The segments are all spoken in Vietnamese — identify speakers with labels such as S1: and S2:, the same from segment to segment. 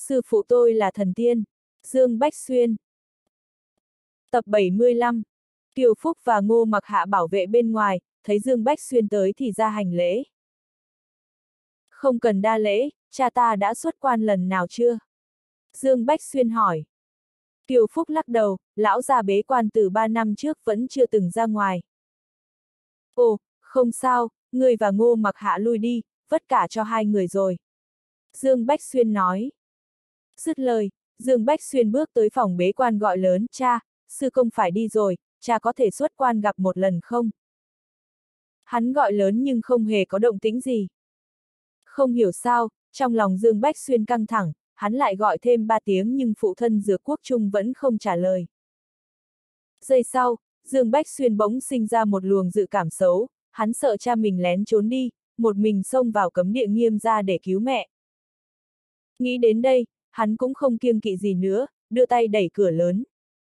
S1: Sư phụ tôi là thần tiên. Dương Bách Xuyên. Tập 75. Kiều Phúc và Ngô Mặc Hạ bảo vệ bên ngoài, thấy Dương Bách Xuyên tới thì ra hành lễ. Không cần đa lễ, cha ta đã xuất quan lần nào chưa? Dương Bách Xuyên hỏi. Kiều Phúc lắc đầu, lão già bế quan từ 3 năm trước vẫn chưa từng ra ngoài. Ồ, không sao, người và Ngô Mặc Hạ lui đi, vất cả cho hai người rồi. Dương Bách Xuyên nói. Dứt lời, Dương Bách Xuyên bước tới phòng bế quan gọi lớn, cha, sư công phải đi rồi, cha có thể xuất quan gặp một lần không? Hắn gọi lớn nhưng không hề có động tĩnh gì. Không hiểu sao, trong lòng Dương Bách Xuyên căng thẳng, hắn lại gọi thêm 3 tiếng nhưng phụ thân Dược Quốc Trung vẫn không trả lời. Giây sau, Dương Bách Xuyên bỗng sinh ra một luồng dự cảm xấu, hắn sợ cha mình lén trốn đi, một mình xông vào cấm địa Nghiêm gia để cứu mẹ. Nghĩ đến đây, hắn cũng không kiêng kỵ gì nữa, đưa tay đẩy cửa lớn.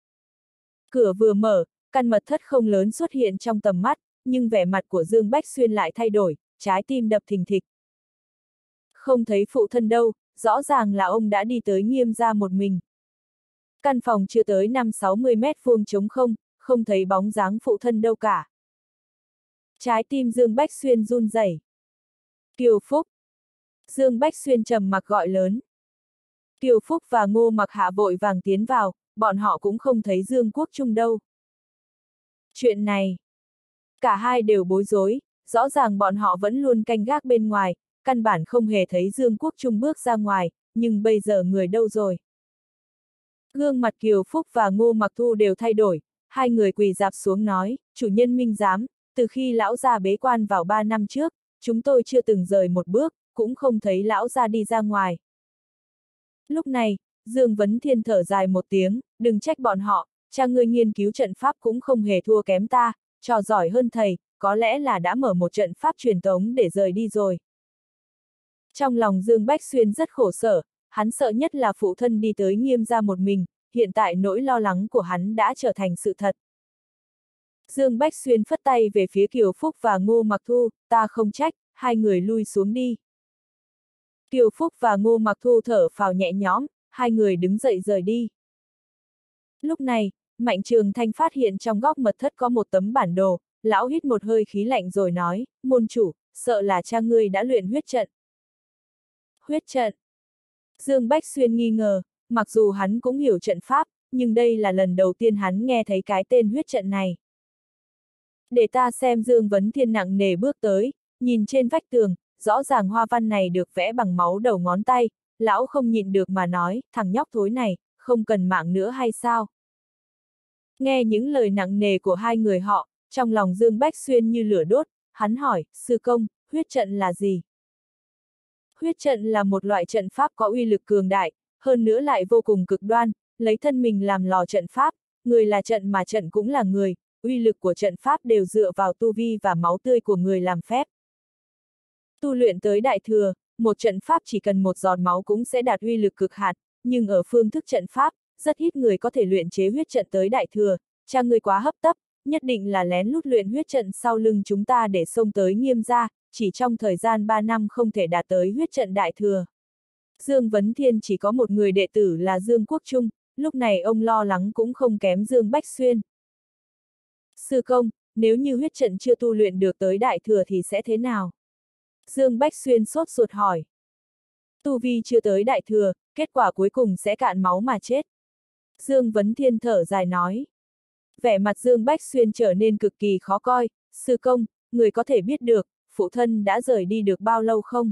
S1: Cửa vừa mở, căn mật thất không lớn xuất hiện trong tầm mắt, nhưng vẻ mặt của Dương Bách Xuyên lại thay đổi, trái tim đập thình thịch. Không thấy phụ thân đâu, rõ ràng là ông đã đi tới Nghiêm gia một mình. Căn phòng chưa tới 5-60 mét vuông trống không, không thấy bóng dáng phụ thân đâu cả. Trái tim Dương Bách Xuyên run rẩy. Kiều Phúc. Dương Bách Xuyên trầm mặc gọi lớn. Kiều Phúc và Ngô Mặc Hạ vội vàng tiến vào, bọn họ cũng không thấy Dương Quốc Trung đâu. Chuyện này, cả hai đều bối rối, rõ ràng bọn họ vẫn luôn canh gác bên ngoài, căn bản không hề thấy Dương Quốc Trung bước ra ngoài, nhưng bây giờ người đâu rồi? Gương mặt Kiều Phúc và Ngô Mặc Thu đều thay đổi, hai người quỳ rạp xuống nói, chủ nhân minh giám, từ khi lão gia bế quan vào 3 năm trước, chúng tôi chưa từng rời một bước, cũng không thấy lão gia đi ra ngoài. Lúc này, Dương Vấn Thiên thở dài một tiếng, đừng trách bọn họ, cha ngươi nghiên cứu trận pháp cũng không hề thua kém ta, trò giỏi hơn thầy, có lẽ là đã mở một trận pháp truyền tống để rời đi rồi. Trong lòng Dương Bách Xuyên rất khổ sở, hắn sợ nhất là phụ thân đi tới Nghiêm gia một mình, hiện tại nỗi lo lắng của hắn đã trở thành sự thật. Dương Bách Xuyên phất tay về phía Kiều Phúc và Ngô Mặc Thu, ta không trách, hai người lui xuống đi. Kiều Phúc và Ngô Mặc Thu thở phào nhẹ nhõm, hai người đứng dậy rời đi. Lúc này, Mạnh Trường Thanh phát hiện trong góc mật thất có một tấm bản đồ, lão hít một hơi khí lạnh rồi nói, môn chủ, sợ là cha ngươi đã luyện huyết trận. Huyết trận. Dương Bách Xuyên nghi ngờ, mặc dù hắn cũng hiểu trận pháp, nhưng đây là lần đầu tiên hắn nghe thấy cái tên huyết trận này. Để ta xem. Dương Vấn Thiên nặng nề bước tới, nhìn trên vách tường, rõ ràng hoa văn này được vẽ bằng máu đầu ngón tay, lão không nhịn được mà nói, thằng nhóc thối này, không cần mạng nữa hay sao? Nghe những lời nặng nề của hai người họ, trong lòng Dương Bách Xuyên như lửa đốt, hắn hỏi, sư công, huyết trận là gì? Huyết trận là một loại trận pháp có uy lực cường đại, hơn nữa lại vô cùng cực đoan, lấy thân mình làm lò trận pháp, người là trận mà trận cũng là người, uy lực của trận pháp đều dựa vào tu vi và máu tươi của người làm phép. Tu luyện tới đại thừa, một trận pháp chỉ cần một giọt máu cũng sẽ đạt uy lực cực hạn, nhưng ở phương thức trận pháp, rất ít người có thể luyện chế huyết trận tới đại thừa, cha ngươi quá hấp tấp, nhất định là lén lút luyện huyết trận sau lưng chúng ta để xông tới Nghiêm gia, chỉ trong thời gian 3 năm không thể đạt tới huyết trận đại thừa. Dương Vấn Thiên chỉ có một người đệ tử là Dương Quốc Trung, lúc này ông lo lắng cũng không kém Dương Bách Xuyên. Sư công, nếu như huyết trận chưa tu luyện được tới đại thừa thì sẽ thế nào? Dương Bách Xuyên sốt ruột hỏi. Tu vi chưa tới đại thừa, kết quả cuối cùng sẽ cạn máu mà chết. Dương Vấn Thiên thở dài nói. Vẻ mặt Dương Bách Xuyên trở nên cực kỳ khó coi, sư công, người có thể biết được, phụ thân đã rời đi được bao lâu không?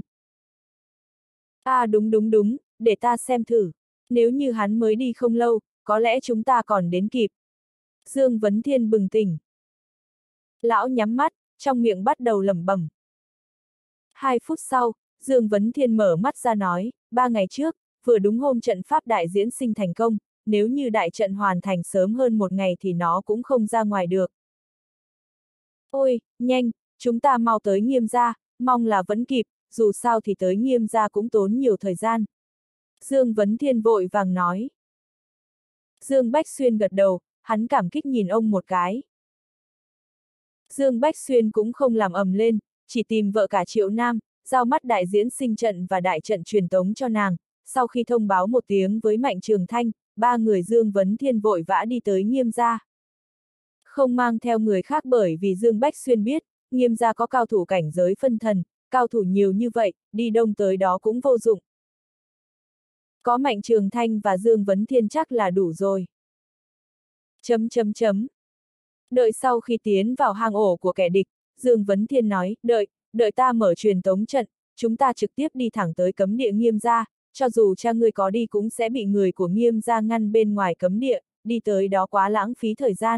S1: À đúng, để ta xem thử. Nếu như hắn mới đi không lâu, có lẽ chúng ta còn đến kịp. Dương Vấn Thiên bừng tỉnh. Lão nhắm mắt, trong miệng bắt đầu lẩm bẩm. 2 phút sau, Dương Vấn Thiên mở mắt ra nói, 3 ngày trước, vừa đúng hôm trận pháp đại diễn sinh thành công, nếu như đại trận hoàn thành sớm hơn 1 ngày thì nó cũng không ra ngoài được. Ôi, nhanh, chúng ta mau tới Nghiêm gia, mong là vẫn kịp, dù sao thì tới Nghiêm gia cũng tốn nhiều thời gian. Dương Vấn Thiên vội vàng nói. Dương Bách Xuyên gật đầu, hắn cảm kích nhìn ông một cái. Dương Bách Xuyên cũng không làm ầm lên, chỉ tìm vợ cả Triệu Nam, giao mắt đại diễn sinh trận và đại trận truyền tống cho nàng, sau khi thông báo một tiếng với Mạnh Trường Thanh, ba người Dương Vấn Thiên vội vã đi tới Nghiêm gia. Không mang theo người khác bởi vì Dương Bách Xuyên biết, Nghiêm gia có cao thủ cảnh giới phân thần, cao thủ nhiều như vậy, đi đông tới đó cũng vô dụng. Có Mạnh Trường Thanh và Dương Vấn Thiên chắc là đủ rồi. Đợi sau khi tiến vào hang ổ của kẻ địch, Dương Vấn Thiên nói, đợi ta mở truyền tống trận, chúng ta trực tiếp đi thẳng tới cấm địa Nghiêm gia, cho dù cha ngươi có đi cũng sẽ bị người của Nghiêm gia ngăn bên ngoài cấm địa, đi tới đó quá lãng phí thời gian.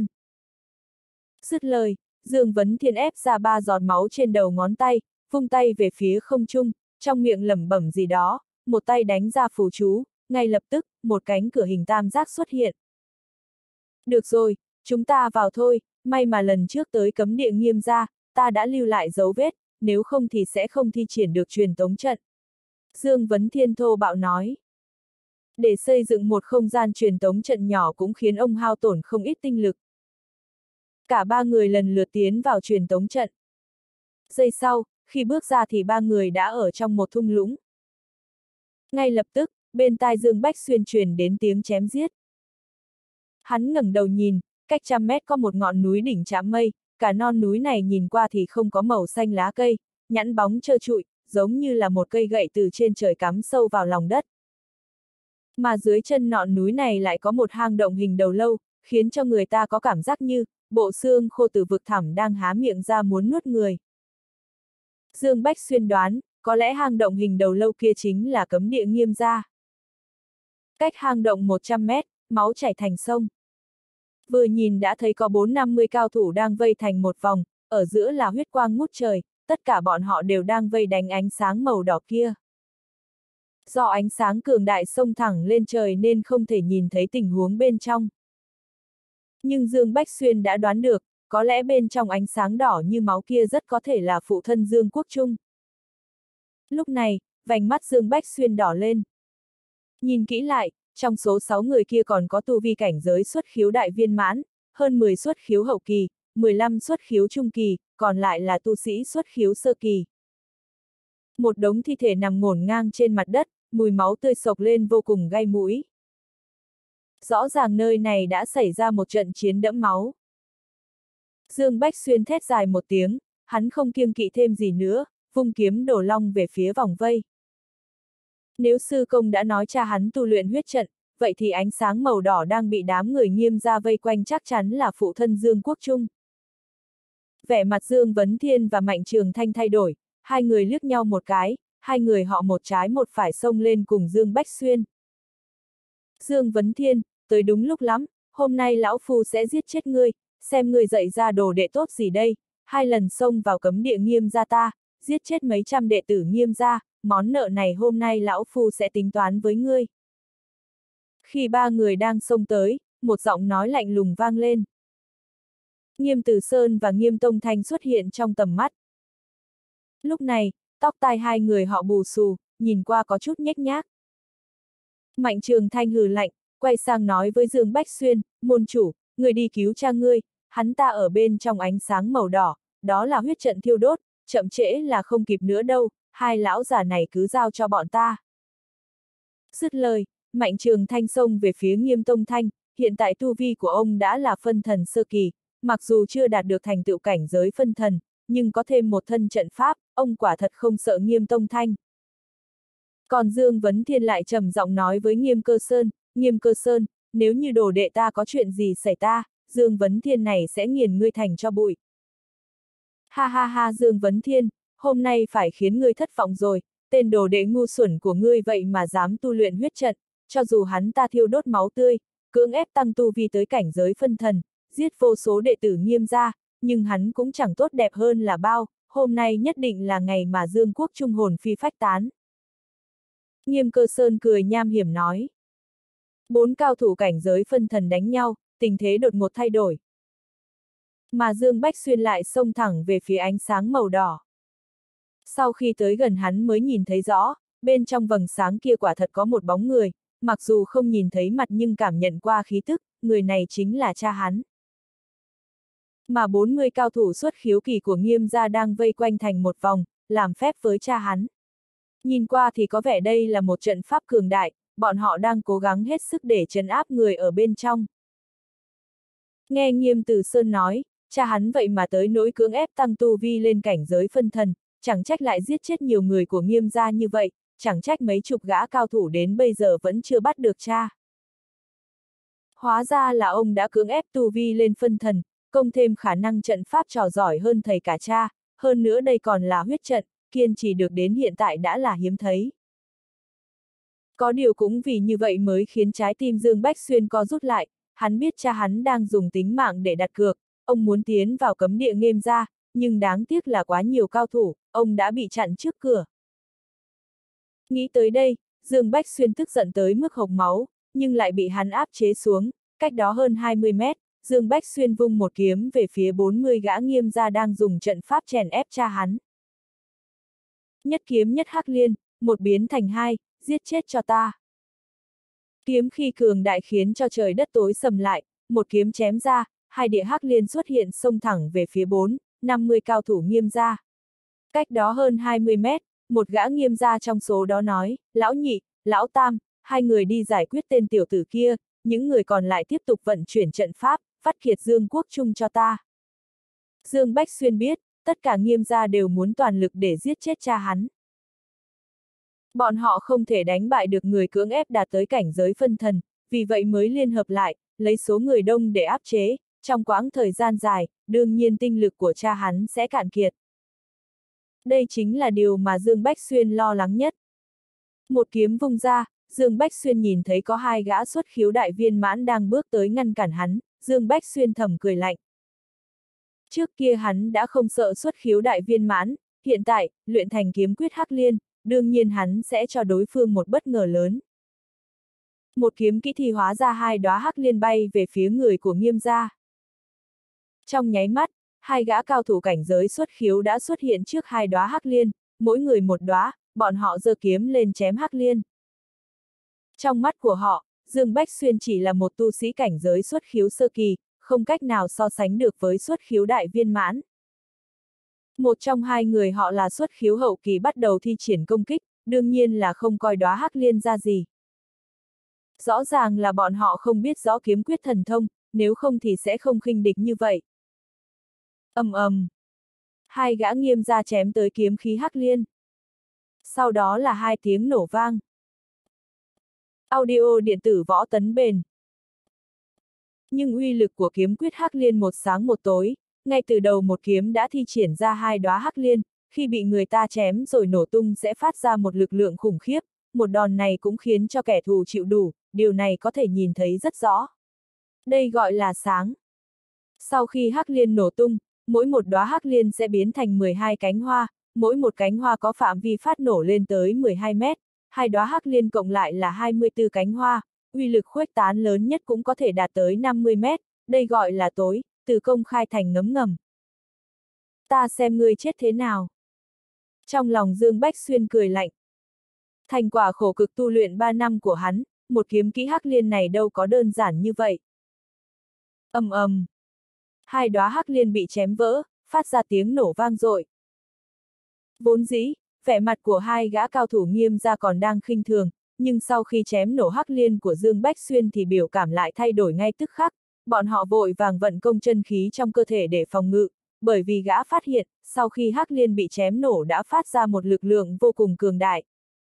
S1: Dứt lời, Dương Vấn Thiên ép ra 3 giọt máu trên đầu ngón tay, vung tay về phía không trung, trong miệng lẩm bẩm gì đó, một tay đánh ra phù chú, ngay lập tức, một cánh cửa hình tam giác xuất hiện. Được rồi, chúng ta vào thôi, may mà lần trước tới cấm địa Nghiêm gia, ta đã lưu lại dấu vết, nếu không thì sẽ không thi triển được truyền tống trận. Dương Vấn Thiên thô bạo nói. Để xây dựng một không gian truyền tống trận nhỏ cũng khiến ông hao tổn không ít tinh lực. Cả ba người lần lượt tiến vào truyền tống trận. Giây sau, khi bước ra thì ba người đã ở trong một thung lũng. Ngay lập tức, bên tai Dương Bách Xuyên truyền đến tiếng chém giết. Hắn ngẩng đầu nhìn, cách 100 mét có một ngọn núi đỉnh chạm mây, cả non núi này nhìn qua thì không có màu xanh lá cây, nhẵn bóng trơ trụi, giống như là một cây gậy từ trên trời cắm sâu vào lòng đất. Mà dưới chân ngọn núi này lại có một hang động hình đầu lâu, khiến cho người ta có cảm giác như bộ xương khô từ vực thẳm đang há miệng ra muốn nuốt người. Dương Bách Xuyên đoán, có lẽ hang động hình đầu lâu kia chính là cấm địa Nghiêm gia. Cách hang động 100 mét, máu chảy thành sông. Vừa nhìn đã thấy có 4-50 cao thủ đang vây thành một vòng, ở giữa là huyết quang ngút trời, tất cả bọn họ đều đang vây đánh ánh sáng màu đỏ kia. Do ánh sáng cường đại xông thẳng lên trời nên không thể nhìn thấy tình huống bên trong. Nhưng Dương Bách Xuyên đã đoán được, có lẽ bên trong ánh sáng đỏ như máu kia rất có thể là phụ thân Dương Quốc Trung. Lúc này, vành mắt Dương Bách Xuyên đỏ lên. Nhìn kỹ lại, trong số 6 người kia còn có tu vi cảnh giới xuất khiếu đại viên mãn, hơn 10 xuất khiếu hậu kỳ, 15 xuất khiếu trung kỳ, còn lại là tu sĩ xuất khiếu sơ kỳ. Một đống thi thể nằm ngổn ngang trên mặt đất, mùi máu tươi sộc lên vô cùng gai mũi. Rõ ràng nơi này đã xảy ra một trận chiến đẫm máu. Dương Bách Xuyên thét dài một tiếng, hắn không kiêng kỵ thêm gì nữa, vung kiếm đổ long về phía vòng vây. Nếu sư công đã nói cha hắn tu luyện huyết trận, vậy thì ánh sáng màu đỏ đang bị đám người Nghiêm gia vây quanh chắc chắn là phụ thân Dương Quốc Trung. Vẻ mặt Dương Vấn Thiên và Mạnh Trường Thanh thay đổi, hai người liếc nhau một cái, hai người họ một trái một phải xông lên cùng Dương Bách Xuyên. Dương Vấn Thiên, tới đúng lúc lắm, hôm nay lão phu sẽ giết chết ngươi, xem ngươi dạy ra đồ đệ tốt gì đây, 2 lần xông vào cấm địa Nghiêm gia ta, giết chết mấy trăm đệ tử Nghiêm gia, món nợ này hôm nay lão phu sẽ tính toán với ngươi. Khi ba người đang xông tới, một giọng nói lạnh lùng vang lên. Nghiêm Từ Sơn và Nghiêm Tông Thanh xuất hiện trong tầm mắt. Lúc này, tóc tai hai người họ bù xù, nhìn qua có chút nhếch nhác. Mạnh Trường Thanh hừ lạnh, quay sang nói với Dương Bách Xuyên, môn chủ, người đi cứu cha ngươi, hắn ta ở bên trong ánh sáng màu đỏ, đó là huyết trận thiêu đốt, chậm trễ là không kịp nữa đâu, hai lão già này cứ giao cho bọn ta. Dứt lời, Mạnh Trường Thanh xông về phía Nghiêm Tông Thanh, hiện tại tu vi của ông đã là phân thần sơ kỳ, mặc dù chưa đạt được thành tựu cảnh giới phân thần, nhưng có thêm một thân trận pháp, ông quả thật không sợ Nghiêm Tông Thanh. Còn Dương Vấn Thiên lại trầm giọng nói với Nghiêm Cơ Sơn, nếu như đồ đệ ta có chuyện gì xảy ra, Dương Vấn Thiên này sẽ nghiền ngươi thành cho bụi. Ha ha ha Dương Vấn Thiên, hôm nay phải khiến ngươi thất vọng rồi, tên đồ đệ ngu xuẩn của ngươi vậy mà dám tu luyện huyết trận, cho dù hắn ta thiêu đốt máu tươi, cưỡng ép tăng tu vi tới cảnh giới phân thần, giết vô số đệ tử Nghiêm gia, nhưng hắn cũng chẳng tốt đẹp hơn là bao, hôm nay nhất định là ngày mà Dương Quốc Trung hồn phi phách tán. Nghiêm Cơ Sơn cười nham hiểm nói. 4 cao thủ cảnh giới phân thần đánh nhau, tình thế đột ngột thay đổi. Mà Dương Bách Xuyên lại xông thẳng về phía ánh sáng màu đỏ. Sau khi tới gần hắn mới nhìn thấy rõ, bên trong vầng sáng kia quả thật có một bóng người, mặc dù không nhìn thấy mặt nhưng cảm nhận qua khí tức, người này chính là cha hắn. Mà 40 cao thủ xuất khiếu kỳ của Nghiêm gia đang vây quanh thành một vòng, làm phép với cha hắn. Nhìn qua thì có vẻ đây là một trận pháp cường đại, bọn họ đang cố gắng hết sức để trấn áp người ở bên trong. Nghe Nghiêm Từ Sơn nói, cha hắn vậy mà tới nỗi cưỡng ép tăng tu vi lên cảnh giới phân thần, chẳng trách lại giết chết nhiều người của Nghiêm gia như vậy, chẳng trách mấy chục gã cao thủ đến bây giờ vẫn chưa bắt được cha. Hóa ra là ông đã cưỡng ép tu vi lên phân thần, công thêm khả năng trận pháp trò giỏi hơn thầy cả cha, hơn nữa đây còn là huyết trận, kiên trì được đến hiện tại đã là hiếm thấy. Có điều cũng vì như vậy mới khiến trái tim Dương Bách Xuyên co rút lại, hắn biết cha hắn đang dùng tính mạng để đặt cược, ông muốn tiến vào cấm địa Nghiêm gia, nhưng đáng tiếc là quá nhiều cao thủ, ông đã bị chặn trước cửa. Nghĩ tới đây, Dương Bách Xuyên tức giận tới mức hộc máu, nhưng lại bị hắn áp chế xuống, cách đó hơn 20 mét, Dương Bách Xuyên vung một kiếm về phía 40 gã Nghiêm gia đang dùng trận pháp chèn ép cha hắn. Nhất kiếm nhất hắc liên, một biến thành hai, giết chết cho ta. Kiếm khi cường đại khiến cho trời đất tối sầm lại, một kiếm chém ra, hai địa hắc liên xuất hiện xông thẳng về phía 50 cao thủ Nghiêm gia. Cách đó hơn 20 mét, một gã Nghiêm gia trong số đó nói, lão nhị, lão tam, hai người đi giải quyết tên tiểu tử kia, những người còn lại tiếp tục vận chuyển trận pháp, vắt kiệt Dương Quốc Trung cho ta. Dương Bách Xuyên biết, tất cả Nghiêm gia đều muốn toàn lực để giết chết cha hắn. Bọn họ không thể đánh bại được người cưỡng ép đạt tới cảnh giới phân thần, vì vậy mới liên hợp lại, lấy số người đông để áp chế, trong quãng thời gian dài, đương nhiên tinh lực của cha hắn sẽ cạn kiệt. Đây chính là điều mà Dương Bách Xuyên lo lắng nhất. Một kiếm vung ra, Dương Bách Xuyên nhìn thấy có hai gã xuất khiếu đại viên mãn đang bước tới ngăn cản hắn, Dương Bách Xuyên thầm cười lạnh. Trước kia hắn đã không sợ xuất khiếu đại viên mãn, hiện tại, luyện thành kiếm quyết hắc liên, đương nhiên hắn sẽ cho đối phương một bất ngờ lớn. Một kiếm kỹ thì hóa ra hai đóa hắc liên bay về phía người của Nghiêm gia. Trong nháy mắt, hai gã cao thủ cảnh giới xuất khiếu đã xuất hiện trước hai đóa hắc liên, mỗi người một đóa, bọn họ giơ kiếm lên chém hắc liên. Trong mắt của họ, Dương Bách Xuyên chỉ là một tu sĩ cảnh giới xuất khiếu sơ kỳ, không cách nào so sánh được với xuất khiếu đại viên mãn. Một trong hai người họ là xuất khiếu hậu kỳ bắt đầu thi triển công kích, đương nhiên là không coi đóa hắc liên ra gì. Rõ ràng là bọn họ không biết rõ kiếm quyết thần thông, nếu không thì sẽ không khinh địch như vậy. Ầm ầm. Hai gã Nghiêm gia chém tới kiếm khí hắc liên. Sau đó là hai tiếng nổ vang. Audio điện tử Võ Tấn Bền. Nhưng uy lực của kiếm quyết hắc liên một sáng một tối, ngay từ đầu một kiếm đã thi triển ra hai đóa hắc liên, khi bị người ta chém rồi nổ tung sẽ phát ra một lực lượng khủng khiếp, một đòn này cũng khiến cho kẻ thù chịu đủ, điều này có thể nhìn thấy rất rõ. Đây gọi là sáng. Sau khi hắc liên nổ tung, mỗi một đóa hắc liên sẽ biến thành 12 cánh hoa, mỗi một cánh hoa có phạm vi phát nổ lên tới 12 mét, hai đóa hắc liên cộng lại là 24 cánh hoa, uy lực khuếch tán lớn nhất cũng có thể đạt tới 50 mét, đây gọi là tối, từ công khai thành ngấm ngầm. Ta xem ngươi chết thế nào. Trong lòng Dương Bách Xuyên cười lạnh. Thành quả khổ cực tu luyện 3 năm của hắn, một kiếm kỹ hắc liên này đâu có đơn giản như vậy. Ầm ầm. Hai đóa hắc liên bị chém vỡ, phát ra tiếng nổ vang dội. Vốn dĩ, vẻ mặt của hai gã cao thủ Nghiêm gia còn đang khinh thường, nhưng sau khi chém nổ hắc liên của Dương Bách Xuyên thì biểu cảm lại thay đổi ngay tức khắc, bọn họ vội vàng vận công chân khí trong cơ thể để phòng ngự, bởi vì gã phát hiện, sau khi hắc liên bị chém nổ đã phát ra một lực lượng vô cùng cường đại.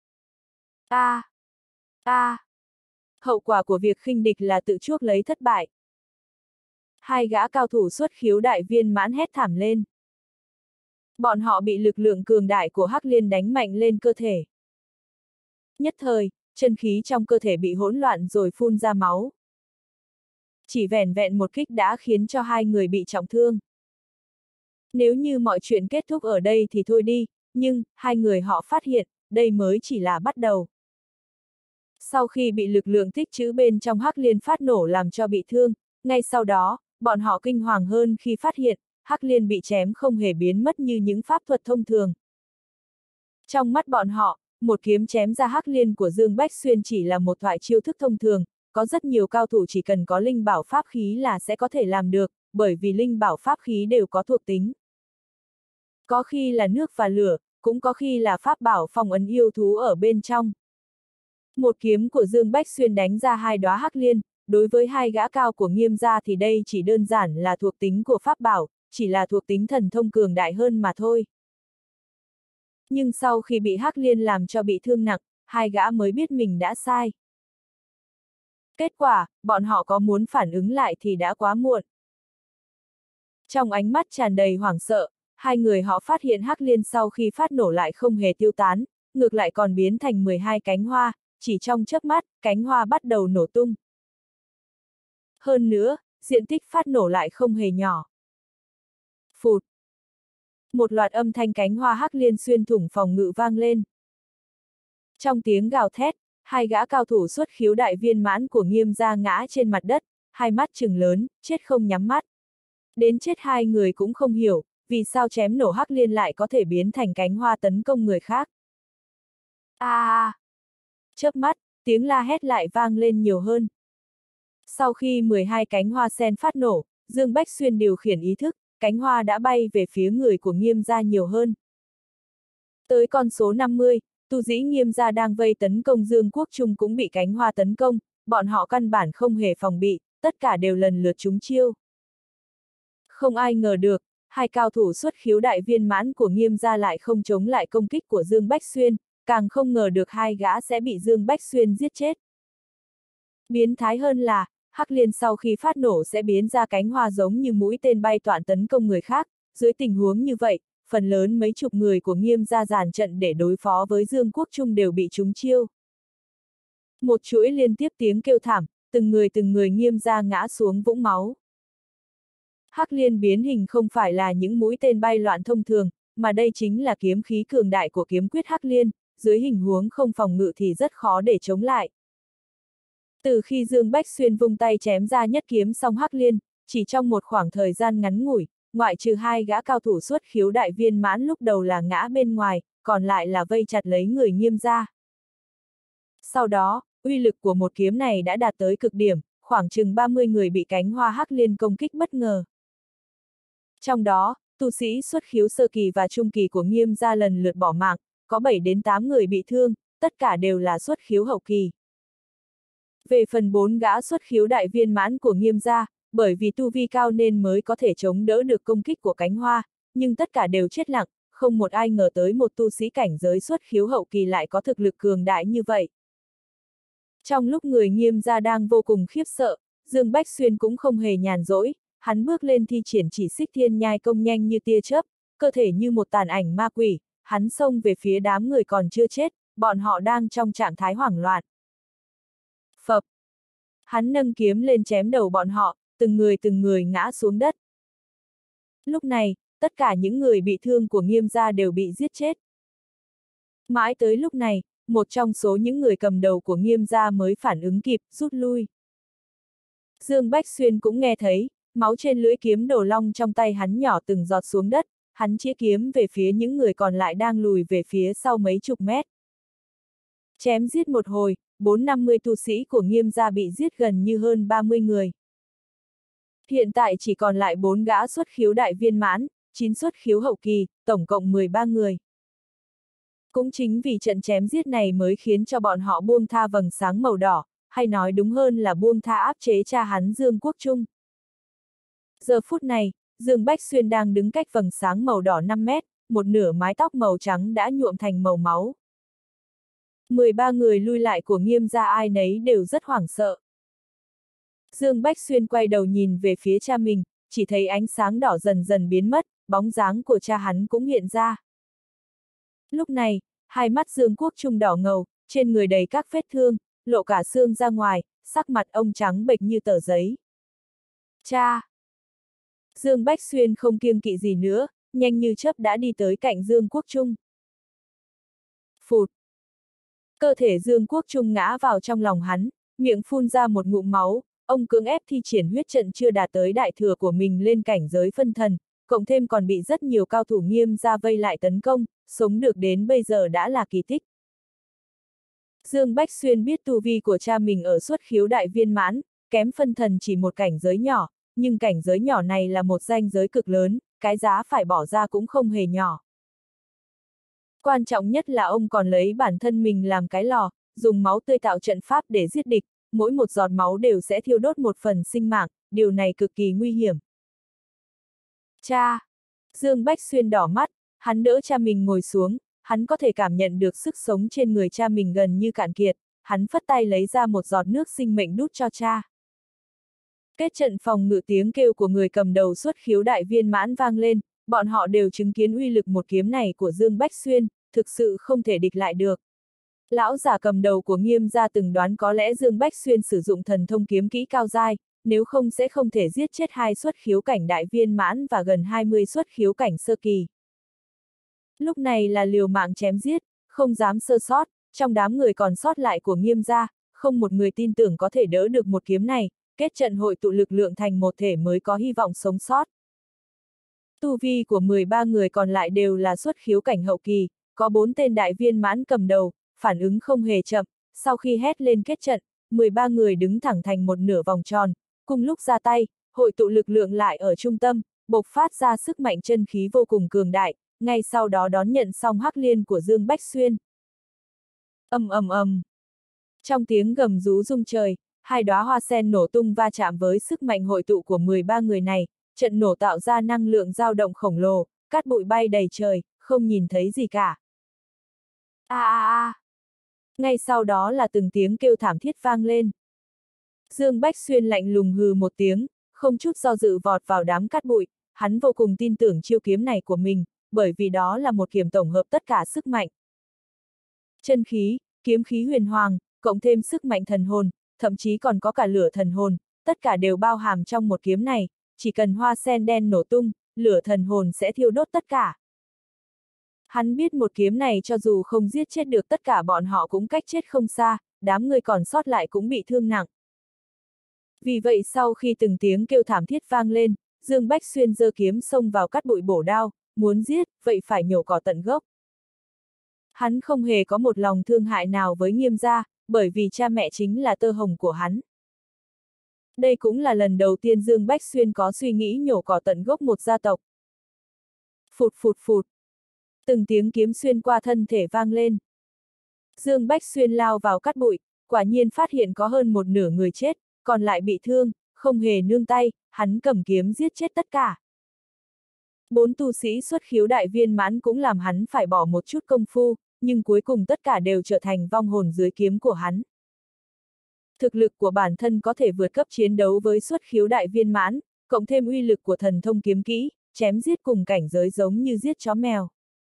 S1: Hậu quả của việc khinh địch là tự chuốc lấy thất bại. Hai gã cao thủ xuất khiếu đại viên mãn hét thảm lên. Bọn họ bị lực lượng cường đại của hắc liên đánh mạnh lên cơ thể. Nhất thời, chân khí trong cơ thể bị hỗn loạn rồi phun ra máu. Chỉ vẻn vẹn một kích đã khiến cho hai người bị trọng thương. Nếu như mọi chuyện kết thúc ở đây thì thôi đi, nhưng, hai người họ phát hiện, đây mới chỉ là bắt đầu. Sau khi bị lực lượng tích trữ bên trong hắc liên phát nổ làm cho bị thương, ngay sau đó, bọn họ kinh hoàng hơn khi phát hiện, hắc liên bị chém không hề biến mất như những pháp thuật thông thường. Trong mắt bọn họ, một kiếm chém ra hắc liên của Dương Bách Xuyên chỉ là một thoại chiêu thức thông thường, có rất nhiều cao thủ chỉ cần có linh bảo pháp khí là sẽ có thể làm được, bởi vì linh bảo pháp khí đều có thuộc tính. Có khi là nước và lửa, cũng có khi là pháp bảo phong ấn yêu thú ở bên trong. Một kiếm của Dương Bách Xuyên đánh ra 2 đóa hắc liên, đối với 2 gã cao của Nghiêm gia thì đây chỉ đơn giản là thuộc tính của pháp bảo, chỉ là thuộc tính thần thông cường đại hơn mà thôi. Nhưng sau khi bị hắc liên làm cho bị thương nặng, 2 gã mới biết mình đã sai. Kết quả, bọn họ có muốn phản ứng lại thì đã quá muộn. Trong ánh mắt tràn đầy hoảng sợ, 2 người họ phát hiện hắc liên sau khi phát nổ lại không hề tiêu tán, ngược lại còn biến thành 12 cánh hoa, chỉ trong chớp mắt, cánh hoa bắt đầu nổ tung. Hơn nữa, diện tích phát nổ lại không hề nhỏ. Phụt! Một loạt âm thanh cánh hoa hắc liên xuyên thủng phòng ngự vang lên. Trong tiếng gào thét, 2 gã cao thủ xuất khiếu đại viên mãn của Nghiêm gia ngã trên mặt đất, 2 mắt trừng lớn, chết không nhắm mắt. Đến chết 2 người cũng không hiểu, vì sao chém nổ hắc liên lại có thể biến thành cánh hoa tấn công người khác. Chớp mắt, tiếng la hét lại vang lên nhiều hơn. Sau khi 12 cánh hoa sen phát nổ, Dương Bách Xuyên điều khiển ý thức, cánh hoa đã bay về phía người của Nghiêm gia nhiều hơn. Tới con số 50, tu sĩ Nghiêm gia đang vây tấn công Dương Quốc Trung cũng bị cánh hoa tấn công, bọn họ căn bản không hề phòng bị, tất cả đều lần lượt trúng chiêu. Không ai ngờ được, 2 cao thủ xuất khiếu đại viên mãn của Nghiêm gia lại không chống lại công kích của Dương Bách Xuyên, càng không ngờ được 2 gã sẽ bị Dương Bách Xuyên giết chết. Biến thái hơn là, hắc liên sau khi phát nổ sẽ biến ra cánh hoa giống như mũi tên bay toạn tấn công người khác, dưới tình huống như vậy, phần lớn mấy chục người của Nghiêm gia dàn trận để đối phó với Dương Quốc Trung đều bị trúng chiêu. Một chuỗi liên tiếp tiếng kêu thảm, từng người Nghiêm gia ngã xuống vũng máu. Hắc liên biến hình không phải là những mũi tên bay loạn thông thường, mà đây chính là kiếm khí cường đại của kiếm quyết hắc liên, dưới hình huống không phòng ngự thì rất khó để chống lại. Từ khi Dương Bách Xuyên vung tay chém ra nhất kiếm xong hắc liên, chỉ trong một khoảng thời gian ngắn ngủi, ngoại trừ 2 gã cao thủ xuất khiếu đại viên mãn lúc đầu là ngã bên ngoài, còn lại là vây chặt lấy người Nghiêm gia. Sau đó, uy lực của một kiếm này đã đạt tới cực điểm, khoảng chừng 30 người bị cánh hoa hắc liên công kích bất ngờ. Trong đó, tu sĩ xuất khiếu sơ kỳ và trung kỳ của Nghiêm gia lần lượt bỏ mạng, có 7 đến 8 người bị thương, tất cả đều là xuất khiếu hậu kỳ. Về phần 4 gã xuất khiếu đại viên mãn của Nghiêm gia, bởi vì tu vi cao nên mới có thể chống đỡ được công kích của cánh hoa, nhưng tất cả đều chết lặng, không một ai ngờ tới một tu sĩ cảnh giới xuất khiếu hậu kỳ lại có thực lực cường đại như vậy. Trong lúc người Nghiêm gia đang vô cùng khiếp sợ, Dương Bách Xuyên cũng không hề nhàn rỗi, hắn bước lên thi triển chỉ xích thiên nhai công nhanh như tia chớp, cơ thể như một tàn ảnh ma quỷ, hắn xông về phía đám người còn chưa chết, bọn họ đang trong trạng thái hoảng loạn. Phập! Hắn nâng kiếm lên chém đầu bọn họ, từng người ngã xuống đất. Lúc này, tất cả những người bị thương của Nghiêm gia đều bị giết chết. Mãi tới lúc này, một trong số những người cầm đầu của Nghiêm gia mới phản ứng kịp, rút lui. Dương Bách Xuyên cũng nghe thấy, máu trên lưỡi kiếm đồ long trong tay hắn nhỏ từng giọt xuống đất, hắn chĩa kiếm về phía những người còn lại đang lùi về phía sau mấy chục mét. Chém giết một hồi, 450 tu sĩ của Nghiêm gia bị giết gần như hơn 30 người. Hiện tại chỉ còn lại 4 gã xuất khiếu đại viên mãn, 9 xuất khiếu hậu kỳ, tổng cộng 13 người. Cũng chính vì trận chém giết này mới khiến cho bọn họ buông tha vầng sáng màu đỏ, hay nói đúng hơn là buông tha áp chế cha hắn Dương Quốc Trung. Giờ phút này, Dương Bách Xuyên đang đứng cách vầng sáng màu đỏ 5 mét, một nửa mái tóc màu trắng đã nhuộm thành màu máu. 13 người lui lại của Nghiêm gia ai nấy đều rất hoảng sợ. Dương Bách Xuyên quay đầu nhìn về phía cha mình, chỉ thấy ánh sáng đỏ dần dần biến mất, bóng dáng của cha hắn cũng hiện ra. Lúc này, hai mắt Dương Quốc Trung đỏ ngầu, trên người đầy các vết thương, lộ cả xương ra ngoài, sắc mặt ông trắng bệch như tờ giấy. Cha! Dương Bách Xuyên không kiêng kỵ gì nữa, nhanh như chớp đã đi tới cạnh Dương Quốc Trung. Phụt! Cơ thể Dương Quốc Trung ngã vào trong lòng hắn, miệng phun ra một ngụm máu, ông cưỡng ép thi triển huyết trận chưa đạt tới đại thừa của mình lên cảnh giới phân thần, cộng thêm còn bị rất nhiều cao thủ Nghiêm gia vây lại tấn công, sống được đến bây giờ đã là kỳ tích. Dương Bách Xuyên biết tu vi của cha mình ở xuất khiếu đại viên mãn, kém phân thần chỉ một cảnh giới nhỏ, nhưng cảnh giới nhỏ này là một ranh giới cực lớn, cái giá phải bỏ ra cũng không hề nhỏ. Quan trọng nhất là ông còn lấy bản thân mình làm cái lò, dùng máu tươi tạo trận pháp để giết địch, mỗi một giọt máu đều sẽ thiêu đốt một phần sinh mạng, điều này cực kỳ nguy hiểm. Cha! Dương Bách Xuyên đỏ mắt, hắn đỡ cha mình ngồi xuống, hắn có thể cảm nhận được sức sống trên người cha mình gần như cạn kiệt, hắn phất tay lấy ra một giọt nước sinh mệnh đút cho cha. Kết trận phòng ngự, tiếng kêu của người cầm đầu xuất khiếu đại viên mãn vang lên, bọn họ đều chứng kiến uy lực một kiếm này của Dương Bách Xuyên, thực sự không thể địch lại được. Lão giả cầm đầu của Nghiêm gia từng đoán có lẽ Dương Bách Xuyên sử dụng thần thông kiếm kỹ cao giai, nếu không sẽ không thể giết chết 2 xuất khiếu cảnh đại viên mãn và gần 20 xuất khiếu cảnh sơ kỳ. Lúc này là liều mạng chém giết, không dám sơ sót, trong đám người còn sót lại của Nghiêm gia, không một người tin tưởng có thể đỡ được một kiếm này, kết trận hội tụ lực lượng thành một thể mới có hy vọng sống sót. Tu vi của 13 người còn lại đều là xuất khiếu cảnh hậu kỳ, có 4 tên đại viên mãn cầm đầu, phản ứng không hề chậm, sau khi hét lên kết trận, 13 người đứng thẳng thành một nửa vòng tròn, cùng lúc ra tay, hội tụ lực lượng lại ở trung tâm, bộc phát ra sức mạnh chân khí vô cùng cường đại, ngay sau đó đón nhận song hắc liên của Dương Bách Xuyên. Ầm ầm ầm. Trong tiếng gầm rú rung trời, 2 đóa hoa sen nổ tung va chạm với sức mạnh hội tụ của 13 người này, trận nổ tạo ra năng lượng dao động khổng lồ, cát bụi bay đầy trời, không nhìn thấy gì cả. Ngay sau đó là từng tiếng kêu thảm thiết vang lên. Dương Bách Xuyên lạnh lùng hừ một tiếng, không chút do dự vọt vào đám cát bụi, hắn vô cùng tin tưởng chiêu kiếm này của mình, bởi vì đó là một kiếm tổng hợp tất cả sức mạnh. Chân khí, kiếm khí huyền hoàng, cộng thêm sức mạnh thần hồn, thậm chí còn có cả lửa thần hồn, tất cả đều bao hàm trong một kiếm này, chỉ cần hoa sen đen nổ tung, lửa thần hồn sẽ thiêu đốt tất cả. Hắn biết một kiếm này cho dù không giết chết được tất cả bọn họ cũng cách chết không xa, đám người còn sót lại cũng bị thương nặng. Vì vậy sau khi từng tiếng kêu thảm thiết vang lên, Dương Bách Xuyên giơ kiếm xông vào cát bụi bổ đao, muốn giết, vậy phải nhổ cỏ tận gốc. Hắn không hề có một lòng thương hại nào với Nghiêm gia, bởi vì cha mẹ chính là tơ hồng của hắn. Đây cũng là lần đầu tiên Dương Bách Xuyên có suy nghĩ nhổ cỏ tận gốc một gia tộc. Phụt phụt phụt. Từng tiếng kiếm xuyên qua thân thể vang lên. Dương Bách Xuyên lao vào cát bụi, quả nhiên phát hiện có hơn một nửa người chết, còn lại bị thương, không hề nương tay, hắn cầm kiếm giết chết tất cả. 4 tu sĩ xuất khiếu đại viên mãn cũng làm hắn phải bỏ một chút công phu, nhưng cuối cùng tất cả đều trở thành vong hồn dưới kiếm của hắn. Thực lực của bản thân có thể vượt cấp chiến đấu với xuất khiếu đại viên mãn, cộng thêm uy lực của thần thông kiếm kỹ, chém giết cùng cảnh giới giống như giết chó mèo.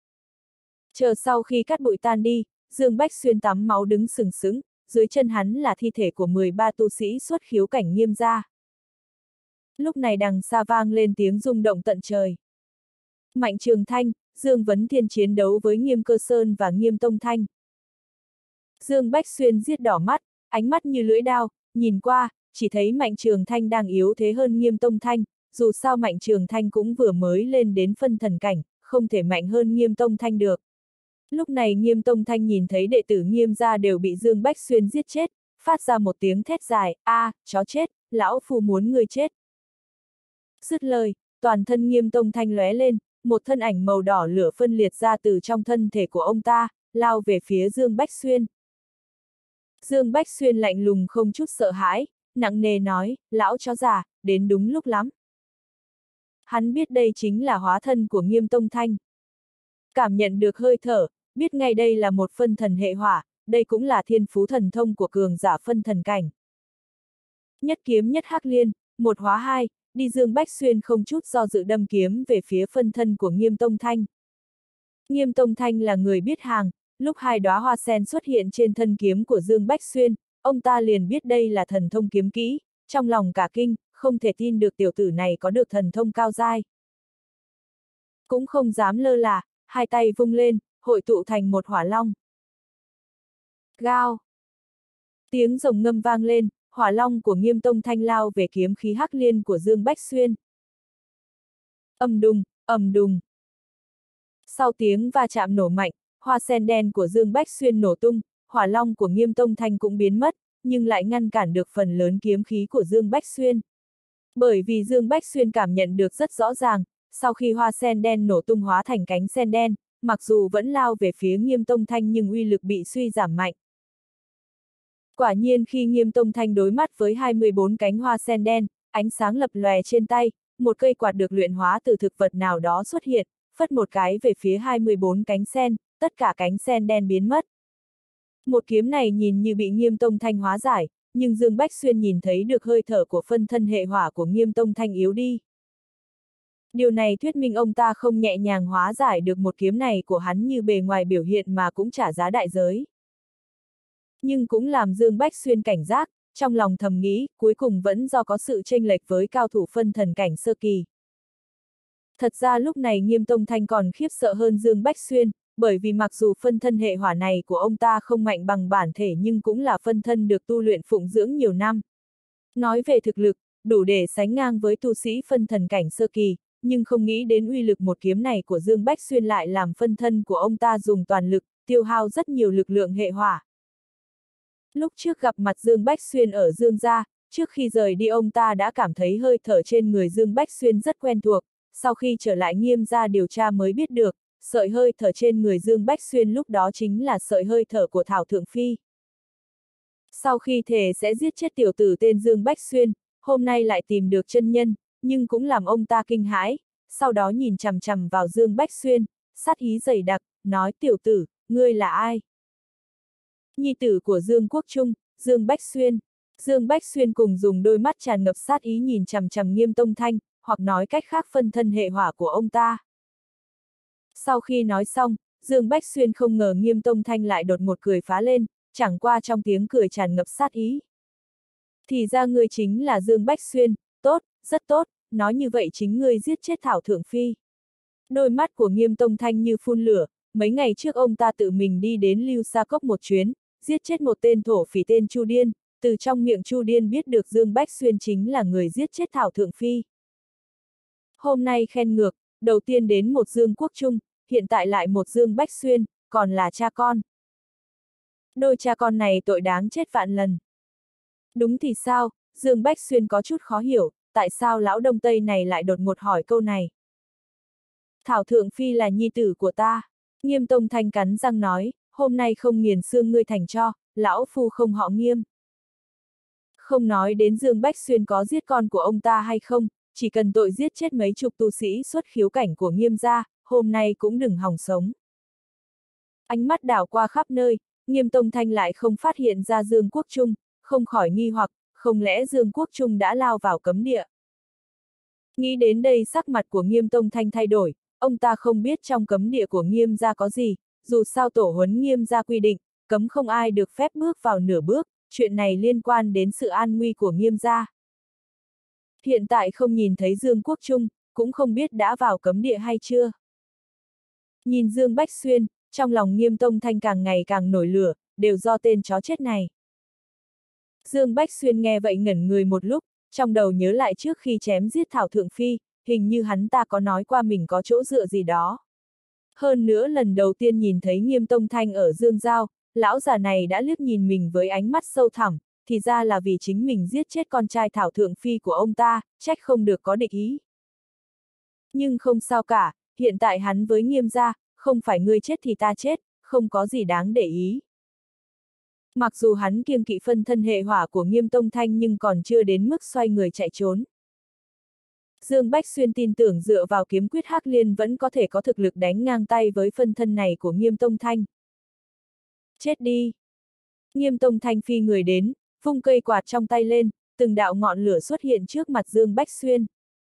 S1: Chờ sau khi cát bụi tan đi, Dương Bách Xuyên tắm máu đứng sừng sững, dưới chân hắn là thi thể của 13 tu sĩ xuất khiếu cảnh Nghiêm gia. Lúc này đằng xa vang lên tiếng rung động tận trời. Mạnh Trường Thanh, Dương Vấn Thiên chiến đấu với Nghiêm Cơ Sơn và Nghiêm Tông Thanh. Dương Bách Xuyên giết đỏ mắt, ánh mắt như lưỡi đao, nhìn qua, chỉ thấy Mạnh Trường Thanh đang yếu thế hơn Nghiêm Tông Thanh, dù sao Mạnh Trường Thanh cũng vừa mới lên đến phân thần cảnh, không thể mạnh hơn Nghiêm Tông Thanh được. Lúc này Nghiêm Tông Thanh nhìn thấy đệ tử Nghiêm gia đều bị Dương Bách Xuyên giết chết, phát ra một tiếng thét dài, chó chết, lão phu muốn ngươi chết. Dứt lời, toàn thân Nghiêm Tông Thanh lóe lên, một thân ảnh màu đỏ lửa phân liệt ra từ trong thân thể của ông ta, lao về phía Dương Bách Xuyên. Dương Bách Xuyên lạnh lùng không chút sợ hãi, nặng nề nói, lão chó già, đến đúng lúc lắm. Hắn biết đây chính là hóa thân của Nghiêm Tông Thanh. Cảm nhận được hơi thở, biết ngay đây là một phân thần hệ hỏa, đây cũng là thiên phú thần thông của cường giả phân thần cảnh. Nhất kiếm nhất hắc liên, một hóa hai, đi Dương Bách Xuyên không chút do dự đâm kiếm về phía phân thân của Nghiêm Tông Thanh. Nghiêm Tông Thanh là người biết hàng, lúc 2 đóa hoa sen xuất hiện trên thân kiếm của Dương Bách Xuyên, ông ta liền biết đây là thần thông kiếm kỹ, trong lòng cả kinh, không thể tin được tiểu tử này có được thần thông cao giai. Cũng không dám lơ là, hai tay vung lên, hội tụ thành một hỏa long. Gao! Tiếng rồng ngâm vang lên, hỏa long của Nghiêm Tông Thanh lao về kiếm khí hắc liên của Dương Bách Xuyên. Ầm đùng, ầm đùng. Sau tiếng va chạm nổ mạnh, hoa sen đen của Dương Bách Xuyên nổ tung, hỏa long của Nghiêm Tông Thanh cũng biến mất, nhưng lại ngăn cản được phần lớn kiếm khí của Dương Bách Xuyên. Bởi vì Dương Bách Xuyên cảm nhận được rất rõ ràng, sau khi hoa sen đen nổ tung hóa thành cánh sen đen, mặc dù vẫn lao về phía Nghiêm Tông Thanh nhưng uy lực bị suy giảm mạnh. Quả nhiên khi Nghiêm Tông Thanh đối mắt với 24 cánh hoa sen đen, ánh sáng lập lòe trên tay, một cây quạt được luyện hóa từ thực vật nào đó xuất hiện, phất một cái về phía 24 cánh sen, tất cả cánh sen đen biến mất. Một kiếm này nhìn như bị Nghiêm Tông Thanh hóa giải, nhưng Dương Bách Xuyên nhìn thấy được hơi thở của phân thân hệ hỏa của Nghiêm Tông Thanh yếu đi. Điều này thuyết minh ông ta không nhẹ nhàng hóa giải được một kiếm này của hắn như bề ngoài biểu hiện mà cũng trả giá đại giới. Nhưng cũng làm Dương Bách Xuyên cảnh giác, trong lòng thầm nghĩ, cuối cùng vẫn do có sự chênh lệch với cao thủ phân thần cảnh sơ kỳ. Thật ra lúc này Nghiêm Tông Thanh còn khiếp sợ hơn Dương Bách Xuyên, bởi vì mặc dù phân thân hệ hỏa này của ông ta không mạnh bằng bản thể nhưng cũng là phân thân được tu luyện phụng dưỡng nhiều năm. Nói về thực lực, đủ để sánh ngang với tu sĩ phân thần cảnh sơ kỳ, nhưng không nghĩ đến uy lực một kiếm này của Dương Bách Xuyên lại làm phân thân của ông ta dùng toàn lực, tiêu hao rất nhiều lực lượng hệ hỏa. Lúc trước gặp mặt Dương Bách Xuyên ở Dương gia, trước khi rời đi ông ta đã cảm thấy hơi thở trên người Dương Bách Xuyên rất quen thuộc, sau khi trở lại Nghiêm gia điều tra mới biết được, sợi hơi thở trên người Dương Bách Xuyên lúc đó chính là sợi hơi thở của Thảo Thượng Phi. Sau khi thề sẽ giết chết tiểu tử tên Dương Bách Xuyên, hôm nay lại tìm được chân nhân, nhưng cũng làm ông ta kinh hãi, sau đó nhìn chằm chằm vào Dương Bách Xuyên, sát ý dày đặc, nói tiểu tử, ngươi là ai? Nhi tử của Dương Quốc Trung, Dương Bách Xuyên. Dương Bách Xuyên cùng dùng đôi mắt tràn ngập sát ý nhìn chằm chằm Nghiêm Tông Thanh, hoặc nói cách khác phân thân hệ hỏa của ông ta. Sau khi nói xong, Dương Bách Xuyên không ngờ Nghiêm Tông Thanh lại đột ngột cười phá lên, chẳng qua trong tiếng cười tràn ngập sát ý. Thì ra ngươi chính là Dương Bách Xuyên, tốt, rất tốt, nói như vậy chính ngươi giết chết Thảo Thượng Phi. Đôi mắt của Nghiêm Tông Thanh như phun lửa, mấy ngày trước ông ta tự mình đi đến Lưu Sa Cốc một chuyến, giết chết một tên thổ phỉ tên Chu Điên, từ trong miệng Chu Điên biết được Dương Bách Xuyên chính là người giết chết Thảo Thượng Phi. Hôm nay khen ngược, đầu tiên đến một Dương Quốc Trung, hiện tại lại một Dương Bách Xuyên, còn là cha con. Đôi cha con này tội đáng chết vạn lần. Đúng thì sao, Dương Bách Xuyên có chút khó hiểu, tại sao lão Đông Tây này lại đột ngột hỏi câu này. Thảo Thượng Phi là nhi tử của ta. Nghiêm Tông Thanh cắn răng nói, hôm nay không nghiền xương ngươi thành cho, lão phu không họ Nghiêm. Không nói đến Dương Bách Xuyên có giết con của ông ta hay không, chỉ cần tội giết chết mấy chục tu sĩ xuất khiếu cảnh của Nghiêm gia, hôm nay cũng đừng hòng sống. Ánh mắt đảo qua khắp nơi, Nghiêm Tông Thanh lại không phát hiện ra Dương Quốc Trung, không khỏi nghi hoặc, không lẽ Dương Quốc Trung đã lao vào cấm địa. Nghĩ đến đây sắc mặt của Nghiêm Tông Thanh thay đổi, ông ta không biết trong cấm địa của Nghiêm gia có gì, dù sao tổ huấn Nghiêm gia quy định, cấm không ai được phép bước vào nửa bước, chuyện này liên quan đến sự an nguy của Nghiêm gia. Hiện tại không nhìn thấy Dương Quốc Trung, cũng không biết đã vào cấm địa hay chưa. Nhìn Dương Bách Xuyên, trong lòng Nghiêm Tông Thanh càng ngày càng nổi lửa, đều do tên chó chết này. Dương Bách Xuyên nghe vậy ngẩn người một lúc, trong đầu nhớ lại trước khi chém giết Thảo Thượng Phi, hình như hắn ta có nói qua mình có chỗ dựa gì đó. Hơn nữa lần đầu tiên nhìn thấy Nghiêm Tông Thanh ở Dương Giao, lão già này đã liếc nhìn mình với ánh mắt sâu thẳm, thì ra là vì chính mình giết chết con trai Thảo Thượng Phi của ông ta, trách không được có địch ý. Nhưng không sao cả, hiện tại hắn với Nghiêm gia, không phải ngươi chết thì ta chết, không có gì đáng để ý. Mặc dù hắn kiêng kỵ phân thân hệ hỏa của Nghiêm Tông Thanh nhưng còn chưa đến mức xoay người chạy trốn. Dương Bách Xuyên tin tưởng dựa vào kiếm quyết Hắc Liên vẫn có thể có thực lực đánh ngang tay với phân thân này của Nghiêm Tông Thanh. Chết đi! Nghiêm Tông Thanh phi người đến, vung cây quạt trong tay lên, từng đạo ngọn lửa xuất hiện trước mặt Dương Bách Xuyên.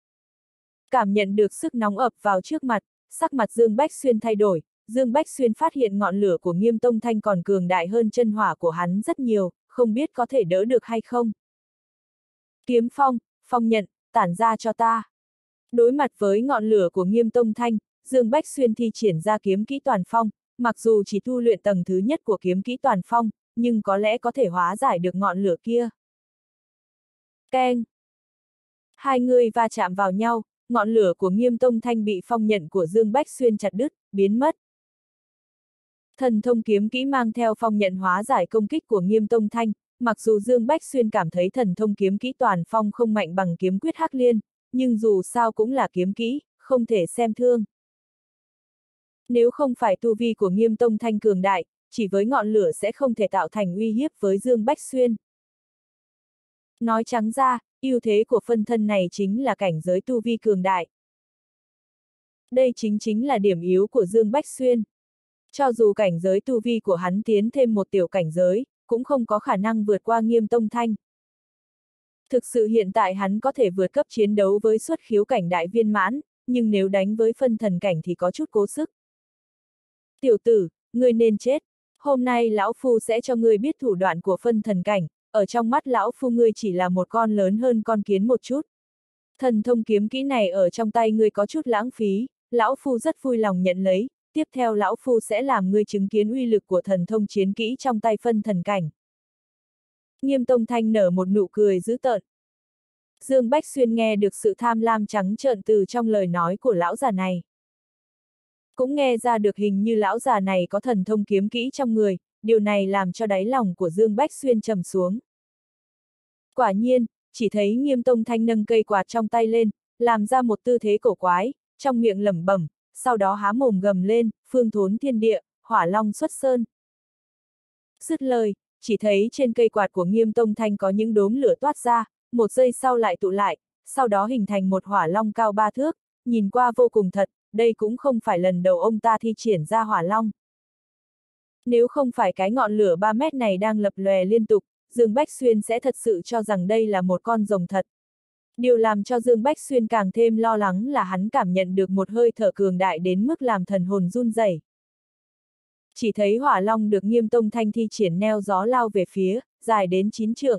S1: Cảm nhận được sức nóng ập vào trước mặt, sắc mặt Dương Bách Xuyên thay đổi, Dương Bách Xuyên phát hiện ngọn lửa của Nghiêm Tông Thanh còn cường đại hơn chân hỏa của hắn rất nhiều, không biết có thể đỡ được hay không. Kiếm phong, phong nhận, tản ra cho ta. Đối mặt với ngọn lửa của Nghiêm Tông Thanh, Dương Bách Xuyên thi triển ra kiếm kỹ toàn phong, mặc dù chỉ tu luyện tầng thứ nhất của kiếm kỹ toàn phong, nhưng có lẽ có thể hóa giải được ngọn lửa kia. Keng! Hai người va chạm vào nhau, ngọn lửa của Nghiêm Tông Thanh bị phong nhận của Dương Bách Xuyên chặt đứt, biến mất. Thần thông kiếm kỹ mang theo phong nhận hóa giải công kích của Nghiêm Tông Thanh, mặc dù Dương Bách Xuyên cảm thấy thần thông kiếm kỹ toàn phong không mạnh bằng kiếm quyết Hắc Liên, nhưng dù sao cũng là kiếm kỹ, không thể xem thương. Nếu không phải tu vi của Nghiêm Tông Thanh cường đại, chỉ với ngọn lửa sẽ không thể tạo thành uy hiếp với Dương Bách Xuyên. Nói trắng ra, ưu thế của phân thân này chính là cảnh giới tu vi cường đại. Đây chính là điểm yếu của Dương Bách Xuyên. Cho dù cảnh giới tu vi của hắn tiến thêm một tiểu cảnh giới, cũng không có khả năng vượt qua Nghiêm Tông Thanh. Thực sự hiện tại hắn có thể vượt cấp chiến đấu với xuất khiếu cảnh đại viên mãn, nhưng nếu đánh với phân thần cảnh thì có chút cố sức. Tiểu tử, ngươi nên chết. Hôm nay lão phu sẽ cho ngươi biết thủ đoạn của phân thần cảnh, ở trong mắt lão phu ngươi chỉ là một con lớn hơn con kiến một chút. Thần thông kiếm kỹ này ở trong tay ngươi có chút lãng phí, lão phu rất vui lòng nhận lấy, tiếp theo lão phu sẽ làm ngươi chứng kiến uy lực của thần thông chiến kỹ trong tay phân thần cảnh. Nghiêm Tông Thanh nở một nụ cười dữ tợn. Dương Bách Xuyên nghe được sự tham lam trắng trợn từ trong lời nói của lão già này. Cũng nghe ra được hình như lão già này có thần thông kiếm kỹ trong người, điều này làm cho đáy lòng của Dương Bách Xuyên trầm xuống. Quả nhiên, chỉ thấy Nghiêm Tông Thanh nâng cây quạt trong tay lên, làm ra một tư thế cổ quái, trong miệng lẩm bẩm, sau đó há mồm gầm lên, phương thốn thiên địa, hỏa long xuất sơn. Dứt lời, chỉ thấy trên cây quạt của Nghiêm Tông Thanh có những đốm lửa toát ra, một giây sau lại tụ lại, sau đó hình thành một hỏa long cao 3 thước, nhìn qua vô cùng thật, đây cũng không phải lần đầu ông ta thi triển ra hỏa long. Nếu không phải cái ngọn lửa 3 mét này đang lập lòe liên tục, Dương Bách Xuyên sẽ thật sự cho rằng đây là một con rồng thật. Điều làm cho Dương Bách Xuyên càng thêm lo lắng là hắn cảm nhận được một hơi thở cường đại đến mức làm thần hồn run rẩy. Chỉ thấy hỏa long được Nghiêm Tông Thanh thi triển neo gió lao về phía, dài đến 9 trượng.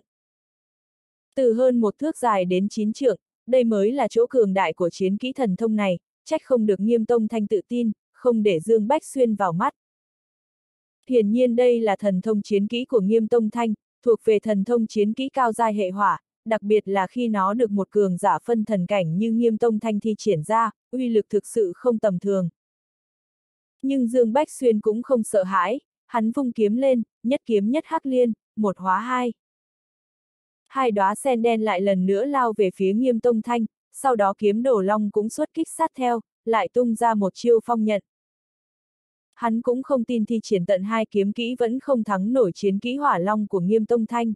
S1: Từ hơn 1 thước dài đến 9 trượng, đây mới là chỗ cường đại của chiến kỹ thần thông này, trách không được Nghiêm Tông Thanh tự tin, không để Dương Bách Xuyên vào mắt. Hiển nhiên đây là thần thông chiến kỹ của Nghiêm Tông Thanh, thuộc về thần thông chiến kỹ cao giai hệ hỏa, đặc biệt là khi nó được một cường giả phân thần cảnh như Nghiêm Tông Thanh thi triển ra, uy lực thực sự không tầm thường. Nhưng Dương Bách Xuyên cũng không sợ hãi, hắn vung kiếm lên, nhất kiếm nhất hắc liên, một hóa hai. Hai đóa sen đen lại lần nữa lao về phía Nghiêm Tông Thanh, sau đó kiếm đổ long cũng xuất kích sát theo, lại tung ra một chiêu phong nhận. Hắn cũng không tin thi triển tận 2 kiếm kỹ vẫn không thắng nổi chiến kỹ hỏa long của Nghiêm Tông Thanh.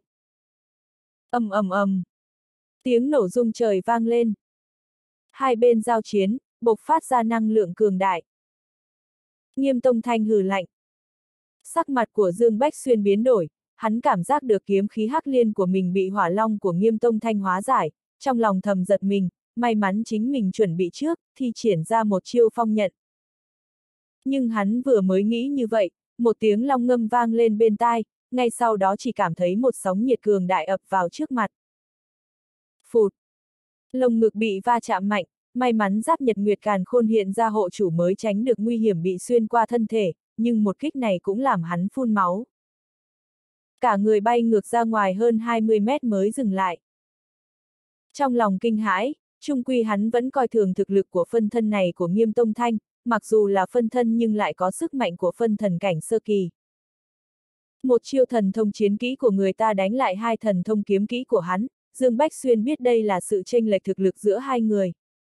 S1: Ầm ầm ầm, tiếng nổ rung trời vang lên. Hai bên giao chiến, bộc phát ra năng lượng cường đại. Nghiêm Tông Thanh hừ lạnh. Sắc mặt của Dương Bách Xuyên biến đổi, hắn cảm giác được kiếm khí hắc liên của mình bị hỏa long của Nghiêm Tông Thanh hóa giải, trong lòng thầm giật mình, may mắn chính mình chuẩn bị trước, thi triển ra một chiêu phong nhận. Nhưng hắn vừa mới nghĩ như vậy, một tiếng long ngâm vang lên bên tai, ngay sau đó chỉ cảm thấy một sóng nhiệt cường đại ập vào trước mặt. Phụt! Lồng ngực bị va chạm mạnh, may mắn giáp nhật nguyệt càn khôn hiện ra hộ chủ mới tránh được nguy hiểm bị xuyên qua thân thể, nhưng một kích này cũng làm hắn phun máu. Cả người bay ngược ra ngoài hơn 20 mét mới dừng lại. Trong lòng kinh hãi, chung quy hắn vẫn coi thường thực lực của phân thân này của Nghiêm Tông Thanh, mặc dù là phân thân nhưng lại có sức mạnh của phân thần cảnh sơ kỳ. Một chiêu thần thông chiến kỹ của người ta đánh lại 2 thần thông kiếm kỹ của hắn, Dương Bách Xuyên biết đây là sự chênh lệch thực lực giữa hai người.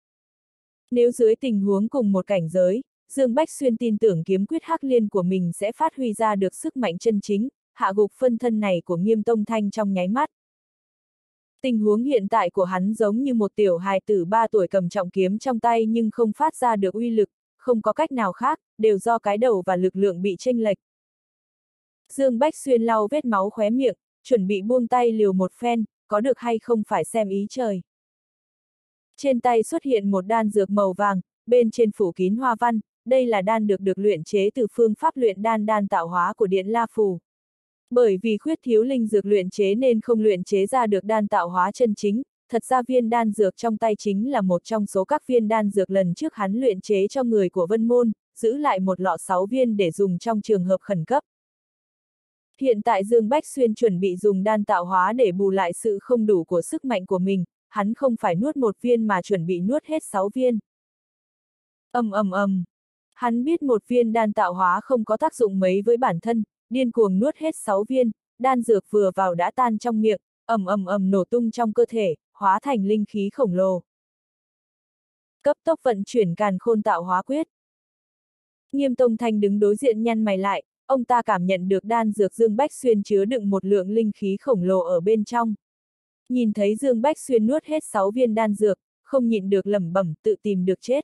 S1: Nếu dưới tình huống cùng một cảnh giới, Dương Bách Xuyên tin tưởng kiếm quyết hắc liên của mình sẽ phát huy ra được sức mạnh chân chính, hạ gục phân thân này của Nghiêm Tông Thanh trong nháy mắt. Tình huống hiện tại của hắn giống như một tiểu hài tử 3 tuổi cầm trọng kiếm trong tay nhưng không phát ra được uy lực, không có cách nào khác, đều do cái đầu và lực lượng bị chênh lệch. Dương Bách Xuyên lau vết máu khóe miệng, chuẩn bị buông tay liều một phen, có được hay không phải xem ý trời. Trên tay xuất hiện một đan dược màu vàng, bên trên phủ kín hoa văn, đây là đan được luyện chế từ phương pháp luyện đan tạo hóa của Điện La Phù. Bởi vì khuyết thiếu linh dược luyện chế nên không luyện chế ra được đan tạo hóa chân chính, thật ra viên đan dược trong tay chính là một trong số các viên đan dược lần trước hắn luyện chế cho người của Vân Môn, giữ lại một lọ 6 viên để dùng trong trường hợp khẩn cấp. Hiện tại Dương Bách Xuyên chuẩn bị dùng đan tạo hóa để bù lại sự không đủ của sức mạnh của mình, hắn không phải nuốt 1 viên mà chuẩn bị nuốt hết 6 viên. Ầm ầm ầm. Hắn biết 1 viên đan tạo hóa không có tác dụng mấy với bản thân, điên cuồng nuốt hết 6 viên, đan dược vừa vào đã tan trong miệng, ầm ầm ầm nổ tung trong cơ thể, hóa thành linh khí khổng lồ. Cấp tốc vận chuyển càn khôn tạo hóa quyết. Nghiêm Tông Thanh đứng đối diện nhăn mày lại, ông ta cảm nhận được đan dược Dương Bách Xuyên chứa đựng một lượng linh khí khổng lồ ở bên trong. Nhìn thấy Dương Bách Xuyên nuốt hết 6 viên đan dược, không nhịn được lẩm bẩm tự tìm được chết.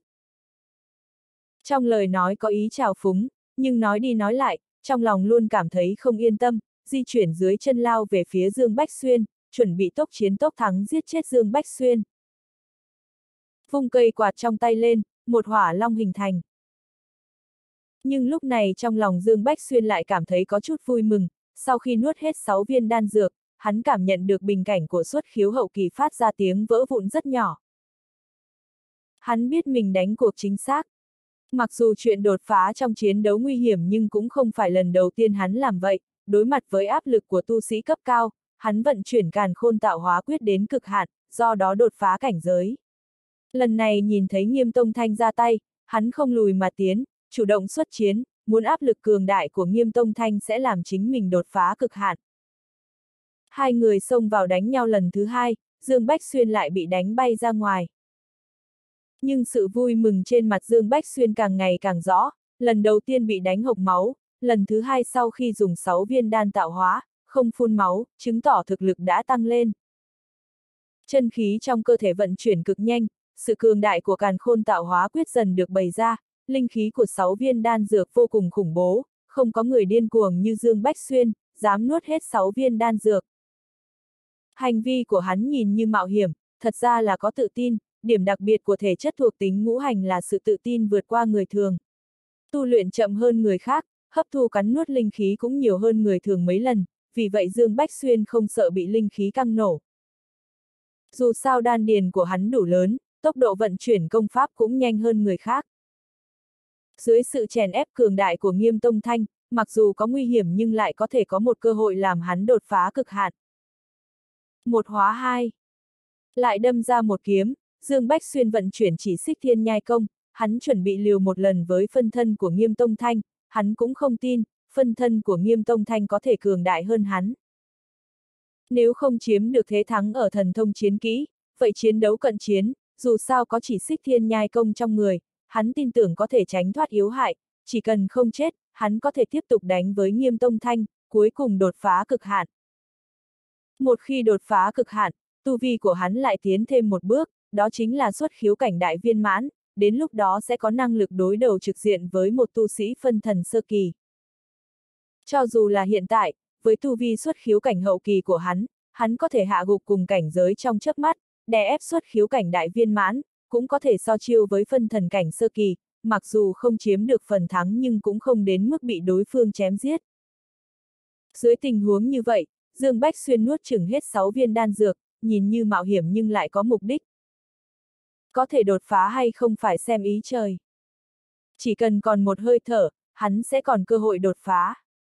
S1: Trong lời nói có ý trào phúng, nhưng nói đi nói lại, trong lòng luôn cảm thấy không yên tâm, di chuyển dưới chân lao về phía Dương Bách Xuyên, chuẩn bị tốc chiến tốc thắng giết chết Dương Bách Xuyên. Vung cây quạt trong tay lên, một hỏa long hình thành. Nhưng lúc này trong lòng Dương Bách Xuyên lại cảm thấy có chút vui mừng, sau khi nuốt hết 6 viên đan dược, hắn cảm nhận được bình cảnh của xuất khiếu hậu kỳ phát ra tiếng vỡ vụn rất nhỏ. Hắn biết mình đánh cuộc chính xác. Mặc dù chuyện đột phá trong chiến đấu nguy hiểm nhưng cũng không phải lần đầu tiên hắn làm vậy, đối mặt với áp lực của tu sĩ cấp cao, hắn vận chuyển càn khôn tạo hóa quyết đến cực hạn, do đó đột phá cảnh giới. Lần này nhìn thấy Nghiêm Tông Thanh ra tay, hắn không lùi mà tiến, chủ động xuất chiến, muốn áp lực cường đại của Nghiêm Tông Thanh sẽ làm chính mình đột phá cực hạn. Hai người xông vào đánh nhau lần thứ hai, Dương Bách Xuyên lại bị đánh bay ra ngoài. Nhưng sự vui mừng trên mặt Dương Bách Xuyên càng ngày càng rõ, lần đầu tiên bị đánh hộc máu, lần thứ hai sau khi dùng 6 viên đan tạo hóa, không phun máu, chứng tỏ thực lực đã tăng lên. Chân khí trong cơ thể vận chuyển cực nhanh, sự cường đại của càn khôn tạo hóa quyết dần được bày ra, linh khí của 6 viên đan dược vô cùng khủng bố, không có người điên cuồng như Dương Bách Xuyên, dám nuốt hết 6 viên đan dược. Hành vi của hắn nhìn như mạo hiểm, thật ra là có tự tin, điểm đặc biệt của thể chất thuộc tính ngũ hành là sự tự tin vượt qua người thường. Tu luyện chậm hơn người khác, hấp thu cắn nuốt linh khí cũng nhiều hơn người thường mấy lần, vì vậy Dương Bách Xuyên không sợ bị linh khí căng nổ. Dù sao đan điền của hắn đủ lớn, tốc độ vận chuyển công pháp cũng nhanh hơn người khác. Dưới sự chèn ép cường đại của Nghiêm Tông Thanh, mặc dù có nguy hiểm nhưng lại có thể có một cơ hội làm hắn đột phá cực hạn. Một hóa hai. Lại đâm ra một kiếm, Dương Bách Xuyên vận chuyển chỉ xích thiên nhai công, hắn chuẩn bị liều một lần với phân thân của Nghiêm Tông Thanh, hắn cũng không tin, phân thân của Nghiêm Tông Thanh có thể cường đại hơn hắn. Nếu không chiếm được thế thắng ở thần thông chiến kỹ, vậy chiến đấu cận chiến, dù sao có chỉ xích thiên nhai công trong người, hắn tin tưởng có thể tránh thoát yếu hại, chỉ cần không chết, hắn có thể tiếp tục đánh với Nghiêm Tông Thanh, cuối cùng đột phá cực hạn. Một khi đột phá cực hạn, tu vi của hắn lại tiến thêm một bước, đó chính là xuất khiếu cảnh đại viên mãn, đến lúc đó sẽ có năng lực đối đầu trực diện với một tu sĩ phân thần sơ kỳ. Cho dù là hiện tại, với tu vi xuất khiếu cảnh hậu kỳ của hắn có thể hạ gục cùng cảnh giới trong chớp mắt, đè ép xuất khiếu cảnh đại viên mãn, cũng có thể so chiêu với phân thần cảnh sơ kỳ, mặc dù không chiếm được phần thắng nhưng cũng không đến mức bị đối phương chém giết. Dưới tình huống như vậy, Dương Bách Xuyên nuốt chửng hết 6 viên đan dược, nhìn như mạo hiểm nhưng lại có mục đích. Có thể đột phá hay không phải xem ý trời. Chỉ cần còn một hơi thở, hắn sẽ còn cơ hội đột phá.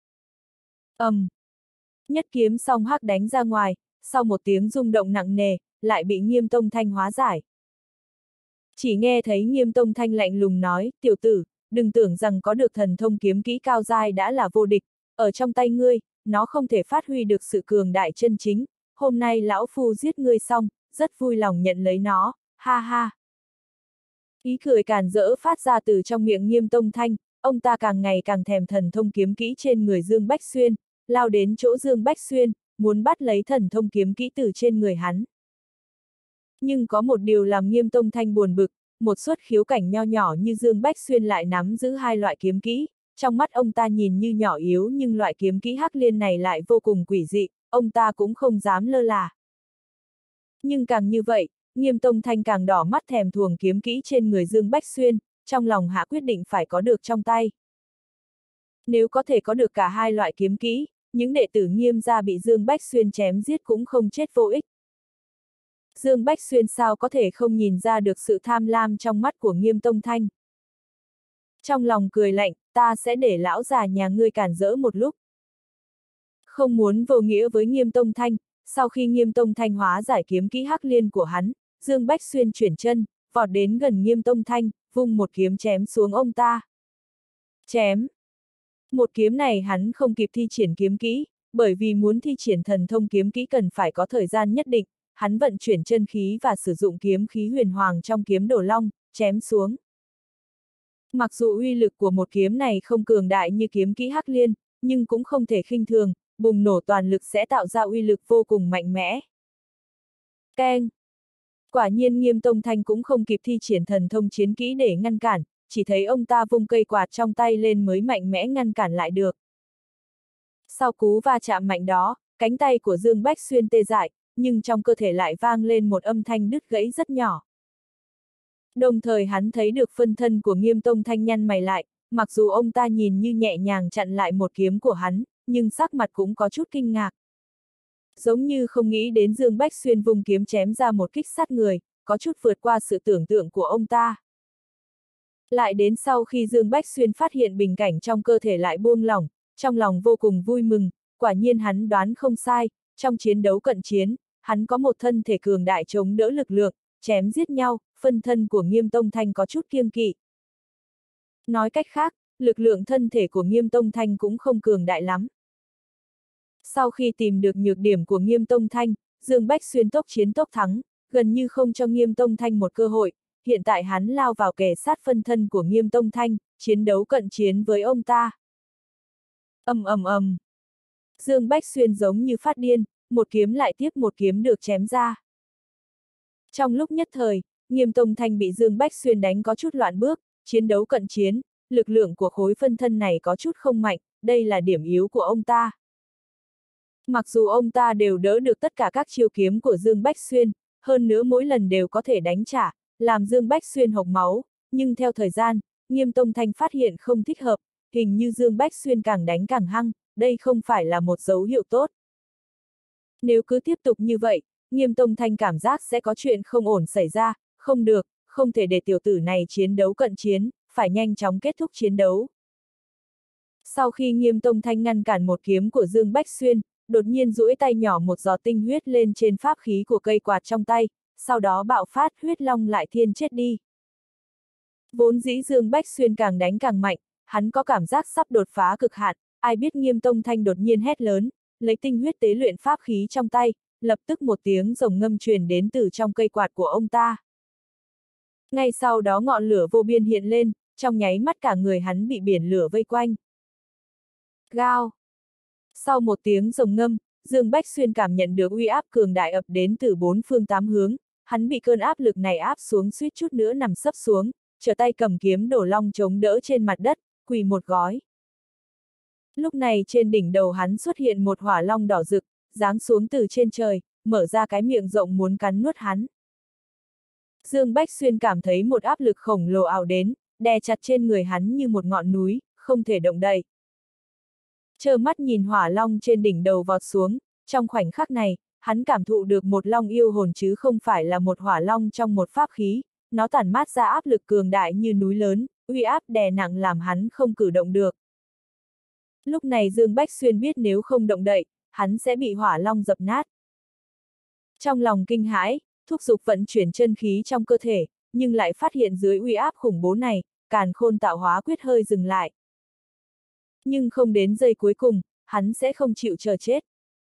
S1: Nhất kiếm song hắc đánh ra ngoài, sau một tiếng rung động nặng nề, lại bị Nghiêm Tông Thanh hóa giải. Chỉ nghe thấy Nghiêm Tông Thanh lạnh lùng nói, tiểu tử, đừng tưởng rằng có được thần thông kiếm kỹ cao giai đã là vô địch, ở trong tay ngươi, nó không thể phát huy được sự cường đại chân chính, hôm nay lão phu giết ngươi xong, rất vui lòng nhận lấy nó, ha ha. Ý cười càn rỡ phát ra từ trong miệng Nghiêm Tông Thanh, ông ta càng ngày càng thèm thần thông kiếm kỹ trên người Dương Bách Xuyên, lao đến chỗ Dương Bách Xuyên, muốn bắt lấy thần thông kiếm kỹ từ trên người hắn. Nhưng có một điều làm Nghiêm Tông Thanh buồn bực, một xuất khiếu cảnh nho nhỏ như Dương Bách Xuyên lại nắm giữ hai loại kiếm kỹ, trong mắt ông ta nhìn như nhỏ yếu nhưng loại kiếm kỹ hắc liên này lại vô cùng quỷ dị, ông ta cũng không dám lơ là. Nhưng càng như vậy, Nghiêm Tông Thanh càng đỏ mắt thèm thuồng kiếm kỹ trên người Dương Bách Xuyên, trong lòng hạ quyết định phải có được trong tay. Nếu có thể có được cả hai loại kiếm kỹ, những đệ tử Nghiêm gia bị Dương Bách Xuyên chém giết cũng không chết vô ích. Dương Bách Xuyên sao có thể không nhìn ra được sự tham lam trong mắt của Nghiêm Tông Thanh. Trong lòng cười lạnh, ta sẽ để lão già nhà ngươi cản rỡ một lúc. Không muốn vô nghĩa với Nghiêm Tông Thanh, sau khi Nghiêm Tông Thanh hóa giải kiếm kỹ hắc liên của hắn, Dương Bách Xuyên chuyển chân, vọt đến gần Nghiêm Tông Thanh, vung một kiếm chém xuống ông ta. Chém! Một kiếm này hắn không kịp thi triển kiếm kỹ, bởi vì muốn thi triển thần thông kiếm kỹ cần phải có thời gian nhất định, hắn vận chuyển chân khí và sử dụng kiếm khí huyền hoàng trong kiếm đổ long, chém xuống. Mặc dù uy lực của một kiếm này không cường đại như kiếm kỹ Hắc Liên, nhưng cũng không thể khinh thường, bùng nổ toàn lực sẽ tạo ra uy lực vô cùng mạnh mẽ. Keng! Quả nhiên Nghiêm Tông Thanh cũng không kịp thi triển thần thông chiến kỹ để ngăn cản, chỉ thấy ông ta vung cây quạt trong tay lên mới mạnh mẽ ngăn cản lại được. Sau cú va chạm mạnh đó, cánh tay của Dương Bách Xuyên tê dại, nhưng trong cơ thể lại vang lên một âm thanh đứt gãy rất nhỏ. Đồng thời hắn thấy được phân thân của Nghiêm Tông Thanh nhăn mày lại, mặc dù ông ta nhìn như nhẹ nhàng chặn lại một kiếm của hắn, nhưng sắc mặt cũng có chút kinh ngạc. Giống như không nghĩ đến Dương Bách Xuyên vung kiếm chém ra một kích sát người, có chút vượt qua sự tưởng tượng của ông ta. Lại đến sau khi Dương Bách Xuyên phát hiện bình cảnh trong cơ thể lại buông lỏng, trong lòng vô cùng vui mừng, quả nhiên hắn đoán không sai, trong chiến đấu cận chiến, hắn có một thân thể cường đại chống đỡ lực lượng, chém giết nhau, phân thân của Nghiêm Tông Thanh có chút kiêng kỵ. Nói cách khác, lực lượng thân thể của Nghiêm Tông Thanh cũng không cường đại lắm. Sau khi tìm được nhược điểm của Nghiêm Tông Thanh, Dương Bách Xuyên tốc chiến tốc thắng, gần như không cho Nghiêm Tông Thanh một cơ hội, hiện tại hắn lao vào kề sát phân thân của Nghiêm Tông Thanh, chiến đấu cận chiến với ông ta. Ầm ầm ầm. Dương Bách Xuyên giống như phát điên, một kiếm lại tiếp một kiếm được chém ra. Trong lúc nhất thời, Nghiêm Tông Thanh bị Dương Bách Xuyên đánh có chút loạn bước, chiến đấu cận chiến, lực lượng của khối phân thân này có chút không mạnh, đây là điểm yếu của ông ta. Mặc dù ông ta đều đỡ được tất cả các chiêu kiếm của Dương Bách Xuyên, hơn nữa mỗi lần đều có thể đánh trả, làm Dương Bách Xuyên hộc máu, nhưng theo thời gian, Nghiêm Tông Thanh phát hiện không thích hợp, hình như Dương Bách Xuyên càng đánh càng hăng, đây không phải là một dấu hiệu tốt. Nếu cứ tiếp tục như vậy, Nghiêm Tông Thanh cảm giác sẽ có chuyện không ổn xảy ra, không được, không thể để tiểu tử này chiến đấu cận chiến, phải nhanh chóng kết thúc chiến đấu. Sau khi Nghiêm Tông Thanh ngăn cản một kiếm của Dương Bách Xuyên, đột nhiên duỗi tay nhỏ một giọt tinh huyết lên trên pháp khí của cây quạt trong tay, sau đó bạo phát huyết long lại thiên chết đi. Vốn dĩ Dương Bách Xuyên càng đánh càng mạnh, hắn có cảm giác sắp đột phá cực hạn, ai biết Nghiêm Tông Thanh đột nhiên hét lớn, lấy tinh huyết tế luyện pháp khí trong tay, lập tức một tiếng rồng ngâm truyền đến từ trong cây quạt của ông ta. Ngay sau đó ngọn lửa vô biên hiện lên, trong nháy mắt cả người hắn bị biển lửa vây quanh. Gao! Sau một tiếng rồng ngâm, Dương Bách Xuyên cảm nhận được uy áp cường đại ập đến từ bốn phương tám hướng, hắn bị cơn áp lực này áp xuống suýt chút nữa nằm sấp xuống, trở tay cầm kiếm đổ long chống đỡ trên mặt đất, quỳ một gói. Lúc này trên đỉnh đầu hắn xuất hiện một hỏa long đỏ rực, giáng xuống từ trên trời, mở ra cái miệng rộng muốn cắn nuốt hắn. Dương Bách Xuyên cảm thấy một áp lực khổng lồ ào đến, đè chặt trên người hắn như một ngọn núi, không thể động đậy. Trơ mắt nhìn hỏa long trên đỉnh đầu vọt xuống, trong khoảnh khắc này, hắn cảm thụ được một long yêu hồn chứ không phải là một hỏa long trong một pháp khí, nó tản mát ra áp lực cường đại như núi lớn, uy áp đè nặng làm hắn không cử động được. Lúc này Dương Bách Xuyên biết nếu không động đậy, hắn sẽ bị hỏa long dập nát. Trong lòng kinh hãi, thúc giục vận chuyển chân khí trong cơ thể, nhưng lại phát hiện dưới uy áp khủng bố này, Càn Khôn Tạo Hóa Quyết hơi dừng lại. Nhưng không đến giây cuối cùng, hắn sẽ không chịu chờ chết.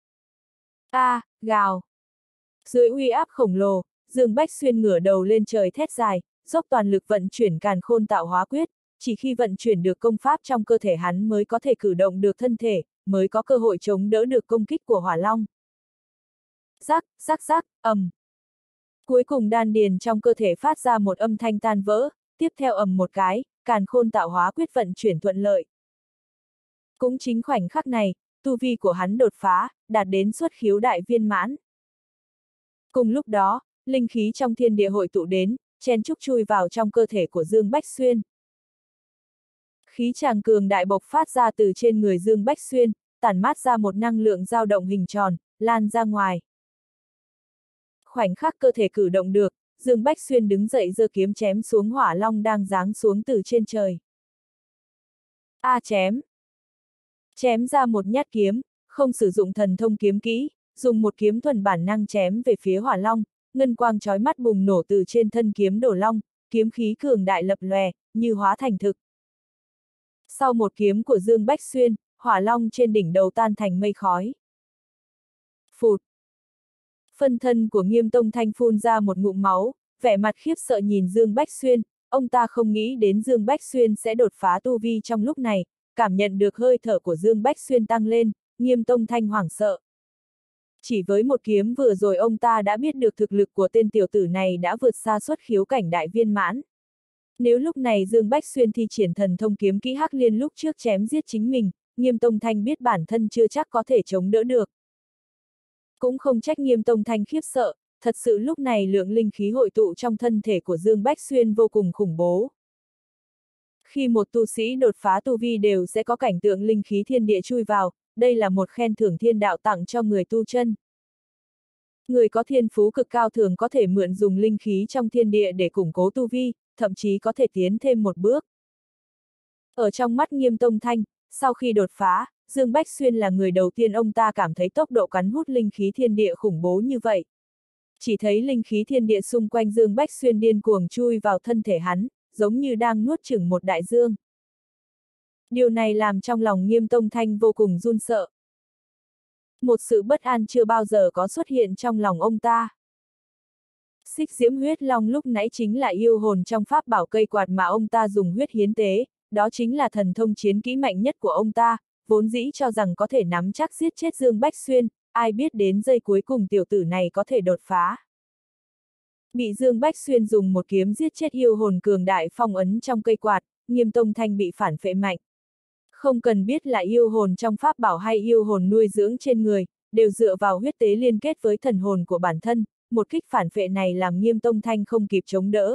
S1: Gào! Dưới uy áp khổng lồ, Dương Bách Xuyên ngửa đầu lên trời thét dài, dốc toàn lực vận chuyển Càn Khôn Tạo Hóa Quyết, chỉ khi vận chuyển được công pháp trong cơ thể hắn mới có thể cử động được thân thể, mới có cơ hội chống đỡ được công kích của hỏa long. Rắc, rắc rắc, ầm. Cuối cùng đan điền trong cơ thể phát ra một âm thanh tan vỡ, tiếp theo ầm một cái, Càn Khôn Tạo Hóa Quyết vận chuyển thuận lợi. Cũng chính khoảnh khắc này, tu vi của hắn đột phá, đạt đến xuất khiếu đại viên mãn. Cùng lúc đó, linh khí trong thiên địa hội tụ đến, chen chúc chui vào trong cơ thể của Dương Bách Xuyên. Khí tràng cường đại bộc phát ra từ trên người Dương Bách Xuyên, tản mát ra một năng lượng dao động hình tròn, lan ra ngoài. Khoảnh khắc cơ thể cử động được, Dương Bách Xuyên đứng dậy giơ kiếm chém xuống hỏa long đang giáng xuống từ trên trời. Chém! Chém ra một nhát kiếm, không sử dụng thần thông kiếm kỹ, dùng một kiếm thuần bản năng chém về phía hỏa long, ngân quang chói mắt bùng nổ từ trên thân kiếm đổ long, kiếm khí cường đại lập lòe, như hóa thành thực. Sau một kiếm của Dương Bách Xuyên, hỏa long trên đỉnh đầu tan thành mây khói. Phụt! Phân thân của Nghiêm Tông Thanh phun ra một ngụm máu, vẻ mặt khiếp sợ nhìn Dương Bách Xuyên, ông ta không nghĩ đến Dương Bách Xuyên sẽ đột phá tu vi trong lúc này, cảm nhận được hơi thở của Dương Bách Xuyên tăng lên, Nghiêm Tông Thanh hoảng sợ. Chỉ với một kiếm vừa rồi ông ta đã biết được thực lực của tên tiểu tử này đã vượt xa xuất khiếu cảnh đại viên mãn. Nếu lúc này Dương Bách Xuyên thi triển thần thông kiếm kỹ Hắc Liên lúc trước chém giết chính mình, Nghiêm Tông Thanh biết bản thân chưa chắc có thể chống đỡ được. Cũng không trách Nghiêm Tông Thanh khiếp sợ, thật sự lúc này lượng linh khí hội tụ trong thân thể của Dương Bách Xuyên vô cùng khủng bố. Khi một tu sĩ đột phá tu vi đều sẽ có cảnh tượng linh khí thiên địa chui vào, đây là một khen thưởng thiên đạo tặng cho người tu chân. Người có thiên phú cực cao thường có thể mượn dùng linh khí trong thiên địa để củng cố tu vi, thậm chí có thể tiến thêm một bước. Ở trong mắt Nghiêm Tông Thanh, sau khi đột phá, Dương Bách Xuyên là người đầu tiên ông ta cảm thấy tốc độ cắn hút linh khí thiên địa khủng bố như vậy. Chỉ thấy linh khí thiên địa xung quanh Dương Bách Xuyên điên cuồng chui vào thân thể hắn, giống như đang nuốt chửng một đại dương. Điều này làm trong lòng Nghiêm Tông Thanh vô cùng run sợ. Một sự bất an chưa bao giờ có xuất hiện trong lòng ông ta. Xích diễm huyết long lúc nãy chính là yêu hồn trong pháp bảo cây quạt mà ông ta dùng huyết hiến tế, đó chính là thần thông chiến kỹ mạnh nhất của ông ta, vốn dĩ cho rằng có thể nắm chắc giết chết Dương Bách Xuyên, ai biết đến giây cuối cùng tiểu tử này có thể đột phá. Bị Dương Bách Xuyên dùng một kiếm giết chết yêu hồn cường đại phong ấn trong cây quạt, Nghiêm Tông Thanh bị phản phệ mạnh. Không cần biết là yêu hồn trong pháp bảo hay yêu hồn nuôi dưỡng trên người, đều dựa vào huyết tế liên kết với thần hồn của bản thân, một kích phản phệ này làm Nghiêm Tông Thanh không kịp chống đỡ.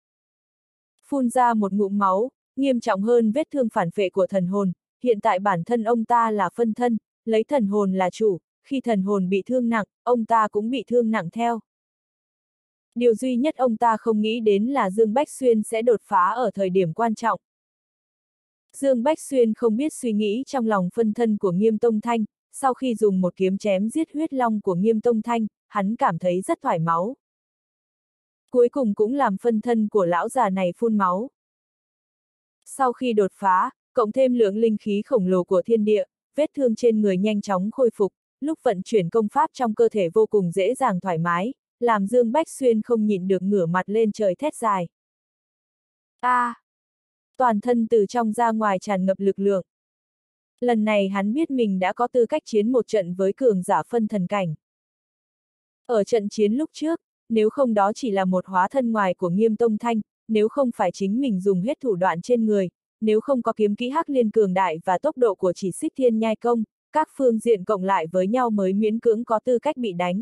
S1: Phun ra một ngụm máu, nghiêm trọng hơn vết thương phản phệ của thần hồn, hiện tại bản thân ông ta là phân thân, lấy thần hồn là chủ, khi thần hồn bị thương nặng, ông ta cũng bị thương nặng theo. Điều duy nhất ông ta không nghĩ đến là Dương Bách Xuyên sẽ đột phá ở thời điểm quan trọng. Dương Bách Xuyên không biết suy nghĩ trong lòng phân thân của Nghiêm Tông Thanh, sau khi dùng một kiếm chém giết huyết long của Nghiêm Tông Thanh, hắn cảm thấy rất thoải máu. Cuối cùng cũng làm phân thân của lão già này phun máu. Sau khi đột phá, cộng thêm lượng linh khí khổng lồ của thiên địa, vết thương trên người nhanh chóng khôi phục, lúc vận chuyển công pháp trong cơ thể vô cùng dễ dàng thoải mái, làm Dương Bách Xuyên không nhịn được ngửa mặt lên trời thét dài. Toàn thân từ trong ra ngoài tràn ngập lực lượng. Lần này hắn biết mình đã có tư cách chiến một trận với cường giả phân thần cảnh. Ở trận chiến lúc trước, nếu không đó chỉ là một hóa thân ngoài của Nghiêm Tông Thanh, nếu không phải chính mình dùng hết thủ đoạn trên người, nếu không có kiếm kỹ Hắc Liên cường đại và tốc độ của chỉ xích thiên nhai công, các phương diện cộng lại với nhau mới miễn cưỡng có tư cách bị đánh.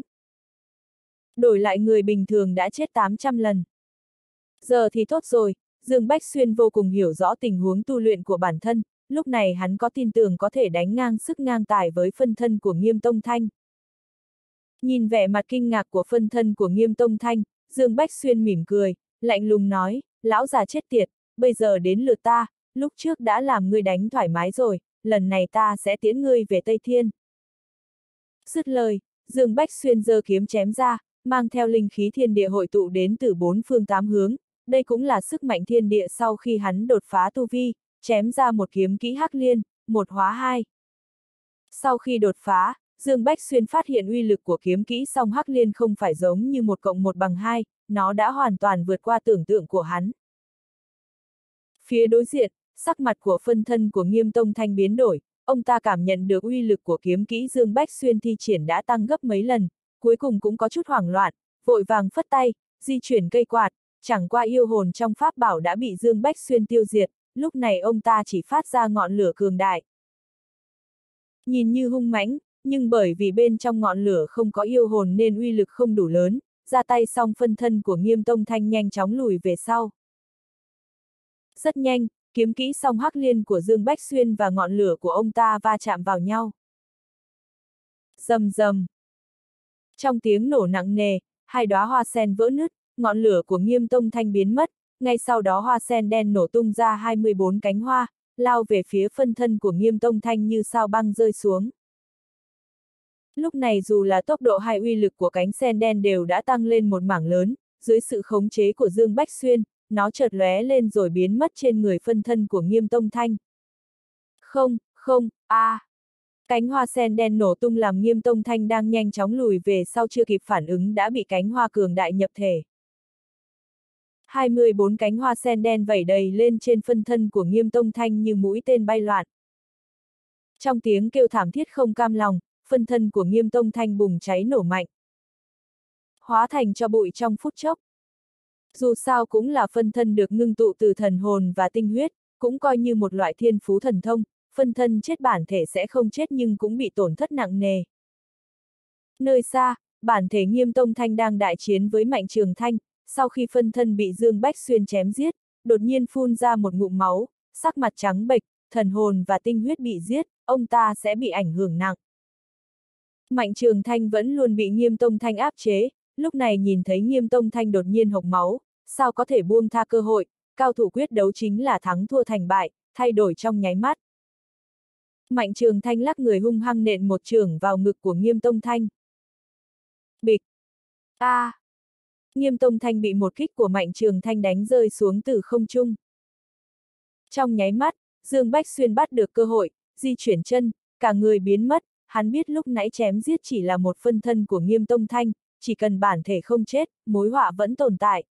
S1: Đổi lại người bình thường đã chết 800 lần. Giờ thì tốt rồi, Dương Bách Xuyên vô cùng hiểu rõ tình huống tu luyện của bản thân, lúc này hắn có tin tưởng có thể đánh ngang sức ngang tài với phân thân của Nghiêm Tông Thanh. Nhìn vẻ mặt kinh ngạc của phân thân của Nghiêm Tông Thanh, Dương Bách Xuyên mỉm cười, lạnh lùng nói, lão già chết tiệt, bây giờ đến lượt ta, lúc trước đã làm ngươi đánh thoải mái rồi, lần này ta sẽ tiễn ngươi về Tây Thiên. Dứt lời, Dương Bách Xuyên giơ kiếm chém ra, mang theo linh khí thiên địa hội tụ đến từ bốn phương tám hướng, đây cũng là sức mạnh thiên địa sau khi hắn đột phá tu vi, chém ra một kiếm kỹ Hắc Liên, một hóa hai. Sau khi đột phá, Dương Bách Xuyên phát hiện uy lực của kiếm kỹ song Hắc Liên không phải giống như 1+1=2, nó đã hoàn toàn vượt qua tưởng tượng của hắn. Phía đối diện, sắc mặt của phân thân của Nghiêm Tông Thanh biến đổi, ông ta cảm nhận được uy lực của kiếm kỹ Dương Bách Xuyên thi triển đã tăng gấp mấy lần, cuối cùng cũng có chút hoảng loạn, vội vàng phất tay, di chuyển cây quạt, chẳng qua yêu hồn trong pháp bảo đã bị Dương Bách Xuyên tiêu diệt, lúc này ông ta chỉ phát ra ngọn lửa cường đại. Nhìn như hung mãnh, nhưng bởi vì bên trong ngọn lửa không có yêu hồn nên uy lực không đủ lớn, ra tay xong phân thân của Nghiêm Tông Thanh nhanh chóng lùi về sau. Rất nhanh, kiếm kỹ song Hắc Liên của Dương Bách Xuyên và ngọn lửa của ông ta va chạm vào nhau. Rầm rầm. Trong tiếng nổ nặng nề, hai đóa hoa sen vỡ nứt, ngọn lửa của Nghiêm Tông Thanh biến mất, ngay sau đó hoa sen đen nổ tung ra 24 cánh hoa, lao về phía phân thân của Nghiêm Tông Thanh như sao băng rơi xuống. Lúc này dù là tốc độ hay uy lực của cánh sen đen đều đã tăng lên một mảng lớn, dưới sự khống chế của Dương Bách Xuyên, nó chợt lóe lên rồi biến mất trên người phân thân của Nghiêm Tông Thanh. Cánh hoa sen đen nổ tung làm Nghiêm Tông Thanh đang nhanh chóng lùi về sau chưa kịp phản ứng đã bị cánh hoa cường đại nhập thể. 24 cánh hoa sen đen vẩy đầy lên trên phân thân của Nghiêm Tông Thanh như mũi tên bay loạn. Trong tiếng kêu thảm thiết không cam lòng, phân thân của Nghiêm Tông Thanh bùng cháy nổ mạnh, hóa thành tro bụi trong phút chốc. Dù sao cũng là phân thân được ngưng tụ từ thần hồn và tinh huyết, cũng coi như một loại thiên phú thần thông, phân thân chết bản thể sẽ không chết nhưng cũng bị tổn thất nặng nề. Nơi xa, bản thể Nghiêm Tông Thanh đang đại chiến với Mạnh Trường Thanh, sau khi phân thân bị Dương Bách Xuyên chém giết, đột nhiên phun ra một ngụm máu, sắc mặt trắng bệch, thần hồn và tinh huyết bị giết, ông ta sẽ bị ảnh hưởng nặng. Mạnh Trường Thanh vẫn luôn bị Nghiêm Tông Thanh áp chế, lúc này nhìn thấy Nghiêm Tông Thanh đột nhiên hộc máu, sao có thể buông tha cơ hội, cao thủ quyết đấu chính là thắng thua thành bại, thay đổi trong nháy mắt. Mạnh Trường Thanh lắc người hung hăng nện một chưởng vào ngực của Nghiêm Tông Thanh. Bịch! A! Nghiêm Tông Thanh bị một kích của Mạnh Trường Thanh đánh rơi xuống từ không trung. Trong nháy mắt, Dương Bách Xuyên bắt được cơ hội, di chuyển chân, cả người biến mất, hắn biết lúc nãy chém giết chỉ là một phân thân của Nghiêm Tông Thanh, chỉ cần bản thể không chết, mối họa vẫn tồn tại.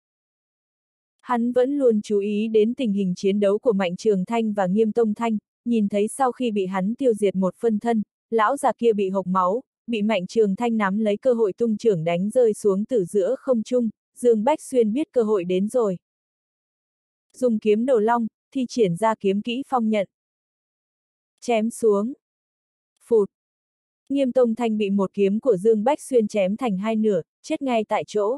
S1: Hắn vẫn luôn chú ý đến tình hình chiến đấu của Mạnh Trường Thanh và Nghiêm Tông Thanh, nhìn thấy sau khi bị hắn tiêu diệt một phân thân, lão già kia bị hộc máu, bị Mạnh Trường Thanh nắm lấy cơ hội tung chưởng đánh rơi xuống từ giữa không trung, Dương Bách Xuyên biết cơ hội đến rồi. Dùng kiếm đồ long, thi triển ra kiếm kỹ phong nhận. Chém xuống. Phụt. Nghiêm Tông Thanh bị một kiếm của Dương Bách Xuyên chém thành hai nửa, chết ngay tại chỗ.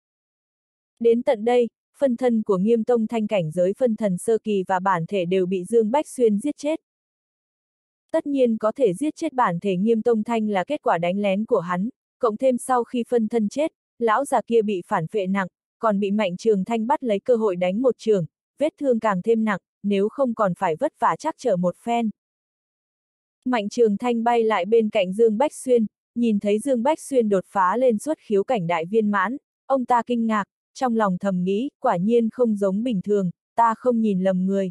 S1: Đến tận đây, phân thân của Nghiêm Tông Thanh cảnh giới phân thần sơ kỳ và bản thể đều bị Dương Bách Xuyên giết chết. Tất nhiên có thể giết chết bản thể Nghiêm Tông Thanh là kết quả đánh lén của hắn, cộng thêm sau khi phân thân chết, lão già kia bị phản phệ nặng, còn bị Mạnh Trường Thanh bắt lấy cơ hội đánh một chưởng, vết thương càng thêm nặng, nếu không còn phải vất vả trắc trở một phen. Mạnh Trường Thanh bay lại bên cạnh Dương Bách Xuyên, nhìn thấy Dương Bách Xuyên đột phá lên xuất khiếu cảnh đại viên mãn, ông ta kinh ngạc, trong lòng thầm nghĩ, quả nhiên không giống bình thường, ta không nhìn lầm người.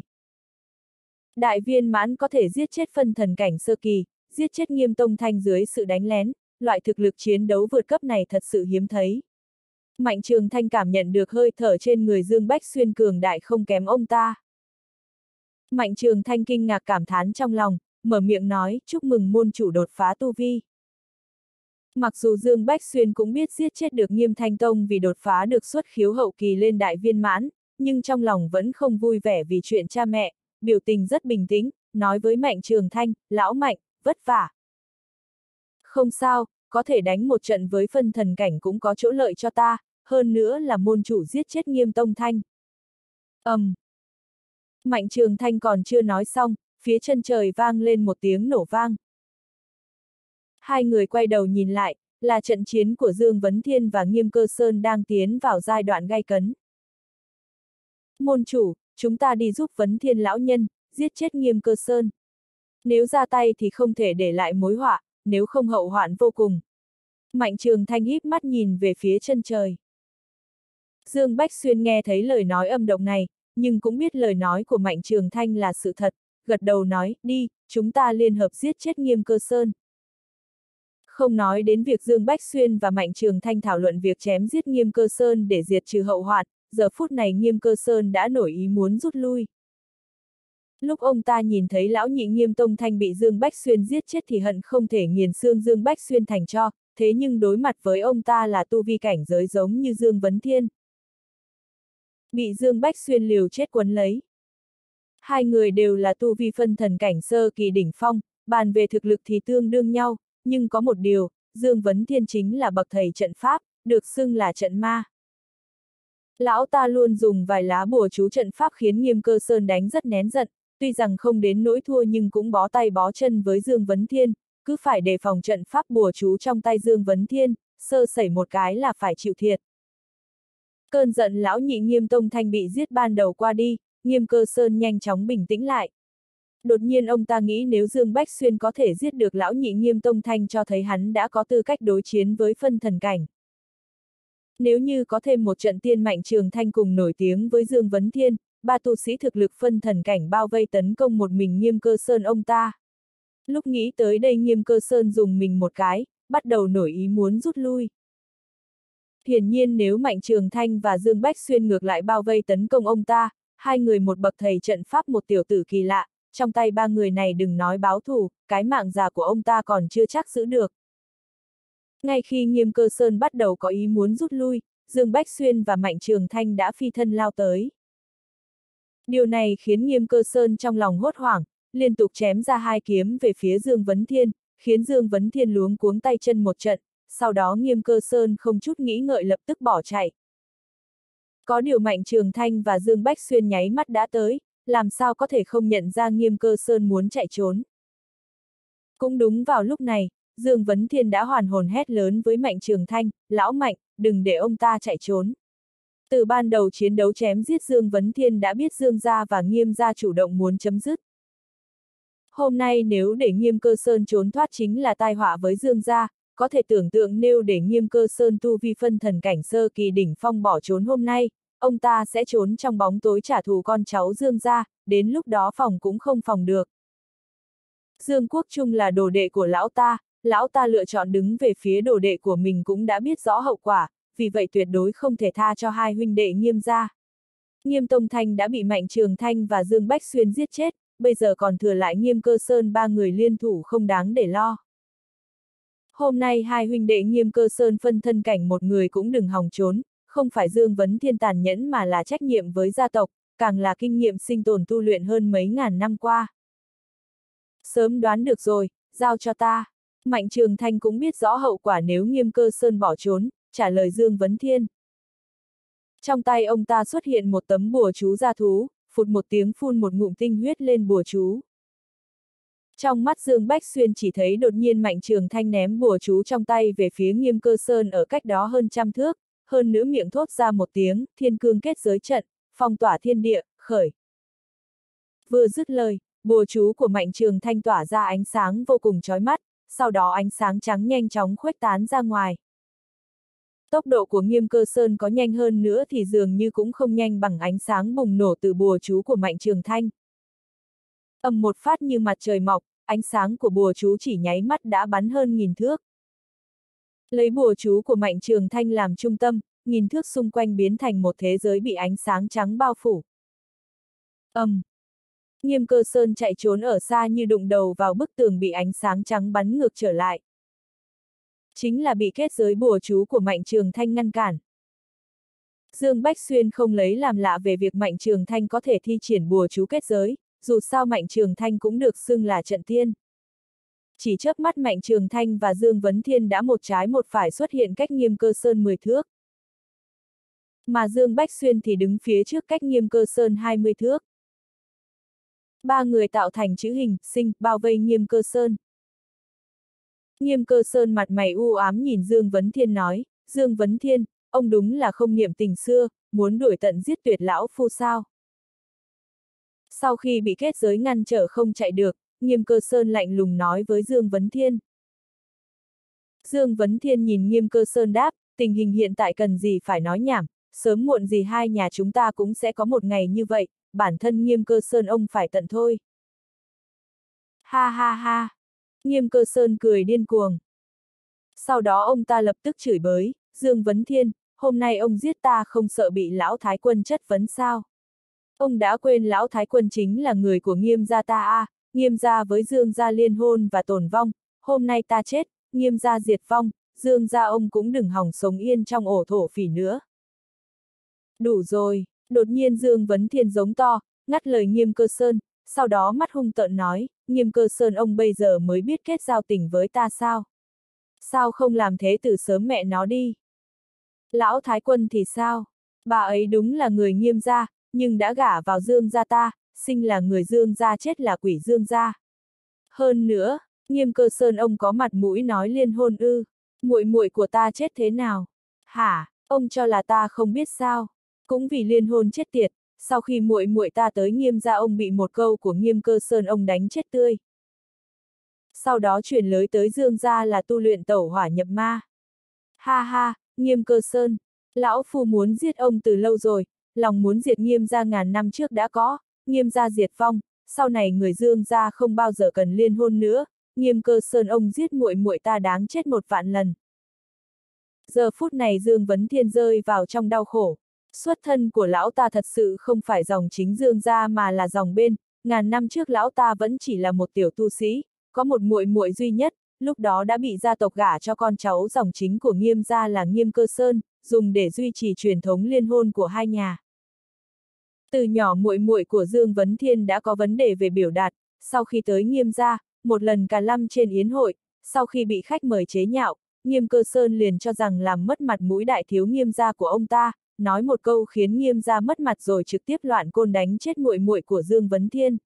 S1: Đại viên mãn có thể giết chết phân thần cảnh sơ kỳ, giết chết Nghiêm Tông Thanh dưới sự đánh lén, loại thực lực chiến đấu vượt cấp này thật sự hiếm thấy. Mạnh Trường Thanh cảm nhận được hơi thở trên người Dương Bách Xuyên cường đại không kém ông ta. Mạnh Trường Thanh kinh ngạc cảm thán trong lòng, mở miệng nói, chúc mừng môn chủ đột phá tu vi. Mặc dù Dương Bách Xuyên cũng biết giết chết được Nghiêm Thanh Tông vì đột phá được xuất khiếu hậu kỳ lên đại viên mãn, nhưng trong lòng vẫn không vui vẻ vì chuyện cha mẹ, biểu tình rất bình tĩnh, nói với Mạnh Trường Thanh, lão Mạnh, vất vả. Không sao, có thể đánh một trận với phân thần cảnh cũng có chỗ lợi cho ta, hơn nữa là môn chủ giết chết Nghiêm Tông Thanh. Mạnh Trường Thanh còn chưa nói xong, phía chân trời vang lên một tiếng nổ vang. Hai người quay đầu nhìn lại, là trận chiến của Dương Vấn Thiên và Nghiêm Cơ Sơn đang tiến vào giai đoạn gay cấn. Môn chủ, chúng ta đi giúp Vấn Thiên lão nhân, giết chết Nghiêm Cơ Sơn. Nếu ra tay thì không thể để lại mối họa, nếu không hậu hoạn vô cùng. Mạnh Trường Thanh híp mắt nhìn về phía chân trời. Dương Bách Xuyên nghe thấy lời nói âm độc này, nhưng cũng biết lời nói của Mạnh Trường Thanh là sự thật, gật đầu nói, đi, chúng ta liên hợp giết chết Nghiêm Cơ Sơn. Không nói đến việc Dương Bách Xuyên và Mạnh Trường Thanh thảo luận việc chém giết Nghiêm Cơ Sơn để diệt trừ hậu hoạn, giờ phút này Nghiêm Cơ Sơn đã nổi ý muốn rút lui. Lúc ông ta nhìn thấy lão nhị Nghiêm Tông Thanh bị Dương Bách Xuyên giết chết thì hận không thể nghiền xương Dương Bách Xuyên thành tro, thế nhưng đối mặt với ông ta là tu vi cảnh giới giống như Dương Vấn Thiên. Bị Dương Bách Xuyên liều chết quấn lấy. Hai người đều là tu vi phân thần cảnh sơ kỳ đỉnh phong, bàn về thực lực thì tương đương nhau, nhưng có một điều, Dương Vấn Thiên chính là bậc thầy trận pháp, được xưng là trận ma. Lão ta luôn dùng vài lá bùa chú trận pháp khiến Nghiêm Cơ Sơn đánh rất nén giận, tuy rằng không đến nỗi thua nhưng cũng bó tay bó chân với Dương Vấn Thiên, cứ phải đề phòng trận pháp bùa chú trong tay Dương Vấn Thiên, sơ sẩy một cái là phải chịu thiệt. Cơn giận lão nhị Nghiêm Tông Thanh bị giết ban đầu qua đi, Nghiêm Cơ Sơn nhanh chóng bình tĩnh lại. Đột nhiên ông ta nghĩ nếu Dương Bách Xuyên có thể giết được lão nhị Nghiêm Tông Thanh cho thấy hắn đã có tư cách đối chiến với phân thần cảnh. Nếu như có thêm một trận tiên Mạnh Trường Thanh cùng nổi tiếng với Dương Vấn Thiên, ba tu sĩ thực lực phân thần cảnh bao vây tấn công một mình Nghiêm Cơ Sơn ông ta. Lúc nghĩ tới đây Nghiêm Cơ Sơn dùng mình một cái, bắt đầu nổi ý muốn rút lui. Hiển nhiên nếu Mạnh Trường Thanh và Dương Bách Xuyên ngược lại bao vây tấn công ông ta, hai người một bậc thầy trận pháp một tiểu tử kỳ lạ, trong tay ba người này đừng nói báo thù, cái mạng già của ông ta còn chưa chắc giữ được. Ngay khi Nghiêm Cơ Sơn bắt đầu có ý muốn rút lui, Dương Bách Xuyên và Mạnh Trường Thanh đã phi thân lao tới. Điều này khiến Nghiêm Cơ Sơn trong lòng hốt hoảng, liên tục chém ra hai kiếm về phía Dương Vấn Thiên, khiến Dương Vấn Thiên luống cuống tay chân một trận, sau đó Nghiêm Cơ Sơn không chút nghĩ ngợi lập tức bỏ chạy. Có điều Mạnh Trường Thanh và Dương Bách Xuyên nháy mắt đã tới, làm sao có thể không nhận ra Nghiêm Cơ Sơn muốn chạy trốn. Cũng đúng vào lúc này, Dương Vấn Thiên đã hoàn hồn hét lớn với Mạnh Trường Thanh, lão Mạnh, đừng để ông ta chạy trốn. Từ ban đầu chiến đấu chém giết Dương Vấn Thiên đã biết Dương gia và Nghiêm gia chủ động muốn chấm dứt. Hôm nay nếu để Nghiêm Cơ Sơn trốn thoát chính là tai họa với Dương gia, có thể tưởng tượng nếu để Nghiêm Cơ Sơn tu vi phân thần cảnh sơ kỳ đỉnh phong bỏ trốn hôm nay, ông ta sẽ trốn trong bóng tối trả thù con cháu Dương gia, đến lúc đó phòng cũng không phòng được. Dương Quốc Trung là đồ đệ của lão ta lựa chọn đứng về phía đồ đệ của mình cũng đã biết rõ hậu quả, vì vậy tuyệt đối không thể tha cho hai huynh đệ Nghiêm gia. Nghiêm Tông Thanh đã bị Mạnh Trường Thanh và Dương Bách Xuyên giết chết, bây giờ còn thừa lại Nghiêm Cơ Sơn ba người liên thủ không đáng để lo. Hôm nay hai huynh đệ Nghiêm Cơ Sơn phân thân cảnh một người cũng đừng hòng trốn, không phải Dương Vấn Thiên tàn nhẫn mà là trách nhiệm với gia tộc, càng là kinh nghiệm sinh tồn tu luyện hơn mấy ngàn năm qua. Sớm đoán được rồi, giao cho ta. Mạnh Trường Thanh cũng biết rõ hậu quả nếu Nghiêm Cơ Sơn bỏ trốn, trả lời Dương Vấn Thiên. Trong tay ông ta xuất hiện một tấm bùa chú gia thú, phụt một tiếng phun một ngụm tinh huyết lên bùa chú. Trong mắt Dương Bách Xuyên chỉ thấy đột nhiên Mạnh Trường Thanh ném bùa chú trong tay về phía Nghiêm Cơ Sơn ở cách đó hơn 100 thước, hơn nữa miệng thốt ra một tiếng, thiên cương kết giới trận, phong tỏa thiên địa, khởi. Vừa dứt lời, bùa chú của Mạnh Trường Thanh tỏa ra ánh sáng vô cùng chói mắt, sau đó ánh sáng trắng nhanh chóng khuếch tán ra ngoài. Tốc độ của Nghiêm Cơ Sơn có nhanh hơn nữa thì dường như cũng không nhanh bằng ánh sáng bùng nổ từ bùa chú của Mạnh Trường Thanh. Ầm một phát như mặt trời mọc, ánh sáng của bùa chú chỉ nháy mắt đã bắn hơn 1000 thước. Lấy bùa chú của Mạnh Trường Thanh làm trung tâm, 1000 thước xung quanh biến thành một thế giới bị ánh sáng trắng bao phủ. Nghiêm Cơ Sơn chạy trốn ở xa như đụng đầu vào bức tường bị ánh sáng trắng bắn ngược trở lại. Chính là bị kết giới bùa chú của Mạnh Trường Thanh ngăn cản. Dương Bách Xuyên không lấy làm lạ về việc Mạnh Trường Thanh có thể thi triển bùa chú kết giới, dù sao Mạnh Trường Thanh cũng được xưng là trận tiên. Chỉ chớp mắt Mạnh Trường Thanh và Dương Vấn Thiên đã một trái một phải xuất hiện cách Nghiêm Cơ Sơn 10 thước. Mà Dương Bách Xuyên thì đứng phía trước cách Nghiêm Cơ Sơn 20 thước. Ba người tạo thành chữ hình, sinh, bao vây Nghiêm Cơ Sơn. Nghiêm Cơ Sơn mặt mày u ám nhìn Dương Vấn Thiên nói, Dương Vấn Thiên, ông đúng là không niệm tình xưa, muốn đuổi tận giết tuyệt lão phu sao. Sau khi bị kết giới ngăn trở không chạy được, Nghiêm Cơ Sơn lạnh lùng nói với Dương Vấn Thiên. Dương Vấn Thiên nhìn Nghiêm Cơ Sơn đáp, tình hình hiện tại cần gì phải nói nhảm, sớm muộn gì hai nhà chúng ta cũng sẽ có một ngày như vậy, bản thân Nghiêm Cơ Sơn ông phải tận thôi. Ha ha ha! Nghiêm Cơ Sơn cười điên cuồng. Sau đó ông ta lập tức chửi bới, Dương Vấn Thiên, hôm nay ông giết ta không sợ bị lão thái quân chất vấn sao? Ông đã quên lão thái quân chính là người của Nghiêm gia ta à, Nghiêm gia với Dương gia liên hôn và tồn vong, hôm nay ta chết, Nghiêm gia diệt vong, Dương gia ông cũng đừng hòng sống yên trong ổ thổ phỉ nữa. Đủ rồi, đột nhiên Dương Vấn Thiên giống to, ngắt lời Nghiêm Cơ Sơn, sau đó mắt hung tợn nói, Nghiêm Cơ Sơn ông bây giờ mới biết kết giao tình với ta sao? Sao không làm thế từ sớm mẹ nó đi? Lão thái quân thì sao? Bà ấy đúng là người Nghiêm gia, nhưng đã gả vào Dương gia ta, sinh là người Dương gia chết là quỷ Dương gia. Hơn nữa, Nghiêm Cơ Sơn ông có mặt mũi nói liên hôn ư? Muội muội của ta chết thế nào? Hả, ông cho là ta không biết sao? Cũng vì liên hôn chết tiệt, sau khi muội muội ta tới Nghiêm gia ông bị một câu của Nghiêm Cơ Sơn ông đánh chết tươi. Sau đó truyền lưới tới Dương gia là tu luyện tẩu hỏa nhập ma. Ha ha, Nghiêm Cơ Sơn, lão phu muốn giết ông từ lâu rồi, lòng muốn diệt Nghiêm gia ngàn năm trước đã có, Nghiêm gia diệt vong, sau này người Dương gia không bao giờ cần liên hôn nữa, Nghiêm Cơ Sơn ông giết muội muội ta đáng chết 1 vạn lần. Giờ phút này Dương Vấn Thiên rơi vào trong đau khổ. Xuất thân của lão ta thật sự không phải dòng chính Dương gia mà là dòng bên, ngàn năm trước lão ta vẫn chỉ là một tiểu tu sĩ, có một muội muội duy nhất, lúc đó đã bị gia tộc gả cho con cháu dòng chính của Nghiêm gia là Nghiêm Cơ Sơn, dùng để duy trì truyền thống liên hôn của hai nhà. Từ nhỏ muội muội của Dương Vấn Thiên đã có vấn đề về biểu đạt, sau khi tới Nghiêm gia, một lần cả lâm trên yến hội, sau khi bị khách mời chế nhạo, Nghiêm Cơ Sơn liền cho rằng làm mất mặt mũi đại thiếu Nghiêm gia của ông ta, nói một câu khiến Nghiêm gia mất mặt rồi trực tiếp loạn côn đánh chết muội muội của Dương Vấn Thiên.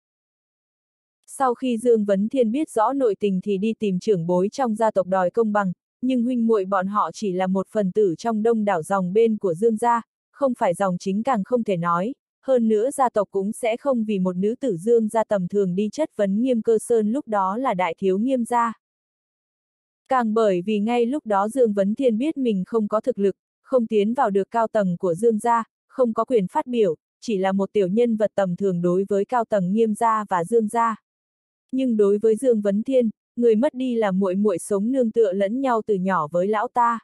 S1: Sau khi Dương Vấn Thiên biết rõ nội tình thì đi tìm trưởng bối trong gia tộc đòi công bằng, nhưng huynh muội bọn họ chỉ là một phần tử trong đông đảo dòng bên của Dương gia, không phải dòng chính càng không thể nói, hơn nữa gia tộc cũng sẽ không vì một nữ tử Dương gia tầm thường đi chất vấn Nghiêm Cơ Sơn lúc đó là đại thiếu Nghiêm gia. Càng bởi vì ngay lúc đó Dương Vấn Thiên biết mình không có thực lực, không tiến vào được cao tầng của Dương gia, không có quyền phát biểu, chỉ là một tiểu nhân vật tầm thường đối với cao tầng Nghiêm gia và Dương gia. Nhưng đối với Dương Vấn Thiên, người mất đi là muội muội sống nương tựa lẫn nhau từ nhỏ với lão ta.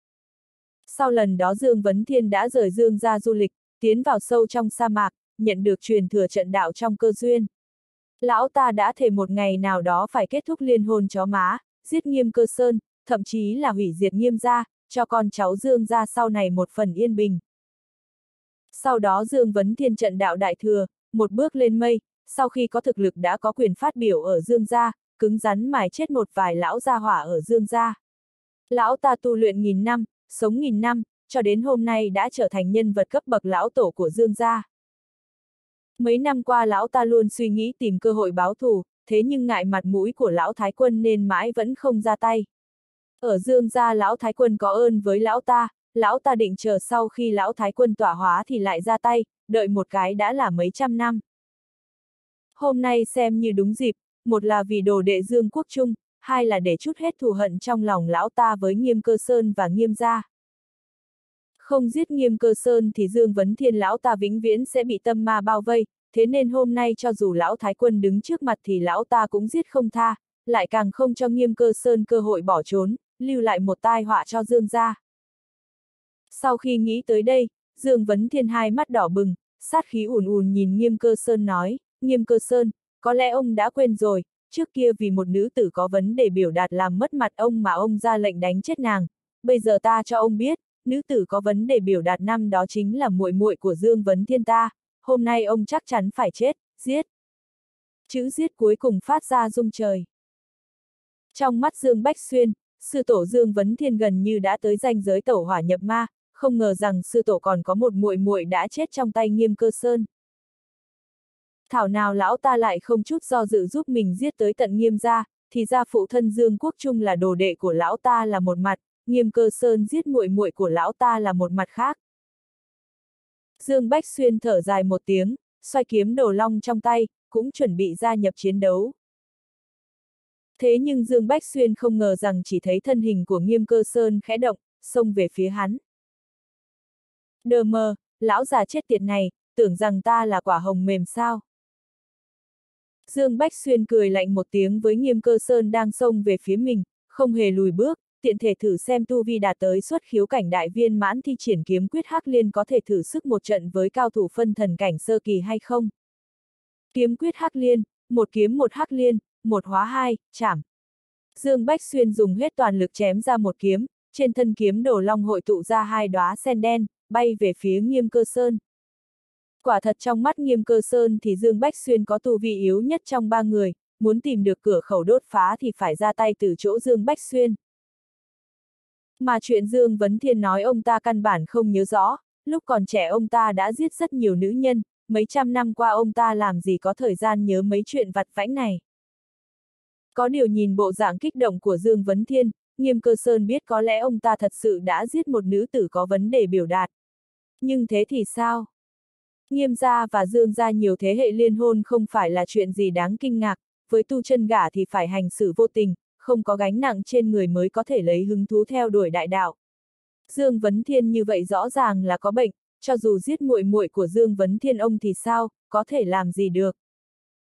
S1: Sau lần đó Dương Vấn Thiên đã rời Dương gia du lịch, tiến vào sâu trong sa mạc, nhận được truyền thừa trận đạo trong cơ duyên. Lão ta đã thề một ngày nào đó phải kết thúc liên hôn chó má, giết Nghiêm Cơ Sơn, thậm chí là hủy diệt Nghiêm gia, cho con cháu Dương gia sau này một phần yên bình. Sau đó Dương Vấn Thiên trận đạo đại thừa, một bước lên mây, sau khi có thực lực đã có quyền phát biểu ở Dương gia, cứng rắn mài chết một vài lão gia hỏa ở Dương gia. Lão ta tu luyện nghìn năm, sống nghìn năm, cho đến hôm nay đã trở thành nhân vật cấp bậc lão tổ của Dương gia. Mấy năm qua lão ta luôn suy nghĩ tìm cơ hội báo thù, thế nhưng ngại mặt mũi của lão Thái Quân nên mãi vẫn không ra tay. Ở Dương gia lão Thái Quân có ơn với lão ta định chờ sau khi lão Thái Quân tọa hóa thì lại ra tay, đợi một cái đã là mấy trăm năm. Hôm nay xem như đúng dịp, một là vì đồ đệ Dương Quốc Trung, hai là để trút hết thù hận trong lòng lão ta với Nghiêm Cơ Sơn và Nghiêm gia. Không giết Nghiêm Cơ Sơn thì Dương Vấn Thiên lão ta vĩnh viễn sẽ bị tâm ma bao vây, thế nên hôm nay cho dù lão Thái Quân đứng trước mặt thì lão ta cũng giết không tha, lại càng không cho Nghiêm Cơ Sơn cơ hội bỏ trốn, lưu lại một tai họa cho Dương gia. Sau khi nghĩ tới đây, Dương Vấn Thiên hai mắt đỏ bừng, sát khí ùn ùn nhìn Nghiêm Cơ Sơn nói, Nghiêm Cơ Sơn, có lẽ ông đã quên rồi, trước kia vì một nữ tử có vấn đề biểu đạt làm mất mặt ông mà ông ra lệnh đánh chết nàng, bây giờ ta cho ông biết, nữ tử có vấn đề biểu đạt năm đó chính là muội muội của Dương Vấn Thiên ta, hôm nay ông chắc chắn phải chết, giết. Chữ giết cuối cùng phát ra rung trời. Trong mắt Dương Bách Xuyên, sư tổ Dương Vấn Thiên gần như đã tới ranh giới tẩu hỏa nhập ma, không ngờ rằng sư tổ còn có một muội muội đã chết trong tay Nghiêm Cơ Sơn. Thảo nào lão ta lại không chút do dự giúp mình giết tới tận Nghiêm gia, thì ra phụ thân Dương Quốc Trung là đồ đệ của lão ta là một mặt, Nghiêm Cơ Sơn giết muội muội của lão ta là một mặt khác. Dương Bách Xuyên thở dài một tiếng, xoay kiếm đồ long trong tay, cũng chuẩn bị gia nhập chiến đấu. Thế nhưng Dương Bách Xuyên không ngờ rằng chỉ thấy thân hình của Nghiêm Cơ Sơn khẽ động, xông về phía hắn. Đờ mờ, lão già chết tiệt này, tưởng rằng ta là quả hồng mềm sao? Dương Bách Xuyên cười lạnh một tiếng với Nghiêm Cơ Sơn đang xông về phía mình, không hề lùi bước, tiện thể thử xem tu vi đạt tới xuất khiếu cảnh đại viên mãn thi triển kiếm quyết Hắc Liên có thể thử sức một trận với cao thủ phân thần cảnh sơ kỳ hay không. Kiếm quyết Hắc Liên, một kiếm một Hắc Liên, một hóa hai, chảm. Dương Bách Xuyên dùng hết toàn lực chém ra một kiếm, trên thân kiếm đồ long hội tụ ra hai đóa sen đen, bay về phía Nghiêm Cơ Sơn. Quả thật trong mắt Nghiêm Cơ Sơn thì Dương Bách Xuyên có tu vi yếu nhất trong ba người, muốn tìm được cửa khẩu đột phá thì phải ra tay từ chỗ Dương Bách Xuyên. Mà chuyện Dương Vấn Thiên nói ông ta căn bản không nhớ rõ, lúc còn trẻ ông ta đã giết rất nhiều nữ nhân, mấy trăm năm qua ông ta làm gì có thời gian nhớ mấy chuyện vặt vãnh này. Có điều nhìn bộ dạng kích động của Dương Vấn Thiên, Nghiêm Cơ Sơn biết có lẽ ông ta thật sự đã giết một nữ tử có vấn đề biểu đạt. Nhưng thế thì sao? Nghiêm gia và Dương gia nhiều thế hệ liên hôn không phải là chuyện gì đáng kinh ngạc, với tu chân gả thì phải hành xử vô tình, không có gánh nặng trên người mới có thể lấy hứng thú theo đuổi đại đạo. Dương Vấn Thiên như vậy rõ ràng là có bệnh, cho dù giết muội muội của Dương Vấn Thiên ông thì sao, có thể làm gì được.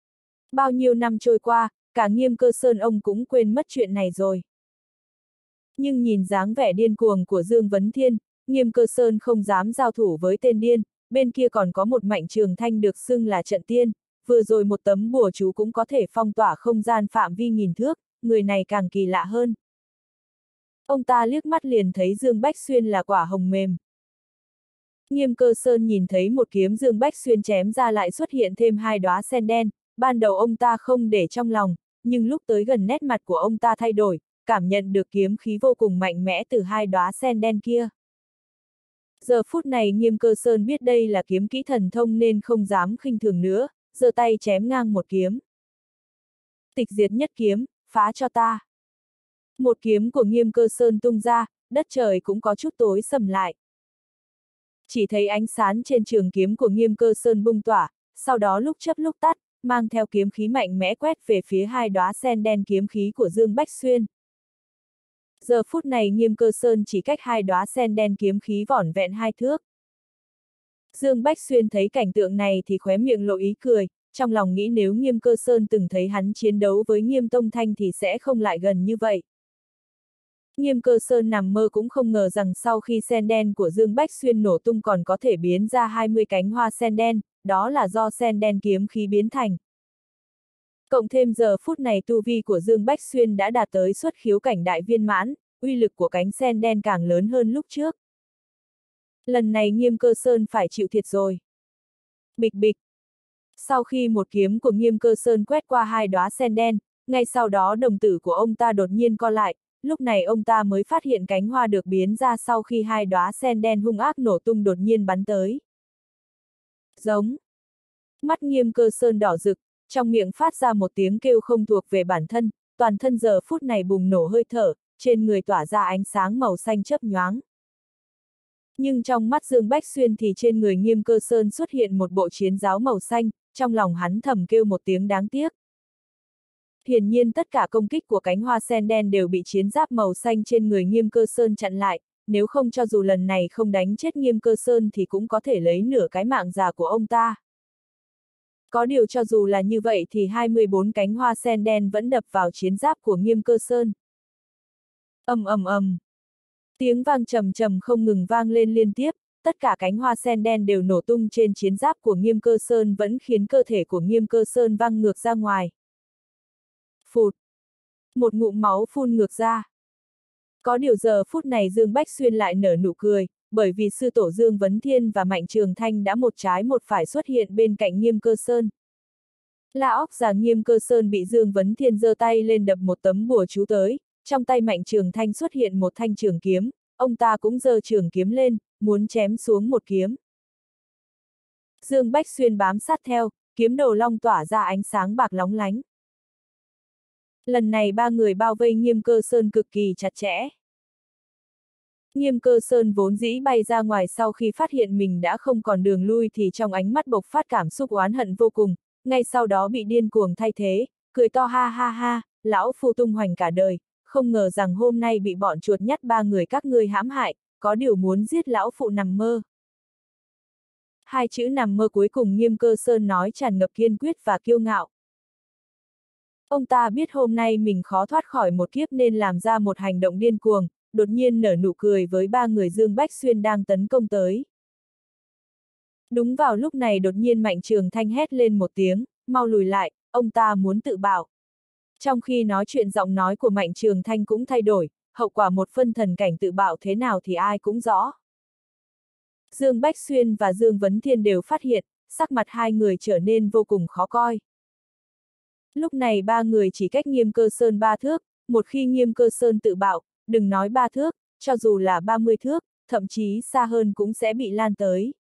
S1: Bao nhiêu năm trôi qua, cả Nghiêm Cơ Sơn ông cũng quên mất chuyện này rồi. Nhưng nhìn dáng vẻ điên cuồng của Dương Vấn Thiên, Nghiêm Cơ Sơn không dám giao thủ với tên điên, bên kia còn có một Mạnh Trường Thanh được xưng là trận tiên, vừa rồi một tấm bùa chú cũng có thể phong tỏa không gian phạm vi nghìn thước, người này càng kỳ lạ hơn. Ông ta liếc mắt liền thấy Dương Bách Xuyên là quả hồng mềm. Nghiêm Cơ Sơn nhìn thấy một kiếm Dương Bách Xuyên chém ra lại xuất hiện thêm hai đóa sen đen, ban đầu ông ta không để trong lòng, nhưng lúc tới gần nét mặt của ông ta thay đổi, cảm nhận được kiếm khí vô cùng mạnh mẽ từ hai đóa sen đen kia. Giờ phút này Nghiêm Cơ Sơn biết đây là kiếm kỹ thần thông nên không dám khinh thường nữa, giơ tay chém ngang một kiếm. Tịch diệt nhất kiếm, phá cho ta. Một kiếm của Nghiêm Cơ Sơn tung ra, đất trời cũng có chút tối sầm lại. Chỉ thấy ánh sáng trên trường kiếm của Nghiêm Cơ Sơn bung tỏa, sau đó lúc chớp lúc tắt, mang theo kiếm khí mạnh mẽ quét về phía hai đóa sen đen kiếm khí của Dương Bách Xuyên. Giờ phút này Nghiêm Cơ Sơn chỉ cách hai đóa sen đen kiếm khí vỏn vẹn 2 thước. Dương Bách Xuyên thấy cảnh tượng này thì khóe miệng lộ ý cười, trong lòng nghĩ nếu Nghiêm Cơ Sơn từng thấy hắn chiến đấu với Nghiêm Tông Thanh thì sẽ không lại gần như vậy. Nghiêm Cơ Sơn nằm mơ cũng không ngờ rằng sau khi sen đen của Dương Bách Xuyên nổ tung còn có thể biến ra 20 cánh hoa sen đen, đó là do sen đen kiếm khí biến thành. Cộng thêm giờ phút này tu vi của Dương Bách Xuyên đã đạt tới xuất khiếu cảnh đại viên mãn, uy lực của cánh sen đen càng lớn hơn lúc trước. Lần này Nghiêm Cơ Sơn phải chịu thiệt rồi. Bịch bịch. Sau khi một kiếm của Nghiêm Cơ Sơn quét qua hai đóa sen đen, ngay sau đó đồng tử của ông ta đột nhiên co lại, lúc này ông ta mới phát hiện cánh hoa được biến ra sau khi hai đóa sen đen hung ác nổ tung đột nhiên bắn tới. Giống. Mắt Nghiêm Cơ Sơn đỏ rực, trong miệng phát ra một tiếng kêu không thuộc về bản thân, toàn thân giờ phút này bùng nổ hơi thở, trên người tỏa ra ánh sáng màu xanh chớp nhoáng. Nhưng trong mắt Dương Bách Xuyên thì trên người Nghiêm Cơ Sơn xuất hiện một bộ chiến giáp màu xanh, trong lòng hắn thầm kêu một tiếng đáng tiếc. Hiển nhiên tất cả công kích của cánh hoa sen đen đều bị chiến giáp màu xanh trên người Nghiêm Cơ Sơn chặn lại, nếu không cho dù lần này không đánh chết Nghiêm Cơ Sơn thì cũng có thể lấy nửa cái mạng già của ông ta. Có điều cho dù là như vậy thì 24 cánh hoa sen đen vẫn đập vào chiến giáp của Nghiêm Cơ Sơn. Ầm ầm ầm. Tiếng vang trầm trầm không ngừng vang lên liên tiếp, tất cả cánh hoa sen đen đều nổ tung trên chiến giáp của Nghiêm Cơ Sơn vẫn khiến cơ thể của Nghiêm Cơ Sơn văng ngược ra ngoài. Phụt. Một ngụm máu phun ngược ra. Có điều giờ phút này Dương Bách Xuyên lại nở nụ cười, bởi vì sư tổ Dương Vấn Thiên và Mạnh Trường Thanh đã một trái một phải xuất hiện bên cạnh Nghiêm Cơ Sơn. La óc già Nghiêm Cơ Sơn bị Dương Vấn Thiên giơ tay lên đập một tấm bùa chú tới, trong tay Mạnh Trường Thanh xuất hiện một thanh trường kiếm, ông ta cũng giơ trường kiếm lên, muốn chém xuống một kiếm. Dương Bách Xuyên bám sát theo, kiếm đầu long tỏa ra ánh sáng bạc lóng lánh. Lần này ba người bao vây Nghiêm Cơ Sơn cực kỳ chặt chẽ. Nghiêm Cơ Sơn vốn dĩ bay ra ngoài sau khi phát hiện mình đã không còn đường lui thì trong ánh mắt bộc phát cảm xúc oán hận vô cùng, ngay sau đó bị điên cuồng thay thế, cười to ha ha ha, lão phu tung hoành cả đời, không ngờ rằng hôm nay bị bọn chuột nhắt ba người các ngươi hãm hại, có điều muốn giết lão phụ nằm mơ. Hai chữ nằm mơ cuối cùng Nghiêm Cơ Sơn nói tràn ngập kiên quyết và kiêu ngạo. Ông ta biết hôm nay mình khó thoát khỏi một kiếp nên làm ra một hành động điên cuồng, đột nhiên nở nụ cười với ba người Dương Bách Xuyên đang tấn công tới. Đúng vào lúc này đột nhiên Mạnh Trường Thanh hét lên một tiếng, mau lùi lại, ông ta muốn tự bảo. Trong khi nói chuyện giọng nói của Mạnh Trường Thanh cũng thay đổi, hậu quả một phân thần cảnh tự bạo thế nào thì ai cũng rõ. Dương Bách Xuyên và Dương Vấn Thiên đều phát hiện, sắc mặt hai người trở nên vô cùng khó coi. Lúc này ba người chỉ cách Nghiêm Cơ Sơn 3 thước, một khi Nghiêm Cơ Sơn tự bạo, đừng nói 3 thước, cho dù là 30 thước, thậm chí xa hơn cũng sẽ bị lan tới.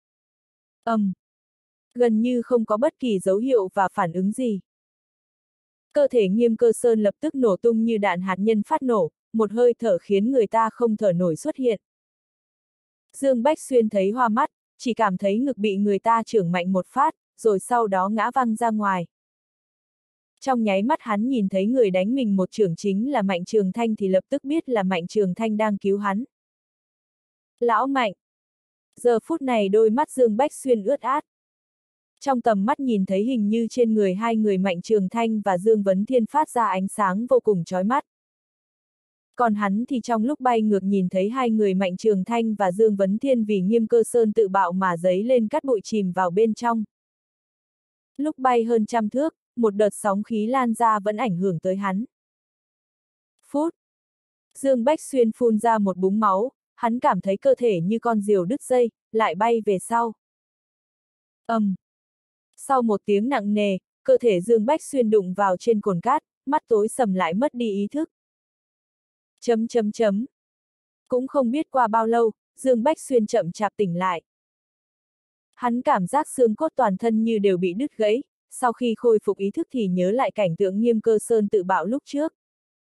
S1: Gần như không có bất kỳ dấu hiệu và phản ứng gì. Cơ thể Nghiêm Cơ Sơn lập tức nổ tung như đạn hạt nhân phát nổ, một hơi thở khiến người ta không thở nổi xuất hiện. Dương Bách Xuyên thấy hoa mắt, chỉ cảm thấy ngực bị người ta chưởng mạnh một phát, rồi sau đó ngã văng ra ngoài. Trong nháy mắt hắn nhìn thấy người đánh mình một chưởng chính là Mạnh Trường Thanh thì lập tức biết là Mạnh Trường Thanh đang cứu hắn. Lão Mạnh! Giờ phút này đôi mắt Dương Bách Xuyên ướt át. Trong tầm mắt nhìn thấy hình như trên người hai người Mạnh Trường Thanh và Dương Vấn Thiên phát ra ánh sáng vô cùng chói mắt. Còn hắn thì trong lúc bay ngược nhìn thấy hai người Mạnh Trường Thanh và Dương Vấn Thiên vì Nghiêm Cơ Sơn tự bạo mà giấy lên cát bụi chìm vào bên trong. Lúc bay hơn 100 thước, một đợt sóng khí lan ra vẫn ảnh hưởng tới hắn. Phút. Dương Bách Xuyên phun ra một búng máu, hắn cảm thấy cơ thể như con diều đứt dây, lại bay về sau. Sau một tiếng nặng nề, cơ thể Dương Bách Xuyên đụng vào trên cồn cát, mắt tối sầm lại mất đi ý thức. Cũng không biết qua bao lâu, Dương Bách Xuyên chậm chạp tỉnh lại. Hắn cảm giác xương cốt toàn thân như đều bị đứt gãy, sau khi khôi phục ý thức thì nhớ lại cảnh tượng Nghiêm Cơ Sơn tự bạo lúc trước.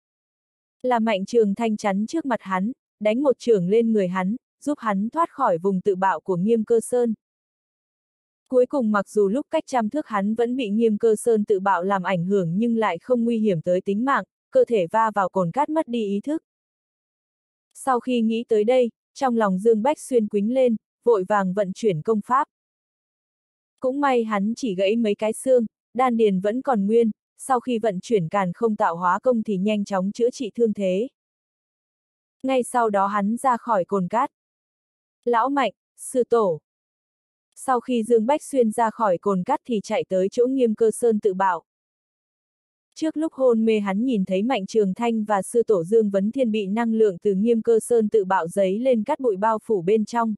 S1: Là Mạnh Trường Thanh chắn trước mặt hắn, đánh một chưởng lên người hắn, giúp hắn thoát khỏi vùng tự bạo của Nghiêm Cơ Sơn. Cuối cùng mặc dù lúc cách 100 thước hắn vẫn bị Nghiêm Cơ Sơn tự bạo làm ảnh hưởng nhưng lại không nguy hiểm tới tính mạng, cơ thể va vào cồn cát mất đi ý thức. Sau khi nghĩ tới đây, trong lòng Dương Bách Xuyên quĩnh lên, vội vàng vận chuyển công pháp. Cũng may hắn chỉ gãy mấy cái xương, đan điền vẫn còn nguyên, sau khi vận chuyển Càn Không Tạo Hóa Công thì nhanh chóng chữa trị thương thế. Ngay sau đó hắn ra khỏi cồn cát. Lão Mạnh, sư tổ. Sau khi Dương Bách Xuyên ra khỏi cồn cát thì chạy tới chỗ Nghiêm Cơ Sơn tự bạo. Trước lúc hôn mê hắn nhìn thấy Mạnh Trường Thanh và sư tổ Dương Vấn Thiên bị năng lượng từ Nghiêm Cơ Sơn tự bạo giấy lên cát bụi bao phủ bên trong.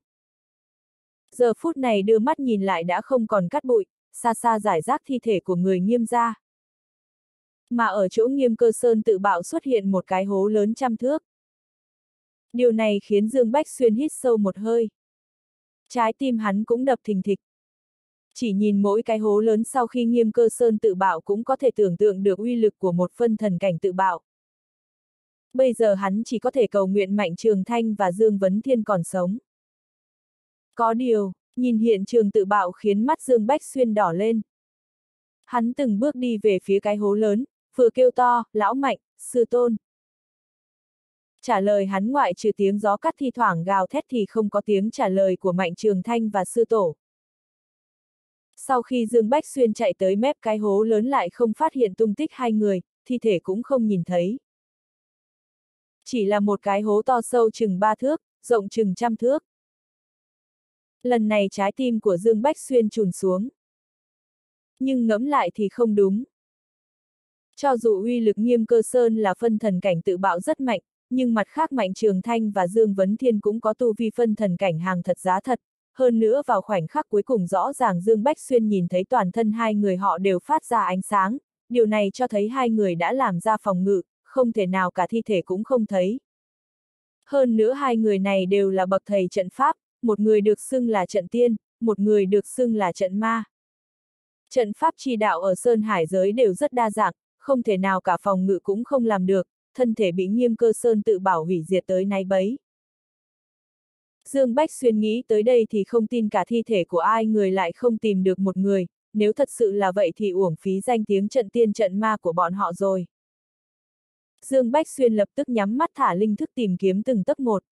S1: Giờ phút này đưa mắt nhìn lại đã không còn cát bụi, xa xa rải rác thi thể của người Nghiêm gia. Mà ở chỗ Nghiêm Cơ Sơn tự bạo xuất hiện một cái hố lớn 100 thước. Điều này khiến Dương Bách Xuyên hít sâu một hơi. Trái tim hắn cũng đập thình thịch. Chỉ nhìn mỗi cái hố lớn sau khi Nghiêm Cơ Sơn tự bạo cũng có thể tưởng tượng được uy lực của một phân thần cảnh tự bạo. Bây giờ hắn chỉ có thể cầu nguyện Mạnh Trường Thanh và Dương Vấn Thiên còn sống. Có điều, nhìn hiện trường tự bạo khiến mắt Dương Bách Xuyên đỏ lên. Hắn từng bước đi về phía cái hố lớn, vừa kêu to, lão Mạnh, sư tôn. Trả lời hắn ngoại trừ tiếng gió cắt thi thoảng gào thét thì không có tiếng trả lời của Mạnh Trường Thanh và sư tổ. Sau khi Dương Bách Xuyên chạy tới mép cái hố lớn lại không phát hiện tung tích hai người, thi thể cũng không nhìn thấy. Chỉ là một cái hố to sâu chừng 3 thước, rộng chừng 100 thước. Lần này trái tim của Dương Bách Xuyên trùn xuống. Nhưng ngẫm lại thì không đúng. Cho dù uy lực Nghiêm Cơ Sơn là phân thần cảnh tự bạo rất mạnh, nhưng mặt khác Mạnh Trường Thanh và Dương Vấn Thiên cũng có tu vi phân thần cảnh hàng thật giá thật. Hơn nữa vào khoảnh khắc cuối cùng rõ ràng Dương Bách Xuyên nhìn thấy toàn thân hai người họ đều phát ra ánh sáng, điều này cho thấy hai người đã làm ra phòng ngự, không thể nào cả thi thể cũng không thấy. Hơn nữa hai người này đều là bậc thầy trận pháp, một người được xưng là trận tiên, một người được xưng là trận ma. Trận pháp chi đạo ở Sơn Hải giới đều rất đa dạng, không thể nào cả phòng ngự cũng không làm được, thân thể bị Nghiêm Cơ Sơn tự bảo hủy diệt tới náy bấy. Dương Bách Xuyên nghĩ tới đây thì không tin cả thi thể của ai người lại không tìm được một người, nếu thật sự là vậy thì uổng phí danh tiếng trận tiên trận ma của bọn họ rồi. Dương Bách Xuyên lập tức nhắm mắt thả linh thức tìm kiếm từng tấc một.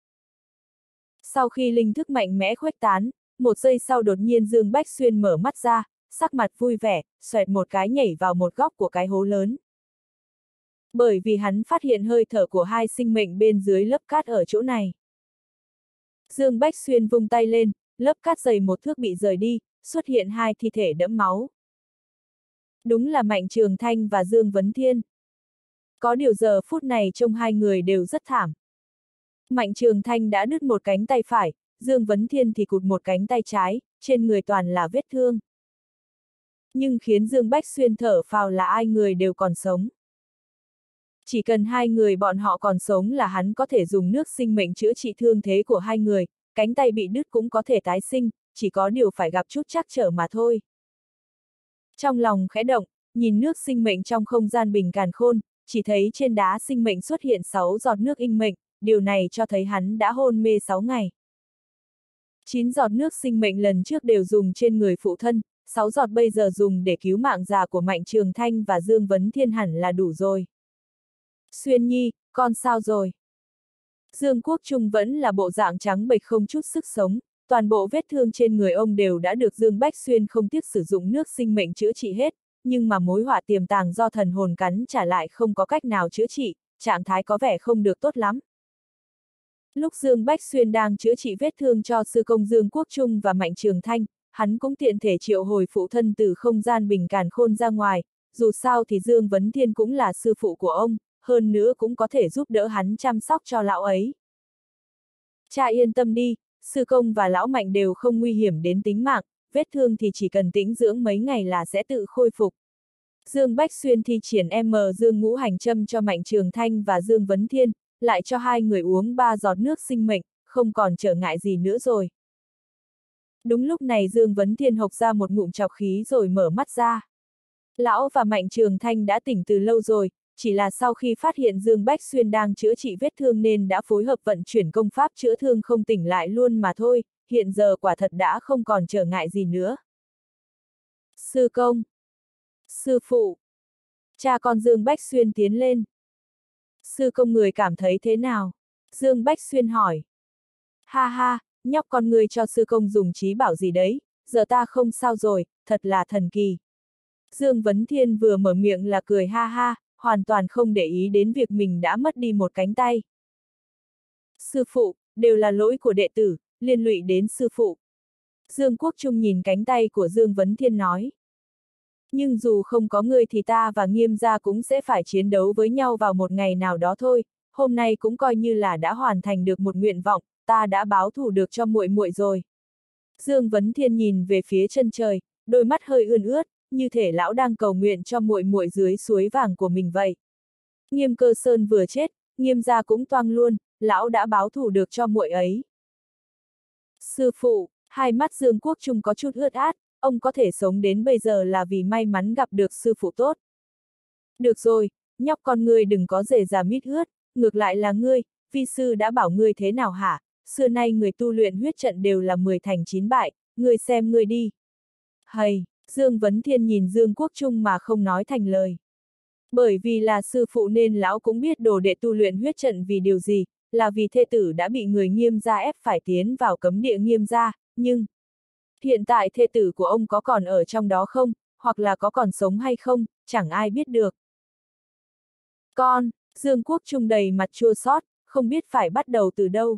S1: Sau khi linh thức mạnh mẽ khuếch tán, một giây sau đột nhiên Dương Bách Xuyên mở mắt ra, sắc mặt vui vẻ, xoẹt một cái nhảy vào một góc của cái hố lớn. Bởi vì hắn phát hiện hơi thở của hai sinh mệnh bên dưới lớp cát ở chỗ này. Dương Bách Xuyên vung tay lên, lớp cát dày 1 thước bị rời đi, xuất hiện hai thi thể đẫm máu. Đúng là Mạnh Trường Thanh và Dương Vấn Thiên. Có điều giờ phút này trông hai người đều rất thảm. Mạnh Trường Thanh đã đứt một cánh tay phải, Dương Vấn Thiên thì cụt một cánh tay trái, trên người toàn là vết thương. Nhưng khiến Dương Bách Xuyên thở phào là ai người đều còn sống. Chỉ cần hai người bọn họ còn sống là hắn có thể dùng nước sinh mệnh chữa trị thương thế của hai người, cánh tay bị đứt cũng có thể tái sinh, chỉ có điều phải gặp chút trắc trở mà thôi. Trong lòng khẽ động, nhìn nước sinh mệnh trong không gian bình càn khôn, chỉ thấy trên đá sinh mệnh xuất hiện 6 giọt nước inh mệnh, điều này cho thấy hắn đã hôn mê 6 ngày. 9 giọt nước sinh mệnh lần trước đều dùng trên người phụ thân, 6 giọt bây giờ dùng để cứu mạng già của Mạnh Trường Thanh và Dương Vấn Thiên hẳn là đủ rồi. Xuyên Nhi, con sao rồi? Dương Quốc Trung vẫn là bộ dạng trắng bệch không chút sức sống, toàn bộ vết thương trên người ông đều đã được Dương Bách Xuyên không tiếc sử dụng nước sinh mệnh chữa trị hết, nhưng mà mối họa tiềm tàng do thần hồn cắn trả lại không có cách nào chữa trị, trạng thái có vẻ không được tốt lắm. Lúc Dương Bách Xuyên đang chữa trị vết thương cho sư công Dương Quốc Trung và Mạnh Trường Thanh, hắn cũng tiện thể triệu hồi phụ thân từ không gian bình càn khôn ra ngoài, dù sao thì Dương Vấn Thiên cũng là sư phụ của ông, hơn nữa cũng có thể giúp đỡ hắn chăm sóc cho lão ấy. Cha yên tâm đi, sư công và lão Mạnh đều không nguy hiểm đến tính mạng, vết thương thì chỉ cần tĩnh dưỡng mấy ngày là sẽ tự khôi phục. Dương Bách Xuyên thi triển Dương ngũ hành châm cho Mạnh Trường Thanh và Dương Vấn Thiên, lại cho hai người uống 3 giọt nước sinh mệnh, không còn trở ngại gì nữa rồi. Đúng lúc này Dương Vấn Thiên hộc ra một ngụm trọc khí rồi mở mắt ra. Lão và Mạnh Trường Thanh đã tỉnh từ lâu rồi, chỉ là sau khi phát hiện Dương Bách Xuyên đang chữa trị vết thương nên đã phối hợp vận chuyển công pháp chữa thương không tỉnh lại luôn mà thôi, hiện giờ quả thật đã không còn trở ngại gì nữa. Sư công! Sư phụ! Cha con Dương Bách Xuyên tiến lên. Sư công người cảm thấy thế nào? Dương Bách Xuyên hỏi. Ha ha, nhóc con người cho sư công dùng trí bảo gì đấy, giờ ta không sao rồi, thật là thần kỳ. Dương Vấn Thiên vừa mở miệng là cười ha ha, hoàn toàn không để ý đến việc mình đã mất đi một cánh tay. Sư phụ, đều là lỗi của đệ tử, liên lụy đến sư phụ. Dương Quốc Trung nhìn cánh tay của Dương Vấn Thiên nói. Nhưng dù không có ngươi thì ta và Nghiêm gia cũng sẽ phải chiến đấu với nhau vào một ngày nào đó thôi, hôm nay cũng coi như là đã hoàn thành được một nguyện vọng, ta đã báo thù được cho muội muội rồi. Dương Vấn Thiên nhìn về phía chân trời, đôi mắt hơi ươn ướt, như thể lão đang cầu nguyện cho muội muội dưới suối vàng của mình vậy. Nghiêm Cơ Sơn vừa chết, Nghiêm gia cũng toang luôn, lão đã báo thù được cho muội ấy. Sư phụ, hai mắt Dương Quốc Trung có chút ướt át, ông có thể sống đến bây giờ là vì may mắn gặp được sư phụ tốt. Được rồi, nhóc con ngươi đừng có rể già mít ướt, ngược lại là ngươi, vi sư đã bảo ngươi thế nào hả? Xưa nay người tu luyện huyết trận đều là 10 thành 9 bại, ngươi xem ngươi đi. Hầy, Dương Vấn Thiên nhìn Dương Quốc Trung mà không nói thành lời. Bởi vì là sư phụ nên lão cũng biết đồ đệ tu luyện huyết trận vì điều gì, là vì thê tử đã bị người Nghiêm gia ép phải tiến vào cấm địa Nghiêm gia, nhưng hiện tại thê tử của ông có còn ở trong đó không, hoặc là có còn sống hay không, chẳng ai biết được. Dương Quốc Trung đầy mặt chua xót, không biết phải bắt đầu từ đâu.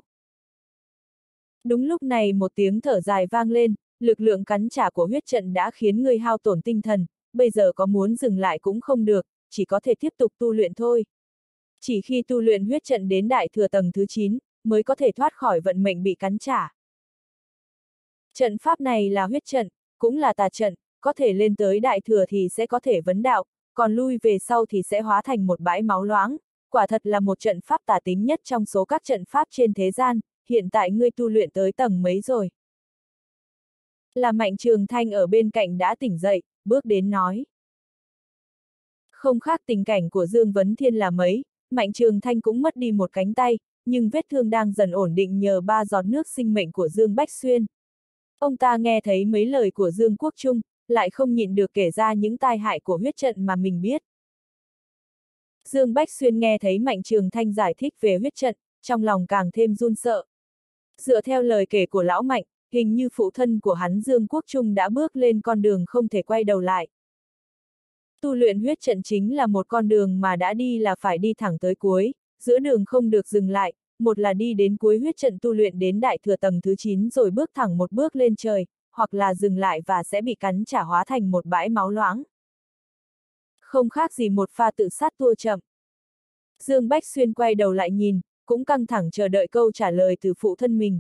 S1: Đúng lúc này một tiếng thở dài vang lên, lực lượng cắn trả của huyết trận đã khiến người hao tổn tinh thần, bây giờ có muốn dừng lại cũng không được, chỉ có thể tiếp tục tu luyện thôi. Chỉ khi tu luyện huyết trận đến đại thừa tầng thứ 9, mới có thể thoát khỏi vận mệnh bị cắn trả. Trận pháp này là huyết trận, cũng là tà trận, có thể lên tới đại thừa thì sẽ có thể vấn đạo, còn lui về sau thì sẽ hóa thành một bãi máu loãng, quả thật là một trận pháp tà tính nhất trong số các trận pháp trên thế gian, hiện tại ngươi tu luyện tới tầng mấy rồi? Là Mạnh Trường Thanh ở bên cạnh đã tỉnh dậy, bước đến nói. Không khác tình cảnh của Dương Vấn Thiên là mấy, Mạnh Trường Thanh cũng mất đi một cánh tay, nhưng vết thương đang dần ổn định nhờ 3 giọt nước sinh mệnh của Dương Bách Xuyên. Ông ta nghe thấy mấy lời của Dương Quốc Trung, lại không nhịn được kể ra những tai hại của huyết trận mà mình biết. Dương Bách Xuyên nghe thấy Mạnh Trường Thanh giải thích về huyết trận, trong lòng càng thêm run sợ. Dựa theo lời kể của lão Mạnh, hình như phụ thân của hắn Dương Quốc Trung đã bước lên con đường không thể quay đầu lại. Tu luyện huyết trận chính là một con đường mà đã đi là phải đi thẳng tới cuối, giữa đường không được dừng lại, một là đi đến cuối huyết trận tu luyện đến đại thừa tầng thứ 9 rồi bước thẳng một bước lên trời, hoặc là dừng lại và sẽ bị cắn trả hóa thành một bãi máu loãng. Không khác gì một pha tự sát tua chậm. Dương Bách Xuyên quay đầu lại nhìn, cũng căng thẳng chờ đợi câu trả lời từ phụ thân mình.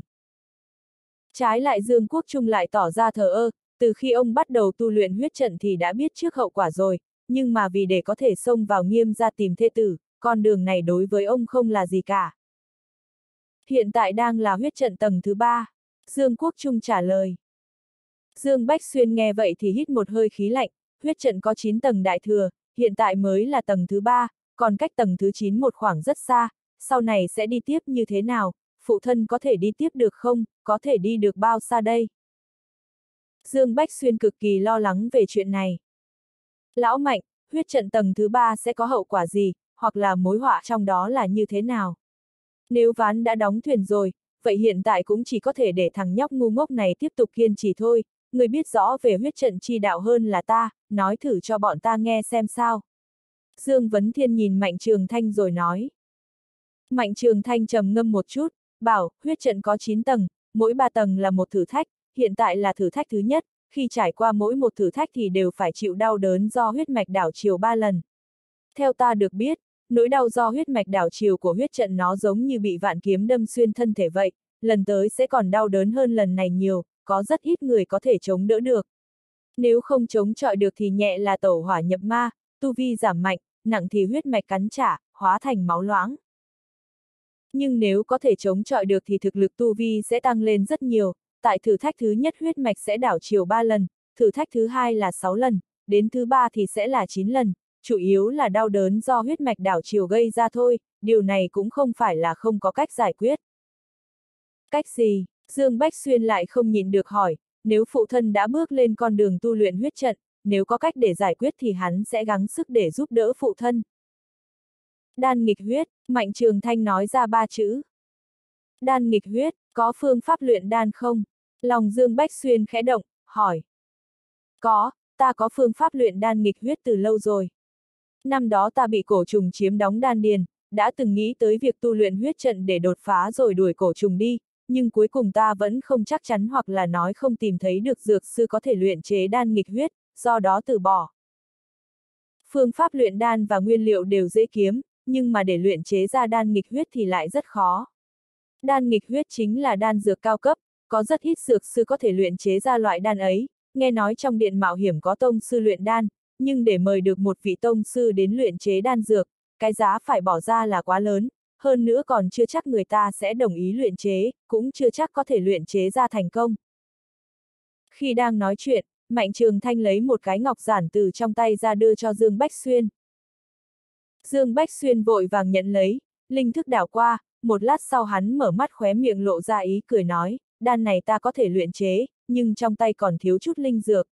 S1: Trái lại Dương Quốc Trung lại tỏ ra thờ ơ, từ khi ông bắt đầu tu luyện huyết trận thì đã biết trước hậu quả rồi, nhưng mà vì để có thể xông vào Nghiêm gia tìm thê tử, con đường này đối với ông không là gì cả. Hiện tại đang là huyết trận tầng thứ 3, Dương Quốc Trung trả lời. Dương Bách Xuyên nghe vậy thì hít một hơi khí lạnh, huyết trận có 9 tầng đại thừa, hiện tại mới là tầng thứ 3, còn cách tầng thứ 9 một khoảng rất xa, sau này sẽ đi tiếp như thế nào, phụ thân có thể đi tiếp được không, có thể đi được bao xa đây? Dương Bách Xuyên cực kỳ lo lắng về chuyện này. Lão Mạnh, huyết trận tầng thứ 3 sẽ có hậu quả gì, hoặc là mối họa trong đó là như thế nào? Nếu ván đã đóng thuyền rồi, vậy hiện tại cũng chỉ có thể để thằng nhóc ngu ngốc này tiếp tục kiên trì thôi, người biết rõ về huyết trận chi đạo hơn là ta, nói thử cho bọn ta nghe xem sao. Dương Vấn Thiên nhìn Mạnh Trường Thanh rồi nói. Mạnh Trường Thanh trầm ngâm một chút, bảo, huyết trận có 9 tầng, mỗi 3 tầng là một thử thách, hiện tại là thử thách thứ nhất, khi trải qua mỗi một thử thách thì đều phải chịu đau đớn do huyết mạch đảo chiều 3 lần. Theo ta được biết, nỗi đau do huyết mạch đảo chiều của huyết trận nó giống như bị vạn kiếm đâm xuyên thân thể vậy, lần tới sẽ còn đau đớn hơn lần này nhiều, có rất ít người có thể chống đỡ được. Nếu không chống chọi được thì nhẹ là tẩu hỏa nhập ma, tu vi giảm mạnh, nặng thì huyết mạch cắn trả, hóa thành máu loãng. Nhưng nếu có thể chống chọi được thì thực lực tu vi sẽ tăng lên rất nhiều, tại thử thách thứ nhất huyết mạch sẽ đảo chiều 3 lần, thử thách thứ hai là 6 lần, đến thứ ba thì sẽ là 9 lần, chủ yếu là đau đớn do huyết mạch đảo chiều gây ra thôi, điều này cũng không phải là không có cách giải quyết. Cách gì? Dương Bách Xuyên lại không nhịn được hỏi, nếu phụ thân đã bước lên con đường tu luyện huyết trận, nếu có cách để giải quyết thì hắn sẽ gắng sức để giúp đỡ phụ thân. Đan nghịch huyết, Mạnh Trường Thanh nói ra 3 chữ. Đan nghịch huyết, có phương pháp luyện đan không? Lòng Dương Bách Xuyên khẽ động, hỏi. Có, ta có phương pháp luyện đan nghịch huyết từ lâu rồi. Năm đó ta bị cổ trùng chiếm đóng đan điền, đã từng nghĩ tới việc tu luyện huyết trận để đột phá rồi đuổi cổ trùng đi, nhưng cuối cùng ta vẫn không chắc chắn hoặc là nói không tìm thấy được dược sư có thể luyện chế đan nghịch huyết, do đó từ bỏ. Phương pháp luyện đan và nguyên liệu đều dễ kiếm, nhưng mà để luyện chế ra đan nghịch huyết thì lại rất khó. Đan nghịch huyết chính là đan dược cao cấp, có rất ít dược sư có thể luyện chế ra loại đan ấy, nghe nói trong điện mạo hiểm có tông sư luyện đan, nhưng để mời được một vị tông sư đến luyện chế đan dược, cái giá phải bỏ ra là quá lớn, hơn nữa còn chưa chắc người ta sẽ đồng ý luyện chế, cũng chưa chắc có thể luyện chế ra thành công. Khi đang nói chuyện, Mạnh Trường Thanh lấy một cái ngọc giản từ trong tay ra đưa cho Dương Bách Xuyên. Dương Bách Xuyên vội vàng nhận lấy, linh thức đảo qua, một lát sau hắn mở mắt khóe miệng lộ ra ý cười nói, đan này ta có thể luyện chế, nhưng trong tay còn thiếu chút linh dược.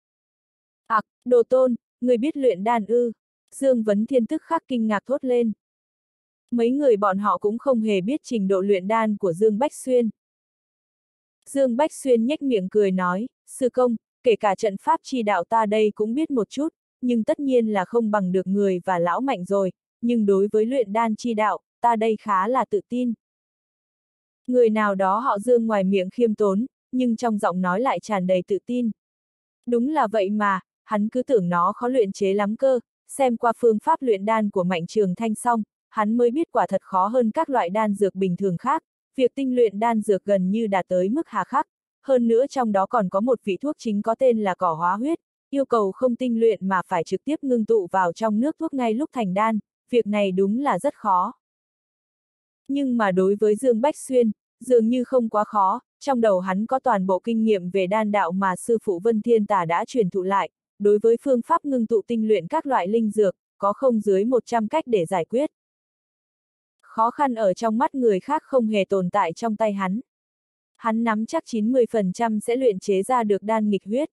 S1: Đồ tôn, người biết luyện đan ư? Dương Vấn Thiên tức khắc kinh ngạc thốt lên. Mấy người bọn họ cũng không hề biết trình độ luyện đan của Dương Bách Xuyên. Dương Bách Xuyên nhếch miệng cười nói, sư công, kể cả trận pháp chi đạo ta đây cũng biết một chút, nhưng tất nhiên là không bằng được người và lão Mạnh rồi, nhưng đối với luyện đan chi đạo, ta đây khá là tự tin. Người nào đó họ Dương ngoài miệng khiêm tốn, nhưng trong giọng nói lại tràn đầy tự tin. Đúng là vậy mà, hắn cứ tưởng nó khó luyện chế lắm cơ, xem qua phương pháp luyện đan của Mạnh Trường Thanh xong, hắn mới biết quả thật khó hơn các loại đan dược bình thường khác, việc tinh luyện đan dược gần như đạt tới mức hà khắc, hơn nữa trong đó còn có một vị thuốc chính có tên là cỏ hóa huyết, yêu cầu không tinh luyện mà phải trực tiếp ngưng tụ vào trong nước thuốc ngay lúc thành đan, việc này đúng là rất khó. Nhưng mà đối với Dương Bách Xuyên, dường như không quá khó, trong đầu hắn có toàn bộ kinh nghiệm về đan đạo mà sư phụ Vân Thiên Tà đã truyền thụ lại, đối với phương pháp ngưng tụ tinh luyện các loại linh dược, có không dưới 100 cách để giải quyết. Khó khăn ở trong mắt người khác không hề tồn tại trong tay hắn. Hắn nắm chắc 90% sẽ luyện chế ra được đan nghịch huyết.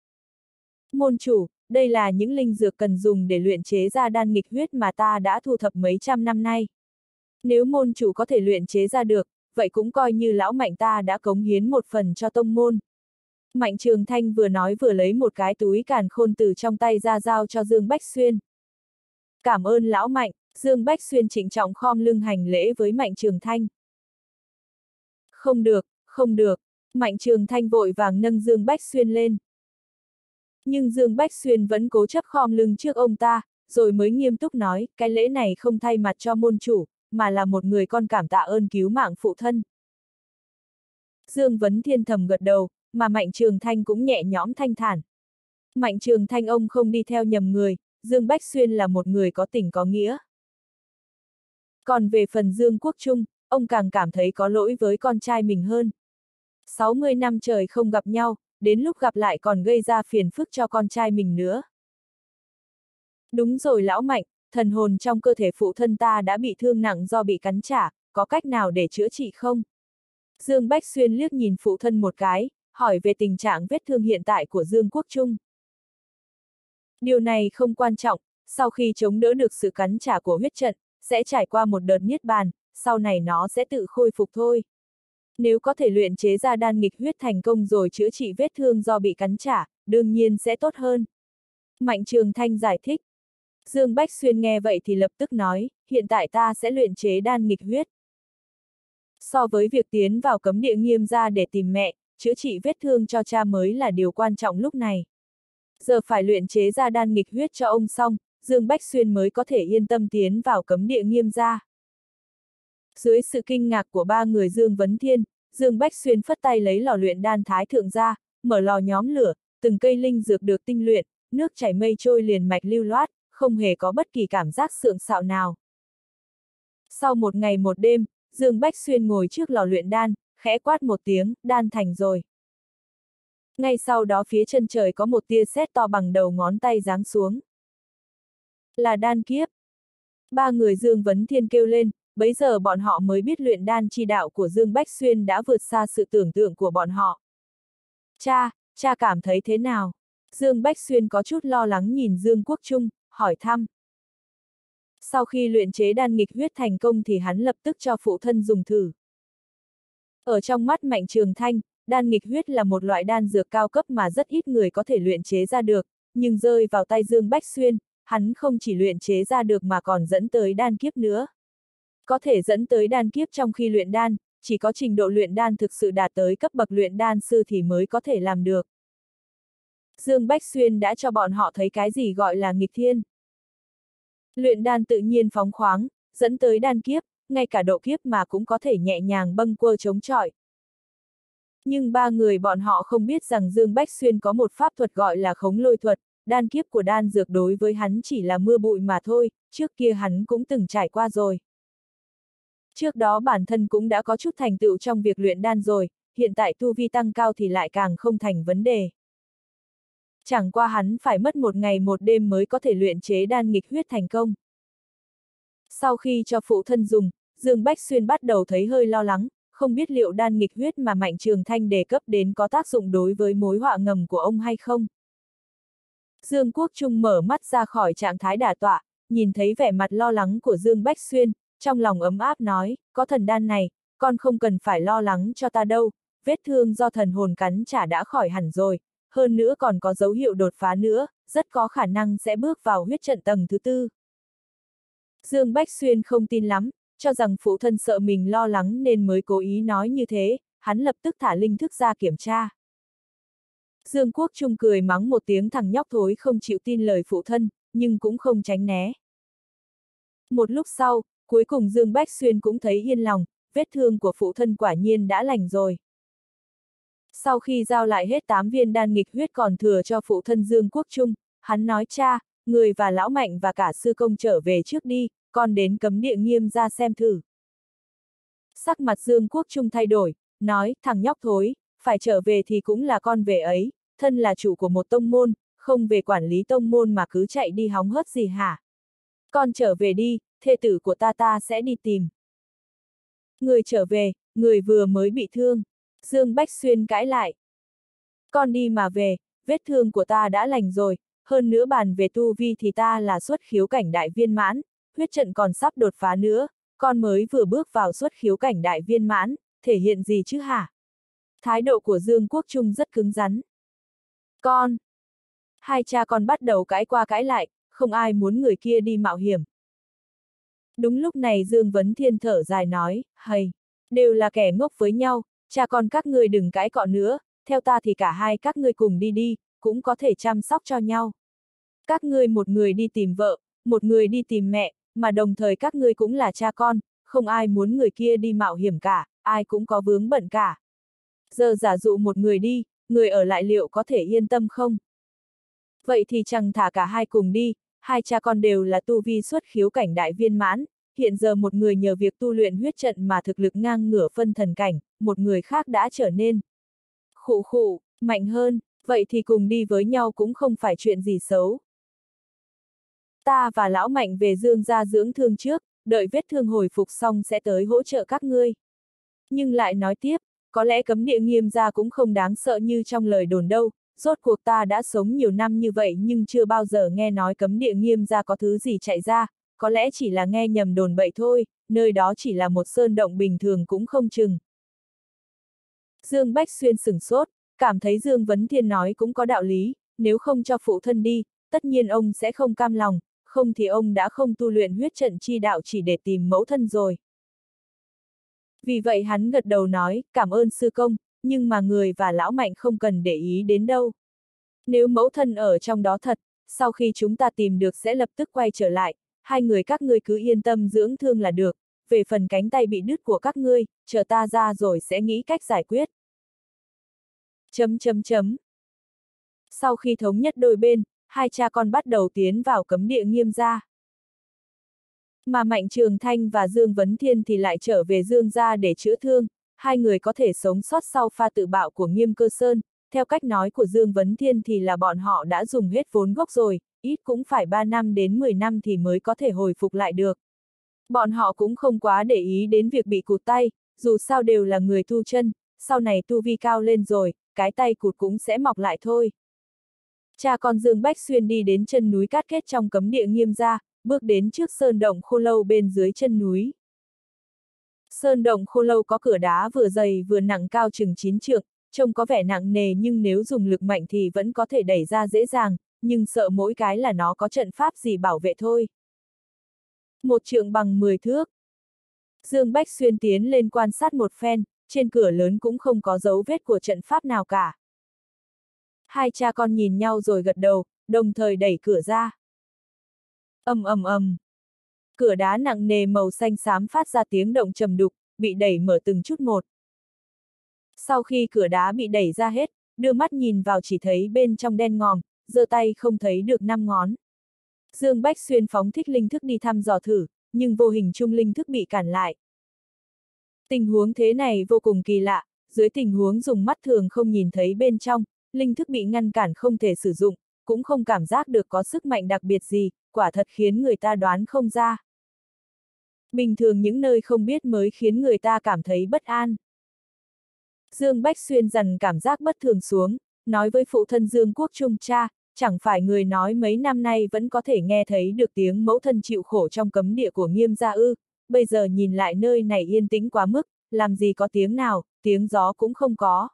S1: Môn chủ, đây là những linh dược cần dùng để luyện chế ra đan nghịch huyết mà ta đã thu thập mấy trăm năm nay. Nếu môn chủ có thể luyện chế ra được, vậy cũng coi như lão Mạnh ta đã cống hiến một phần cho tông môn. Mạnh Trường Thanh vừa nói vừa lấy một cái túi càn khôn từ trong tay ra giao cho Dương Bách Xuyên. Cảm ơn lão Mạnh, Dương Bách Xuyên trịnh trọng khom lưng hành lễ với Mạnh Trường Thanh. Không được, không được, Mạnh Trường Thanh vội vàng nâng Dương Bách Xuyên lên. Nhưng Dương Bách Xuyên vẫn cố chấp khom lưng trước ông ta, rồi mới nghiêm túc nói, cái lễ này không thay mặt cho môn chủ, mà là một người con cảm tạ ơn cứu mạng phụ thân. Dương Vấn Thiên thầm gật đầu, mà Mạnh Trường Thanh cũng nhẹ nhõm thanh thản. Mạnh Trường Thanh ông không đi theo nhầm người, Dương Bách Xuyên là một người có tình có nghĩa. Còn về phần Dương Quốc Trung, ông càng cảm thấy có lỗi với con trai mình hơn. 60 năm trời không gặp nhau, đến lúc gặp lại còn gây ra phiền phức cho con trai mình nữa. Đúng rồi lão Mạnh, thần hồn trong cơ thể phụ thân ta đã bị thương nặng do bị cắn trả, có cách nào để chữa trị không? Dương Bách Xuyên liếc nhìn phụ thân một cái, hỏi về tình trạng vết thương hiện tại của Dương Quốc Trung. Điều này không quan trọng, sau khi chống đỡ được sự cắn trả của huyết trận, sẽ trải qua một đợt niết bàn, sau này nó sẽ tự khôi phục thôi. Nếu có thể luyện chế ra đan nghịch huyết thành công rồi chữa trị vết thương do bị cắn trả, đương nhiên sẽ tốt hơn. Mạnh Trường Thanh giải thích. Dương Bách Xuyên nghe vậy thì lập tức nói, hiện tại ta sẽ luyện chế đan nghịch huyết. So với việc tiến vào cấm địa Nghiêm gia để tìm mẹ, chữa trị vết thương cho cha mới là điều quan trọng lúc này. Giờ phải luyện chế ra đan nghịch huyết cho ông xong, Dương Bách Xuyên mới có thể yên tâm tiến vào cấm địa Nghiêm gia. Dưới sự kinh ngạc của ba người Dương Vấn Thiên, Dương Bách Xuyên phất tay lấy lò luyện đan thái thượng ra, mở lò nhóm lửa, từng cây linh dược được tinh luyện, nước chảy mây trôi liền mạch lưu loát, không hề có bất kỳ cảm giác sượng sạo nào. Sau một ngày một đêm, Dương Bách Xuyên ngồi trước lò luyện đan, khẽ quát một tiếng, đan thành rồi. Ngay sau đó phía chân trời có một tia sét to bằng đầu ngón tay giáng xuống. Là đan kiếp. Ba người Dương Vấn Thiên kêu lên, bấy giờ bọn họ mới biết luyện đan chi đạo của Dương Bách Xuyên đã vượt xa sự tưởng tượng của bọn họ. Cha cảm thấy thế nào? Dương Bách Xuyên có chút lo lắng nhìn Dương Quốc Trung, hỏi thăm. Sau khi luyện chế đan nghịch huyết thành công thì hắn lập tức cho phụ thân dùng thử. Ở trong mắt Mạnh Trường Thanh, đan nghịch huyết là một loại đan dược cao cấp mà rất ít người có thể luyện chế ra được, nhưng rơi vào tay Dương Bách Xuyên, hắn không chỉ luyện chế ra được mà còn dẫn tới đan kiếp nữa. Có thể dẫn tới đan kiếp trong khi luyện đan, chỉ có trình độ luyện đan thực sự đạt tới cấp bậc luyện đan sư thì mới có thể làm được. Dương Bách Xuyên đã cho bọn họ thấy cái gì gọi là nghịch thiên. Luyện đan tự nhiên phóng khoáng, dẫn tới đan kiếp, ngay cả độ kiếp mà cũng có thể nhẹ nhàng bâng quơ chống chọi. Nhưng ba người bọn họ không biết rằng Dương Bách Xuyên có một pháp thuật gọi là khống lôi thuật, đan kiếp của đan dược đối với hắn chỉ là mưa bụi mà thôi, trước kia hắn cũng từng trải qua rồi. Trước đó bản thân cũng đã có chút thành tựu trong việc luyện đan rồi, hiện tại tu vi tăng cao thì lại càng không thành vấn đề. Chẳng qua hắn phải mất một ngày một đêm mới có thể luyện chế đan nghịch huyết thành công. Sau khi cho phụ thân dùng, Dương Bách Xuyên bắt đầu thấy hơi lo lắng, không biết liệu đan nghịch huyết mà Mạnh Trường Thanh đề cấp đến có tác dụng đối với mối họa ngầm của ông hay không. Dương Quốc Trung mở mắt ra khỏi trạng thái đả tọa, nhìn thấy vẻ mặt lo lắng của Dương Bách Xuyên, trong lòng ấm áp nói, có thần đan này, con không cần phải lo lắng cho ta đâu, vết thương do thần hồn cắn trả đã khỏi hẳn rồi, hơn nữa còn có dấu hiệu đột phá nữa, rất có khả năng sẽ bước vào huyết trận tầng thứ 4. Dương Bách Xuyên không tin lắm, cho rằng phụ thân sợ mình lo lắng nên mới cố ý nói như thế, hắn lập tức thả linh thức ra kiểm tra. Dương Quốc Trung cười mắng một tiếng thằng nhóc thối không chịu tin lời phụ thân, nhưng cũng không tránh né. Một lúc sau, cuối cùng Dương Bách Xuyên cũng thấy yên lòng, vết thương của phụ thân quả nhiên đã lành rồi. Sau khi giao lại hết 8 viên đan nghịch huyết còn thừa cho phụ thân Dương Quốc Trung, hắn nói cha, người và lão Mạnh và cả sư công trở về trước đi, con đến cấm địa Nghiêm ra xem thử. Sắc mặt Dương Quốc Trung thay đổi, nói, thằng nhóc thối, phải trở về thì cũng là con về ấy, thân là chủ của một tông môn, không về quản lý tông môn mà cứ chạy đi hóng hớt gì hả? Con trở về đi, thê tử của ta sẽ đi tìm. Người trở về, người vừa mới bị thương. Dương Bách Xuyên cãi lại. Con đi mà về, vết thương của ta đã lành rồi, hơn nữa bàn về tu vi thì ta là xuất khiếu cảnh đại viên mãn, huyết trận còn sắp đột phá nữa, con mới vừa bước vào xuất khiếu cảnh đại viên mãn, thể hiện gì chứ hả? Thái độ của Dương Quốc Trung rất cứng rắn. Con! Hai cha con bắt đầu cãi qua cãi lại, không ai muốn người kia đi mạo hiểm. Đúng lúc này Dương Vấn Thiên thở dài nói, hầy, đều là kẻ ngốc với nhau, cha con các ngươi đừng cãi cọ nữa, theo ta thì cả hai các ngươi cùng đi đi, cũng có thể chăm sóc cho nhau. Các ngươi một người đi tìm vợ, một người đi tìm mẹ, mà đồng thời các ngươi cũng là cha con, không ai muốn người kia đi mạo hiểm cả, ai cũng có vướng bận cả. Giờ giả dụ một người đi, người ở lại liệu có thể yên tâm không? Vậy thì chẳng thả cả hai cùng đi, hai cha con đều là tu vi xuất khiếu cảnh đại viên mãn, hiện giờ một người nhờ việc tu luyện huyết trận mà thực lực ngang ngửa phân thần cảnh, một người khác đã trở nên khụ, mạnh hơn, vậy thì cùng đi với nhau cũng không phải chuyện gì xấu. Ta và lão Mạnh về Dương gia dưỡng thương trước, đợi vết thương hồi phục xong sẽ tới hỗ trợ các ngươi. Nhưng lại nói tiếp, có lẽ cấm địa Nghiêm gia cũng không đáng sợ như trong lời đồn đâu, rốt cuộc ta đã sống nhiều năm như vậy nhưng chưa bao giờ nghe nói cấm địa Nghiêm gia có thứ gì chạy ra, có lẽ chỉ là nghe nhầm đồn bậy thôi, nơi đó chỉ là một sơn động bình thường cũng không chừng. Dương Bách Xuyên sửng sốt, cảm thấy Dương Vấn Thiên nói cũng có đạo lý, nếu không cho phụ thân đi, tất nhiên ông sẽ không cam lòng, không thì ông đã không tu luyện huyết trận chi đạo chỉ để tìm mẫu thân rồi. Vì vậy hắn gật đầu nói, cảm ơn sư công, nhưng mà người và lão Mạnh không cần để ý đến đâu. Nếu mẫu thân ở trong đó thật, sau khi chúng ta tìm được sẽ lập tức quay trở lại, hai người các ngươi cứ yên tâm dưỡng thương là được, về phần cánh tay bị đứt của các ngươi, chờ ta ra rồi sẽ nghĩ cách giải quyết. Sau khi thống nhất đôi bên, hai cha con bắt đầu tiến vào cấm địa Nghiêm gia. Mà Mạnh Trường Thanh và Dương Vấn Thiên thì lại trở về Dương gia để chữa thương, hai người có thể sống sót sau pha tự bạo của Nghiêm Cơ Sơn, theo cách nói của Dương Vấn Thiên thì là bọn họ đã dùng hết vốn gốc rồi, ít cũng phải 3 năm đến 10 năm thì mới có thể hồi phục lại được. Bọn họ cũng không quá để ý đến việc bị cụt tay, dù sao đều là người tu chân, sau này tu vi cao lên rồi, cái tay cụt cũng sẽ mọc lại thôi. Cha con Dương Bách Xuyên đi đến chân núi Cát Kết trong cấm địa Nghiêm gia, bước đến trước sơn động khô lâu bên dưới chân núi. Sơn động khô lâu có cửa đá vừa dày vừa nặng cao chừng 9 trượng, trông có vẻ nặng nề nhưng nếu dùng lực mạnh thì vẫn có thể đẩy ra dễ dàng, nhưng sợ mỗi cái là nó có trận pháp gì bảo vệ thôi. 1 trượng bằng 10 thước. Dương Bách Xuyên tiến lên quan sát một phen, trên cửa lớn cũng không có dấu vết của trận pháp nào cả. Hai cha con nhìn nhau rồi gật đầu, đồng thời đẩy cửa ra. Ầm ầm ầm. Cửa đá nặng nề màu xanh xám phát ra tiếng động trầm đục, bị đẩy mở từng chút một. Sau khi cửa đá bị đẩy ra hết, đưa mắt nhìn vào chỉ thấy bên trong đen ngòm, giơ tay không thấy được 5 ngón. Dương Bách Xuyên phóng thích linh thức đi thăm dò thử, nhưng vô hình chung linh thức bị cản lại. Tình huống thế này vô cùng kỳ lạ, dưới tình huống dùng mắt thường không nhìn thấy bên trong, linh thức bị ngăn cản không thể sử dụng, cũng không cảm giác được có sức mạnh đặc biệt gì, quả thật khiến người ta đoán không ra. Bình thường những nơi không biết mới khiến người ta cảm thấy bất an. Dương Bách Xuyên dần cảm giác bất thường xuống, nói với phụ thân Dương Quốc Trung cha, chẳng phải người nói mấy năm nay vẫn có thể nghe thấy được tiếng mẫu thân chịu khổ trong cấm địa của Nghiêm gia ư, bây giờ nhìn lại nơi này yên tĩnh quá mức, làm gì có tiếng nào, tiếng gió cũng không có.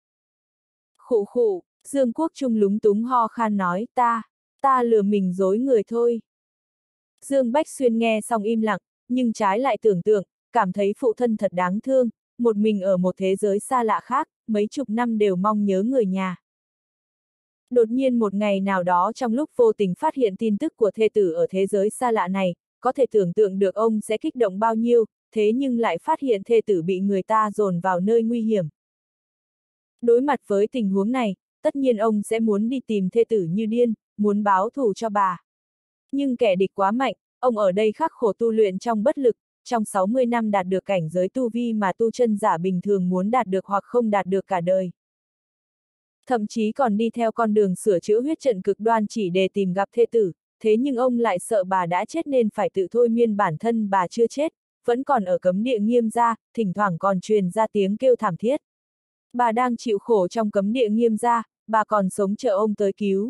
S1: Khụ khụ, Dương Quốc Trung lúng túng ho khan nói, ta lừa mình dối người thôi. Dương Bách Xuyên nghe xong im lặng, nhưng trái lại tưởng tượng, cảm thấy phụ thân thật đáng thương, một mình ở một thế giới xa lạ khác, mấy chục năm đều mong nhớ người nhà. Đột nhiên một ngày nào đó trong lúc vô tình phát hiện tin tức của thê tử ở thế giới xa lạ này, có thể tưởng tượng được ông sẽ kích động bao nhiêu, thế nhưng lại phát hiện thê tử bị người ta dồn vào nơi nguy hiểm. Đối mặt với tình huống này, tất nhiên ông sẽ muốn đi tìm thê tử như điên, muốn báo thù cho bà. Nhưng kẻ địch quá mạnh, ông ở đây khắc khổ tu luyện trong bất lực, trong 60 năm đạt được cảnh giới tu vi mà tu chân giả bình thường muốn đạt được hoặc không đạt được cả đời. Thậm chí còn đi theo con đường sửa chữa huyết trận cực đoan chỉ để tìm gặp thê tử, thế nhưng ông lại sợ bà đã chết nên phải tự thôi miên bản thân bà chưa chết, vẫn còn ở cấm địa Nghiêm gia, thỉnh thoảng còn truyền ra tiếng kêu thảm thiết. Bà đang chịu khổ trong cấm địa Nghiêm gia, bà còn sống chờ ông tới cứu.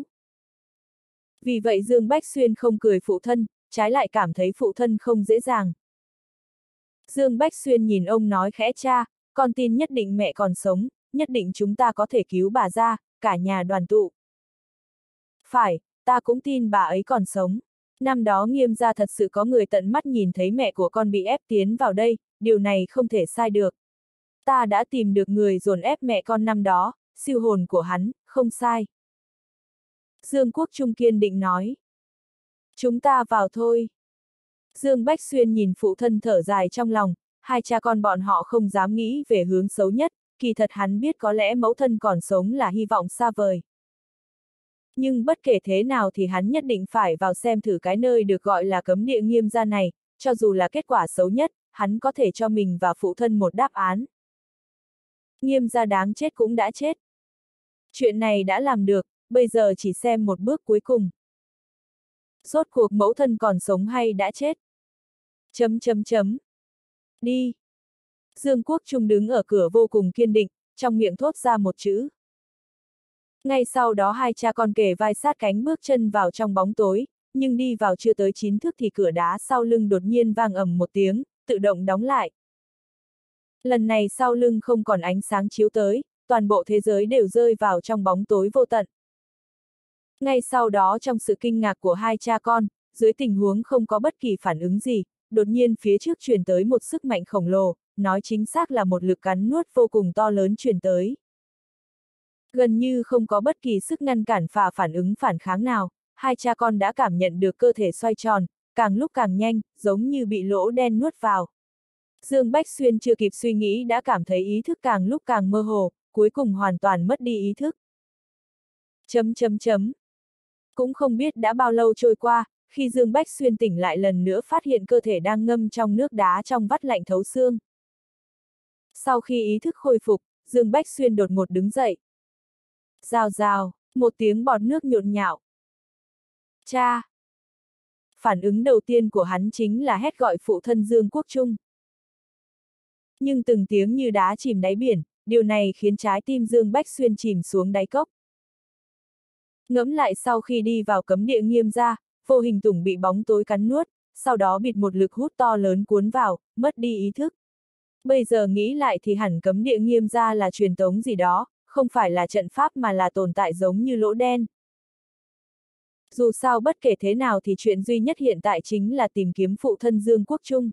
S1: Vì vậy Dương Bách Xuyên không cười phụ thân, trái lại cảm thấy phụ thân không dễ dàng. Dương Bách Xuyên nhìn ông nói khẽ, cha, con tin nhất định mẹ còn sống, nhất định chúng ta có thể cứu bà ra, cả nhà đoàn tụ. Phải, ta cũng tin bà ấy còn sống. Năm đó Nghiêm gia thật sự có người tận mắt nhìn thấy mẹ của con bị ép tiến vào đây, điều này không thể sai được. Ta đã tìm được người dồn ép mẹ con năm đó, siêu hồn của hắn, không sai. Dương Quốc Trung kiên định nói. Chúng ta vào thôi. Dương Bách Xuyên nhìn phụ thân thở dài trong lòng, hai cha con bọn họ không dám nghĩ về hướng xấu nhất, kỳ thật hắn biết có lẽ mẫu thân còn sống là hy vọng xa vời. Nhưng bất kể thế nào thì hắn nhất định phải vào xem thử cái nơi được gọi là cấm địa Nghiêm gia này, cho dù là kết quả xấu nhất, hắn có thể cho mình và phụ thân một đáp án. Nghiêm gia đáng chết cũng đã chết. Chuyện này đã làm được, bây giờ chỉ xem một bước cuối cùng. Rốt cuộc mẫu thân còn sống hay đã chết? Đi. Dương Quốc Trung đứng ở cửa vô cùng kiên định, trong miệng thốt ra một chữ. Ngay sau đó hai cha con kề vai sát cánh bước chân vào trong bóng tối, nhưng đi vào chưa tới 9 thước thì cửa đá sau lưng đột nhiên vang ầm một tiếng, tự động đóng lại. Lần này sau lưng không còn ánh sáng chiếu tới, toàn bộ thế giới đều rơi vào trong bóng tối vô tận. Ngay sau đó trong sự kinh ngạc của hai cha con, dưới tình huống không có bất kỳ phản ứng gì, đột nhiên phía trước truyền tới một sức mạnh khổng lồ, nói chính xác là một lực cắn nuốt vô cùng to lớn truyền tới. Gần như không có bất kỳ sức ngăn cản và phản ứng phản kháng nào, hai cha con đã cảm nhận được cơ thể xoay tròn, càng lúc càng nhanh, giống như bị lỗ đen nuốt vào. Dương Bách Xuyên chưa kịp suy nghĩ đã cảm thấy ý thức càng lúc càng mơ hồ, cuối cùng hoàn toàn mất đi ý thức. Cũng không biết đã bao lâu trôi qua, khi Dương Bách Xuyên tỉnh lại lần nữa phát hiện cơ thể đang ngâm trong nước đá trong vắt lạnh thấu xương. Sau khi ý thức khôi phục, Dương Bách Xuyên đột ngột đứng dậy. Rào rào, một tiếng bọt nước nhộn nhạo. Cha! Phản ứng đầu tiên của hắn chính là hét gọi phụ thân Dương Quốc Trung. Nhưng từng tiếng như đá chìm đáy biển, điều này khiến trái tim Dương Bách Xuyên chìm xuống đáy cốc. Ngẫm lại sau khi đi vào cấm địa Nghiêm gia, vô hình tùng bị bóng tối cắn nuốt, sau đó bịt một lực hút to lớn cuốn vào, mất đi ý thức. Bây giờ nghĩ lại thì hẳn cấm địa Nghiêm gia là truyền tống gì đó, không phải là trận pháp mà là tồn tại giống như lỗ đen. Dù sao bất kể thế nào thì chuyện duy nhất hiện tại chính là tìm kiếm phụ thân Dương Quốc Trung.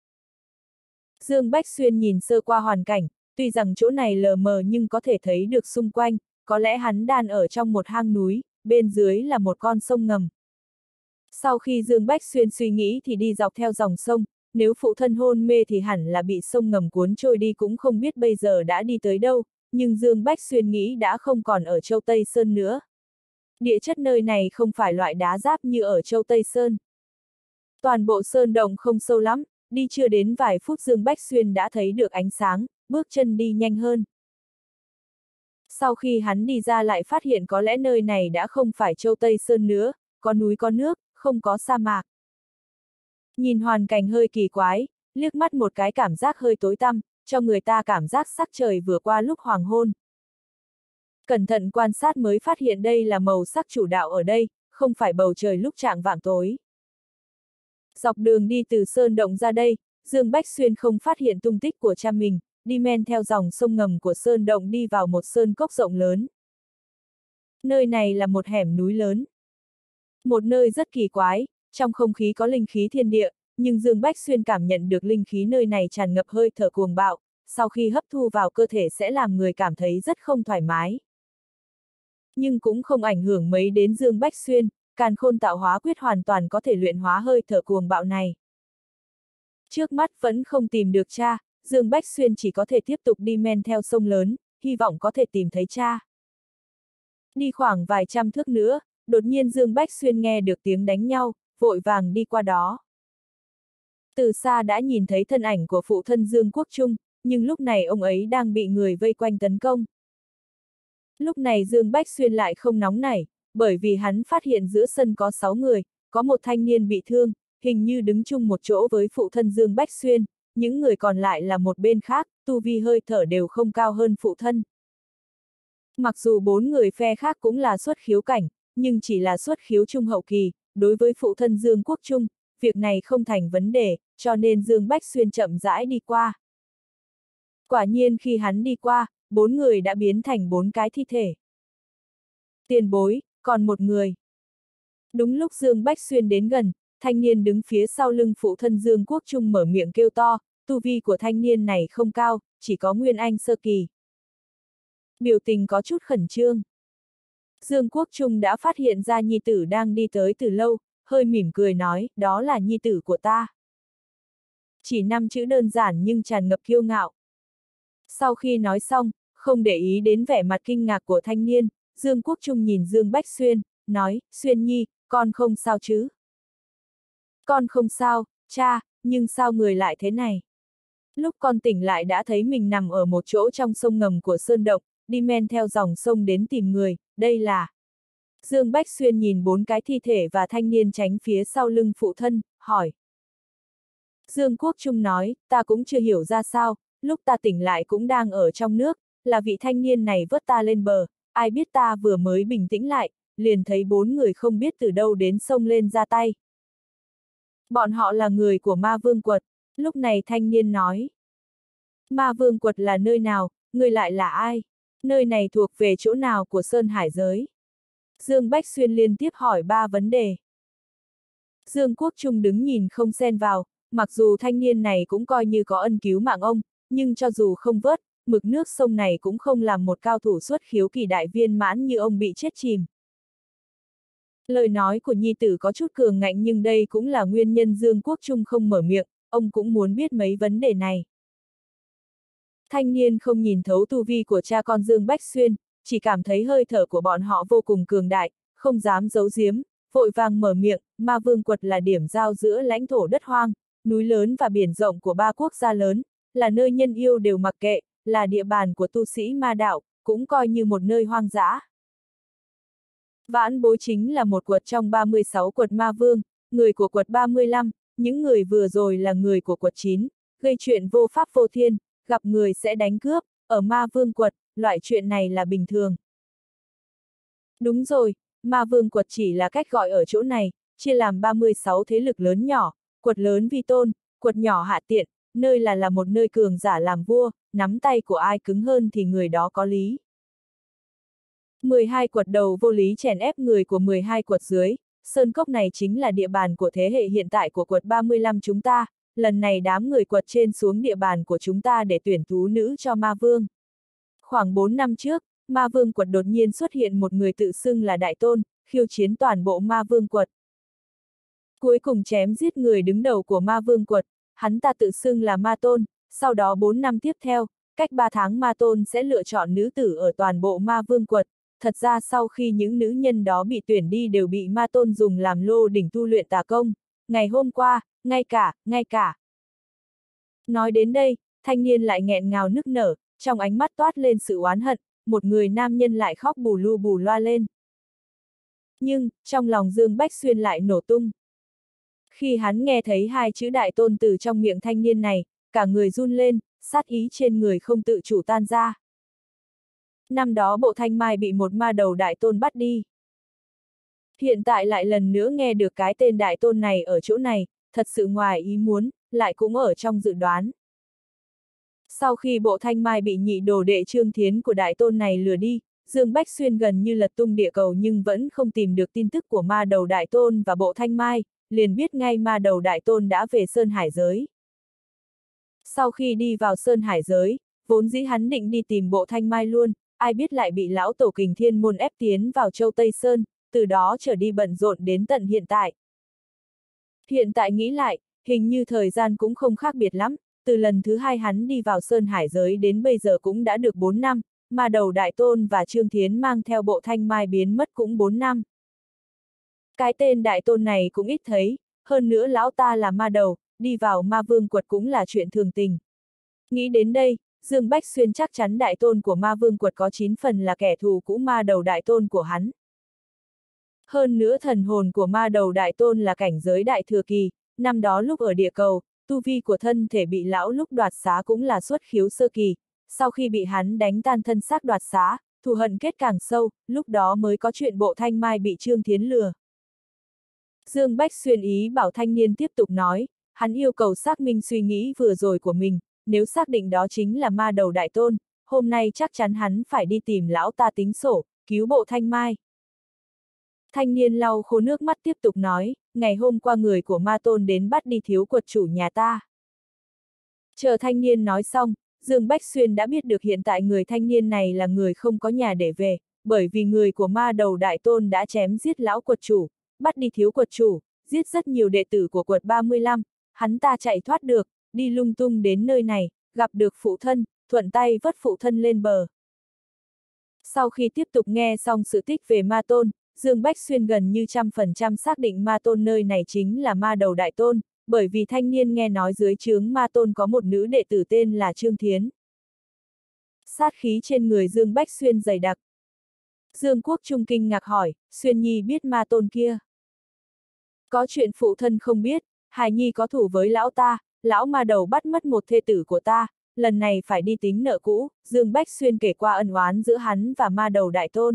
S1: Dương Bách Xuyên nhìn sơ qua hoàn cảnh, tuy rằng chỗ này lờ mờ nhưng có thể thấy được xung quanh, có lẽ hắn đang ở trong một hang núi, bên dưới là một con sông ngầm. Sau khi Dương Bách Xuyên suy nghĩ thì đi dọc theo dòng sông, nếu phụ thân hôn mê thì hẳn là bị sông ngầm cuốn trôi đi cũng không biết bây giờ đã đi tới đâu, nhưng Dương Bách Xuyên nghĩ đã không còn ở Châu Tây Sơn nữa. Địa chất nơi này không phải loại đá giáp như ở Châu Tây Sơn. Toàn bộ sơn động không sâu lắm, đi chưa đến vài phút Dương Bách Xuyên đã thấy được ánh sáng, bước chân đi nhanh hơn. Sau khi hắn đi ra lại phát hiện có lẽ nơi này đã không phải Châu Tây Sơn nữa, có núi có nước, không có sa mạc. Nhìn hoàn cảnh hơi kỳ quái, liếc mắt một cái cảm giác hơi tối tăm, cho người ta cảm giác sắc trời vừa qua lúc hoàng hôn. Cẩn thận quan sát mới phát hiện đây là màu sắc chủ đạo ở đây, không phải bầu trời lúc chạng vạng tối. Dọc đường đi từ sơn động ra đây, Dương Bách Xuyên không phát hiện tung tích của cha mình, đi men theo dòng sông ngầm của sơn động đi vào một sơn cốc rộng lớn. Nơi này là một hẻm núi lớn. Một nơi rất kỳ quái, trong không khí có linh khí thiên địa, nhưng Dương Bách Xuyên cảm nhận được linh khí nơi này tràn ngập hơi thở cuồng bạo, sau khi hấp thu vào cơ thể sẽ làm người cảm thấy rất không thoải mái. Nhưng cũng không ảnh hưởng mấy đến Dương Bách Xuyên, Càn Khôn Tạo Hóa Quyết hoàn toàn có thể luyện hóa hơi thở cuồng bạo này. Trước mắt vẫn không tìm được cha, Dương Bách Xuyên chỉ có thể tiếp tục đi men theo sông lớn, hy vọng có thể tìm thấy cha. Đi khoảng vài trăm thước nữa, đột nhiên Dương Bách Xuyên nghe được tiếng đánh nhau, vội vàng đi qua đó. Từ xa đã nhìn thấy thân ảnh của phụ thân Dương Quốc Trung, nhưng lúc này ông ấy đang bị người vây quanh tấn công. Lúc này Dương Bách Xuyên lại không nóng nảy, bởi vì hắn phát hiện giữa sân có 6 người, có một thanh niên bị thương, hình như đứng chung một chỗ với phụ thân Dương Bách Xuyên, những người còn lại là một bên khác, tu vi hơi thở đều không cao hơn phụ thân. Mặc dù 4 người phe khác cũng là xuất khiếu cảnh, nhưng chỉ là xuất khiếu trung hậu kỳ, đối với phụ thân Dương Quốc Trung, việc này không thành vấn đề, cho nên Dương Bách Xuyên chậm rãi đi qua. Quả nhiên khi hắn đi qua, 4 người đã biến thành 4 cái thi thể. Tiền bối, còn một người. Đúng lúc Dương Bách Xuyên đến gần, thanh niên đứng phía sau lưng phụ thân Dương Quốc Trung mở miệng kêu to, tu vi của thanh niên này không cao, chỉ có Nguyên Anh sơ kỳ. Biểu tình có chút khẩn trương. Dương Quốc Trung đã phát hiện ra nhi tử đang đi tới từ lâu, hơi mỉm cười nói, đó là nhi tử của ta. Chỉ 5 chữ đơn giản nhưng tràn ngập kiêu ngạo. Sau khi nói xong, không để ý đến vẻ mặt kinh ngạc của thanh niên, Dương Quốc Trung nhìn Dương Bách Xuyên, nói, Xuyên nhi, con không sao chứ? Con không sao, cha, nhưng sao người lại thế này? Lúc con tỉnh lại đã thấy mình nằm ở một chỗ trong sông ngầm của sơn động, đi men theo dòng sông đến tìm người, đây là... Dương Bách Xuyên nhìn 4 cái thi thể và thanh niên tránh phía sau lưng phụ thân, hỏi. Dương Quốc Trung nói, ta cũng chưa hiểu ra sao, lúc ta tỉnh lại cũng đang ở trong nước, là vị thanh niên này vớt ta lên bờ, ai biết ta vừa mới bình tĩnh lại, liền thấy 4 người không biết từ đâu đến xông lên ra tay. Bọn họ là người của Ma Vương Quật, lúc này thanh niên nói. Ma Vương Quật là nơi nào, người lại là ai? Nơi này thuộc về chỗ nào của Sơn Hải giới? Dương Bách Xuyên liên tiếp hỏi 3 vấn đề. Dương Quốc Trung đứng nhìn không xen vào, mặc dù thanh niên này cũng coi như có ân cứu mạng ông, nhưng cho dù không vớt, mực nước sông này cũng không làm một cao thủ xuất khiếu kỳ đại viên mãn như ông bị chết chìm. Lời nói của nhi tử có chút cường ngạnh nhưng đây cũng là nguyên nhân Dương Quốc Trung không mở miệng, ông cũng muốn biết mấy vấn đề này. Thanh niên không nhìn thấu tu vi của cha con Dương Bách Xuyên, chỉ cảm thấy hơi thở của bọn họ vô cùng cường đại, không dám giấu giếm, vội vàng mở miệng, Ma Vương Quật là điểm giao giữa lãnh thổ đất hoang, núi lớn và biển rộng của ba quốc gia lớn, là nơi nhân yêu đều mặc kệ, là địa bàn của tu sĩ ma đạo, cũng coi như một nơi hoang dã. Vãn Bối chính là một quật trong 36 quật Ma Vương, người của quật 35, những người vừa rồi là người của quật 9, gây chuyện vô pháp vô thiên, gặp người sẽ đánh cướp, ở Ma Vương quật, loại chuyện này là bình thường. Đúng rồi, Ma Vương quật chỉ là cách gọi ở chỗ này, chia làm 36 thế lực lớn nhỏ, quật lớn vi tôn, quật nhỏ hạ tiện, nơi là một nơi cường giả làm vua, nắm tay của ai cứng hơn thì người đó có lý. 12 quật đầu vô lý chèn ép người của 12 quật dưới, sơn cốc này chính là địa bàn của thế hệ hiện tại của quật 35 chúng ta, lần này đám người quật trên xuống địa bàn của chúng ta để tuyển thú nữ cho Ma Vương. Khoảng 4 năm trước, Ma Vương quật đột nhiên xuất hiện một người tự xưng là Đại Tôn, khiêu chiến toàn bộ Ma Vương quật. Cuối cùng chém giết người đứng đầu của Ma Vương quật, hắn ta tự xưng là Ma Tôn, sau đó 4 năm tiếp theo, cách 3 tháng Ma Tôn sẽ lựa chọn nữ tử ở toàn bộ Ma Vương quật. Thật ra sau khi những nữ nhân đó bị tuyển đi đều bị Ma Tôn dùng làm lô đỉnh tu luyện tà công, ngày hôm qua, ngay cả. Nói đến đây, thanh niên lại nghẹn ngào nức nở, trong ánh mắt toát lên sự oán hận, một người nam nhân lại khóc bù lu bù loa lên. Nhưng, trong lòng Dương Bách Xuyên lại nổ tung. Khi hắn nghe thấy hai chữ Đại Tôn từ trong miệng thanh niên này, cả người run lên, sát ý trên người không tự chủ tan ra. Năm đó Bộ Thanh Mai bị một ma đầu Đại Tôn bắt đi. Hiện tại lại lần nữa nghe được cái tên Đại Tôn này ở chỗ này, thật sự ngoài ý muốn, lại cũng ở trong dự đoán. Sau khi Bộ Thanh Mai bị nhị đồ đệ Trương Thiến của Đại Tôn này lừa đi, Dương Bách Xuyên gần như lật tung địa cầu nhưng vẫn không tìm được tin tức của ma đầu Đại Tôn và Bộ Thanh Mai, liền biết ngay ma đầu Đại Tôn đã về Sơn Hải giới. Sau khi đi vào Sơn Hải giới, vốn dĩ hắn định đi tìm Bộ Thanh Mai luôn, ai biết lại bị lão tổ Kình Thiên Môn ép tiến vào Châu Tây Sơn, từ đó trở đi bận rộn đến tận hiện tại. Hiện tại nghĩ lại, hình như thời gian cũng không khác biệt lắm, từ lần thứ 2 hắn đi vào Sơn Hải giới đến bây giờ cũng đã được 4 năm, mà đầu Đại Tôn và Trương Thiến mang theo Bộ Thanh Mai biến mất cũng 4 năm. Cái tên Đại Tôn này cũng ít thấy, hơn nữa lão ta là ma đầu, đi vào Ma Vương quật cũng là chuyện thường tình. Nghĩ đến đây, Dương Bách Xuyên chắc chắn Đại Tôn của Ma Vương quật có 9 phần là kẻ thù cũ ma đầu Đại Tôn của hắn. Hơn nữa thần hồn của ma đầu Đại Tôn là cảnh giới Đại Thừa Kỳ, năm đó lúc ở địa cầu, tu vi của thân thể bị lão lúc đoạt xá cũng là xuất khiếu sơ kỳ, sau khi bị hắn đánh tan thân xác đoạt xá, thù hận kết càng sâu, lúc đó mới có chuyện Bộ Thanh Mai bị Trương Thiến lừa. Dương Bách Xuyên ý bảo thanh niên tiếp tục nói, hắn yêu cầu xác minh suy nghĩ vừa rồi của mình, nếu xác định đó chính là ma đầu Đại Tôn, hôm nay chắc chắn hắn phải đi tìm lão ta tính sổ, cứu Bộ Thanh Mai. Thanh niên lau khô nước mắt tiếp tục nói, ngày hôm qua người của Ma Tôn đến bắt đi thiếu quật chủ nhà ta. Chờ thanh niên nói xong, Dương Bách Xuyên đã biết được hiện tại người thanh niên này là người không có nhà để về, bởi vì người của ma đầu Đại Tôn đã chém giết lão quật chủ, bắt đi thiếu quật chủ, giết rất nhiều đệ tử của quật 35, hắn ta chạy thoát được, đi lung tung đến nơi này, gặp được phụ thân, thuận tay vớt phụ thân lên bờ. Sau khi tiếp tục nghe xong sự tích về Ma Tôn, Dương Bách Xuyên gần như 100% xác định Ma Tôn nơi này chính là ma đầu Đại Tôn, bởi vì thanh niên nghe nói dưới trướng Ma Tôn có một nữ đệ tử tên là Trương Thiến. Sát khí trên người Dương Bách Xuyên dày đặc. Dương Quốc Trung kinh ngạc hỏi, Xuyên Nhi biết Ma Tôn kia. Có chuyện phụ thân không biết, Hải Nhi có thủ với lão ta, lão ma đầu bắt mất một thê tử của ta, lần này phải đi tính nợ cũ, Dương Bách Xuyên kể qua ân oán giữa hắn và ma đầu Đại Tôn.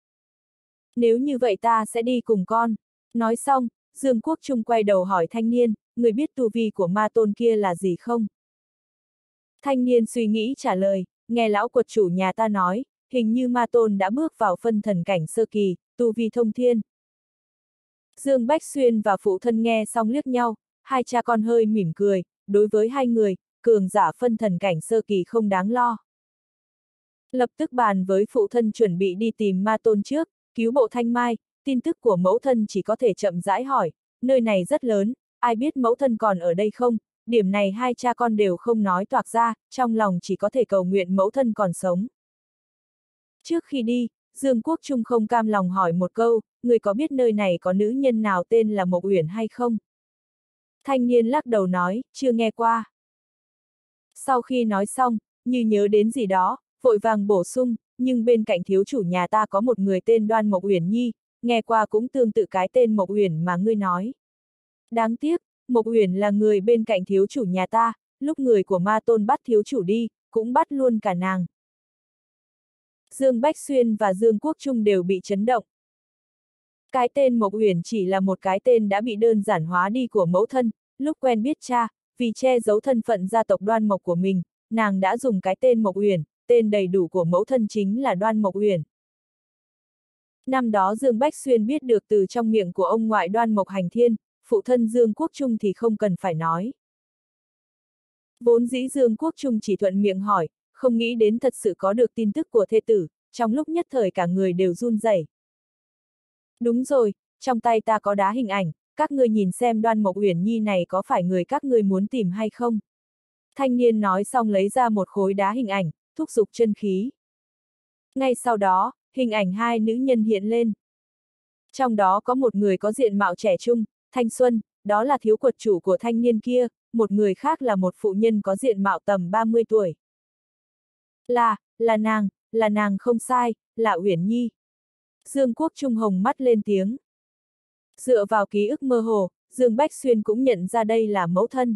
S1: Nếu như vậy ta sẽ đi cùng con. Nói xong, Dương Quốc Trung quay đầu hỏi thanh niên, người biết tu vi của Ma Tôn kia là gì không? Thanh niên suy nghĩ trả lời, nghe lão quật chủ nhà ta nói, hình như Ma Tôn đã bước vào phân thần cảnh sơ kỳ, tu vi thông thiên. Dương Bách Xuyên và phụ thân nghe xong liếc nhau, hai cha con hơi mỉm cười, đối với hai người, cường giả phân thần cảnh sơ kỳ không đáng lo. Lập tức bàn với phụ thân chuẩn bị đi tìm ma tôn trước, cứu bộ Thanh Mai, tin tức của mẫu thân chỉ có thể chậm rãi hỏi, nơi này rất lớn, ai biết mẫu thân còn ở đây không, điểm này hai cha con đều không nói toạc ra, trong lòng chỉ có thể cầu nguyện mẫu thân còn sống. Trước khi đi, Dương Quốc Trung không cam lòng hỏi một câu, người có biết nơi này có nữ nhân nào tên là Mộc Uyển hay không? Thanh niên lắc đầu nói, chưa nghe qua. Sau khi nói xong, như nhớ đến gì đó, vội vàng bổ sung, nhưng bên cạnh thiếu chủ nhà ta có một người tên Đoan Mộc Uyển Nhi, nghe qua cũng tương tự cái tên Mộc Uyển mà ngươi nói. Đáng tiếc, Mộc Uyển là người bên cạnh thiếu chủ nhà ta, lúc người của ma tôn bắt thiếu chủ đi, cũng bắt luôn cả nàng. Dương Bách Xuyên và Dương Quốc Trung đều bị chấn động. Cái tên Mộc Uyển chỉ là một cái tên đã bị đơn giản hóa đi của mẫu thân, lúc quen biết cha, vì che giấu thân phận gia tộc Đoan Mộc của mình, nàng đã dùng cái tên Mộc Uyển, tên đầy đủ của mẫu thân chính là Đoan Mộc Uyển. Năm đó Dương Bách Xuyên biết được từ trong miệng của ông ngoại Đoan Mộc Hành Thiên, phụ thân Dương Quốc Trung thì không cần phải nói. Vốn dĩ Dương Quốc Trung chỉ thuận miệng hỏi, không nghĩ đến thật sự có được tin tức của thê tử, trong lúc nhất thời cả người đều run rẩy. Đúng rồi, trong tay ta có đá hình ảnh, các ngươi nhìn xem Đoan Mộc Uyển Nhi này có phải người các ngươi muốn tìm hay không? Thanh niên nói xong lấy ra một khối đá hình ảnh, thúc giục chân khí. Ngay sau đó, hình ảnh hai nữ nhân hiện lên. Trong đó có một người có diện mạo trẻ trung, thanh xuân, đó là thiếu quật chủ của thanh niên kia, một người khác là một phụ nhân có diện mạo tầm 30 tuổi. Là nàng không sai, là Uyển Nhi. Dương Quốc Trung hồng mắt lên tiếng. Dựa vào ký ức mơ hồ, Dương Bách Xuyên cũng nhận ra đây là mẫu thân.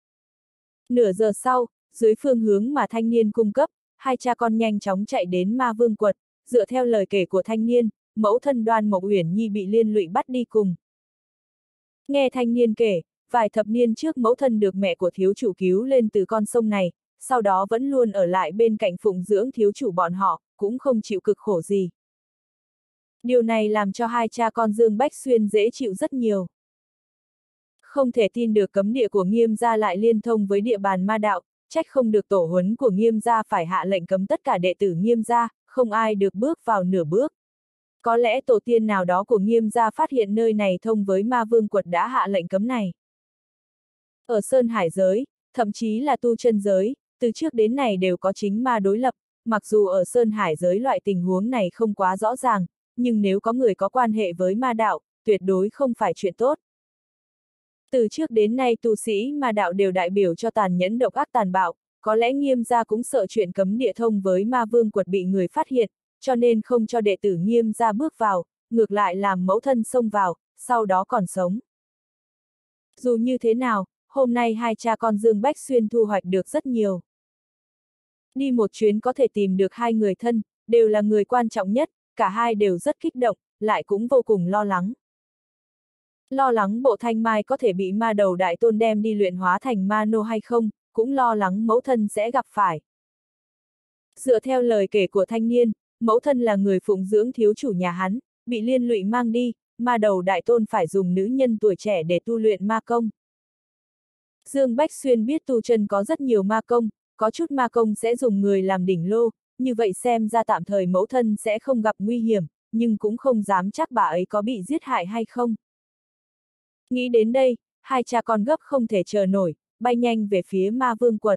S1: Nửa giờ sau, dưới phương hướng mà thanh niên cung cấp, hai cha con nhanh chóng chạy đến Ma Vương quật, dựa theo lời kể của thanh niên, mẫu thân Đoan Mộc Uyển Nhi bị liên lụy bắt đi cùng. Nghe thanh niên kể, vài thập niên trước mẫu thân được mẹ của thiếu chủ cứu lên từ con sông này, sau đó vẫn luôn ở lại bên cạnh phụng dưỡng thiếu chủ bọn họ, cũng không chịu cực khổ gì. Điều này làm cho hai cha con Dương Bách Xuyên dễ chịu rất nhiều. Không thể tin được cấm địa của Nghiêm gia lại liên thông với địa bàn ma đạo, trách không được tổ huấn của Nghiêm gia phải hạ lệnh cấm tất cả đệ tử Nghiêm gia, không ai được bước vào nửa bước. Có lẽ tổ tiên nào đó của Nghiêm gia phát hiện nơi này thông với Ma Vương quật đã hạ lệnh cấm này. Ở Sơn Hải giới, thậm chí là tu chân giới, từ trước đến nay đều có chính ma đối lập, mặc dù ở Sơn Hải giới loại tình huống này không quá rõ ràng, nhưng nếu có người có quan hệ với ma đạo, tuyệt đối không phải chuyện tốt. Từ trước đến nay tu sĩ ma đạo đều đại biểu cho tàn nhẫn độc ác tàn bạo, có lẽ Nghiêm gia cũng sợ chuyện cấm địa thông với Ma Vương quật bị người phát hiện, cho nên không cho đệ tử Nghiêm gia bước vào, ngược lại làm mẫu thân xông vào, sau đó còn sống. Dù như thế nào, hôm nay hai cha con Dương Bách Xuyên thu hoạch được rất nhiều. Đi một chuyến có thể tìm được hai người thân, đều là người quan trọng nhất, cả hai đều rất kích động, lại cũng vô cùng lo lắng. Lo lắng bộ Thanh Mai có thể bị ma đầu đại tôn đem đi luyện hóa thành ma nô hay không, cũng lo lắng mẫu thân sẽ gặp phải. Dựa theo lời kể của thanh niên, mẫu thân là người phụng dưỡng thiếu chủ nhà hắn, bị liên lụy mang đi, ma đầu đại tôn phải dùng nữ nhân tuổi trẻ để tu luyện ma công. Dương Bách Xuyên biết tu chân có rất nhiều ma công, có chút ma công sẽ dùng người làm đỉnh lô, như vậy xem ra tạm thời mẫu thân sẽ không gặp nguy hiểm, nhưng cũng không dám chắc bà ấy có bị giết hại hay không. Nghĩ đến đây, hai cha con gấp không thể chờ nổi, bay nhanh về phía Ma Vương quật.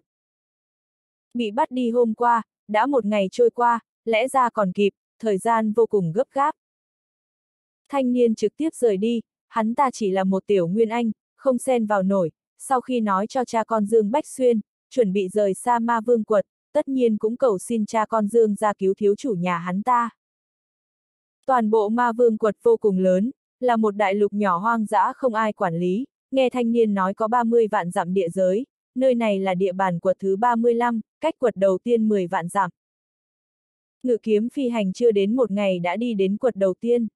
S1: Bị bắt đi hôm qua, đã một ngày trôi qua, lẽ ra còn kịp, thời gian vô cùng gấp gáp. Thanh niên trực tiếp rời đi, hắn ta chỉ là một tiểu nguyên anh, không xen vào nổi, sau khi nói cho cha con Dương Bách Xuyên, chuẩn bị rời xa Ma Vương quật, tất nhiên cũng cầu xin cha con Dương ra cứu thiếu chủ nhà hắn ta. Toàn bộ Ma Vương quật vô cùng lớn, là một đại lục nhỏ hoang dã không ai quản lý, nghe thanh niên nói có 30 vạn dặm địa giới, nơi này là địa bàn quật thứ 35, cách quật đầu tiên 10 vạn dặm. Ngự kiếm phi hành chưa đến một ngày đã đi đến quật đầu tiên.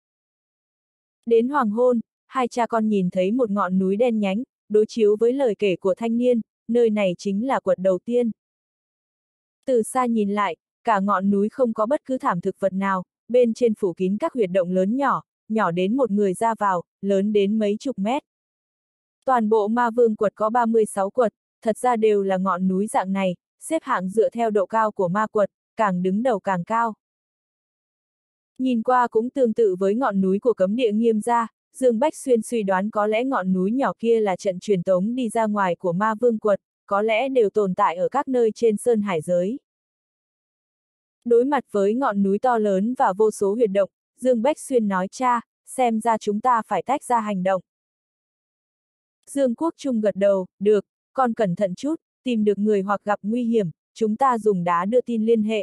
S1: Đến hoàng hôn, hai cha con nhìn thấy một ngọn núi đen nhánh, đối chiếu với lời kể của thanh niên, nơi này chính là quật đầu tiên. Từ xa nhìn lại, cả ngọn núi không có bất cứ thảm thực vật nào, bên trên phủ kín các huyệt động lớn nhỏ, nhỏ đến một người ra vào, lớn đến mấy chục mét. Toàn bộ Ma Vương quật có 36 quật, thật ra đều là ngọn núi dạng này, xếp hạng dựa theo độ cao của ma quật, càng đứng đầu càng cao. Nhìn qua cũng tương tự với ngọn núi của cấm địa Nghiêm gia, Dương Bách Xuyên suy đoán có lẽ ngọn núi nhỏ kia là trận truyền tống đi ra ngoài của Ma Vương quật, có lẽ đều tồn tại ở các nơi trên sơn hải giới. Đối mặt với ngọn núi to lớn và vô số huyệt động, Dương Bách Xuyên nói cha, xem ra chúng ta phải tách ra hành động. Dương Quốc Trung gật đầu, được, con cẩn thận chút, tìm được người hoặc gặp nguy hiểm, chúng ta dùng đá đưa tin liên hệ.